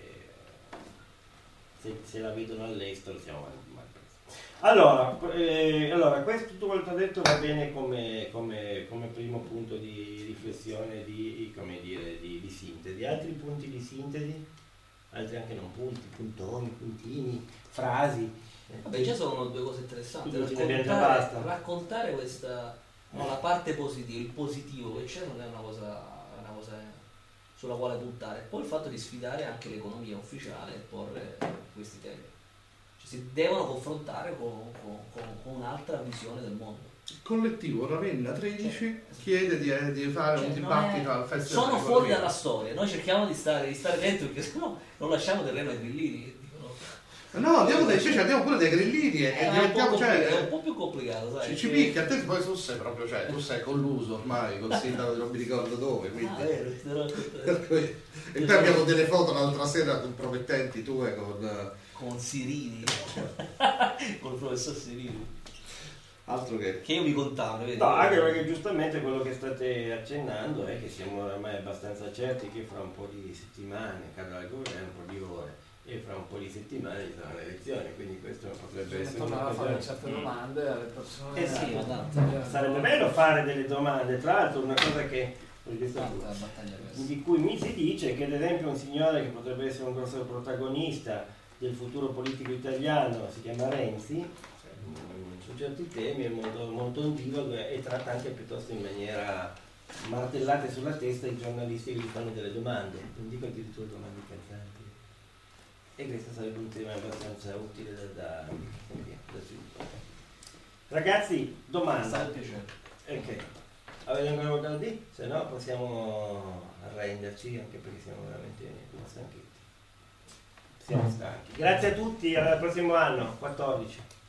se, se la vedono all'estero siamo mal, mal presi. Allora, eh, allora, questo tutto quello che ho detto va bene come, come, come primo punto di riflessione, di, come dire, di, di sintesi. Altri punti di sintesi? Altri anche non punti, puntoni, puntini, frasi. Vabbè, già sono due cose interessanti. Quindi ce ne abbiamo già Raccontare, basta. raccontare questa no, la parte positiva, il positivo che c'è non è una cosa, una cosa sulla quale puntare. Poi il fatto di sfidare anche l'economia ufficiale e porre questi temi. Cioè, si devono confrontare con, con, con, con un'altra visione del mondo. Il collettivo Ravenna tredici chiede di, eh, di fare Cioè, un non dibattito è- al Festival sono dell'Economia. fuori dalla storia, noi cerchiamo di stare, di stare dentro perché sennò non lasciamo terreno ai grillini che dicono. No, andiamo dai, invece andiamo pure dai grillini e, e È un, po diventiamo, complicato, cioè, è un po' più complicato, sai? ci, ci che- picchia, a te poi tu sei proprio, cioè, tu sei colluso ormai col sindaco di non mi ricordo dove, Ah, quindi... vero, ti devo raccontare. Per cui- e poi abbiamo delle foto l'altra sera compromettenti tue con eh, Con Sirini, con il professor Sirini, altro che... che io mi contavo, vedi? No, anche perché giustamente quello che state accennando è che siamo oramai abbastanza certi che fra un po' di settimane cadrà il governo, un po' di ore, e fra un po' di settimane ci saranno le elezioni, quindi questo potrebbe Bisogna essere tornare a fare un'occasione. certe domande alle persone. Eh sì, ma tanto. Eh, Sarebbe bello fare delle domande, tra l'altro una cosa che ho visto Tanta battaglia questa. di cui mi si dice che ad esempio un signore che potrebbe essere un grosso protagonista del futuro politico italiano si chiama Renzi, mm, su certi temi è molto, molto ondivago e tratta anche piuttosto in maniera martellate sulla testa i giornalisti che gli fanno delle domande, non dico addirittura domande calzanti, e questo sarebbe un tema abbastanza utile da, da, come dire, da sviluppare. Ragazzi, Sta domanda. un piacere. Ok, avete ancora qualcosa da dire? Se no possiamo arrenderci, anche perché siamo veramente stanchetti. Siamo stanchi. Grazie a tutti, al prossimo anno, quattordici.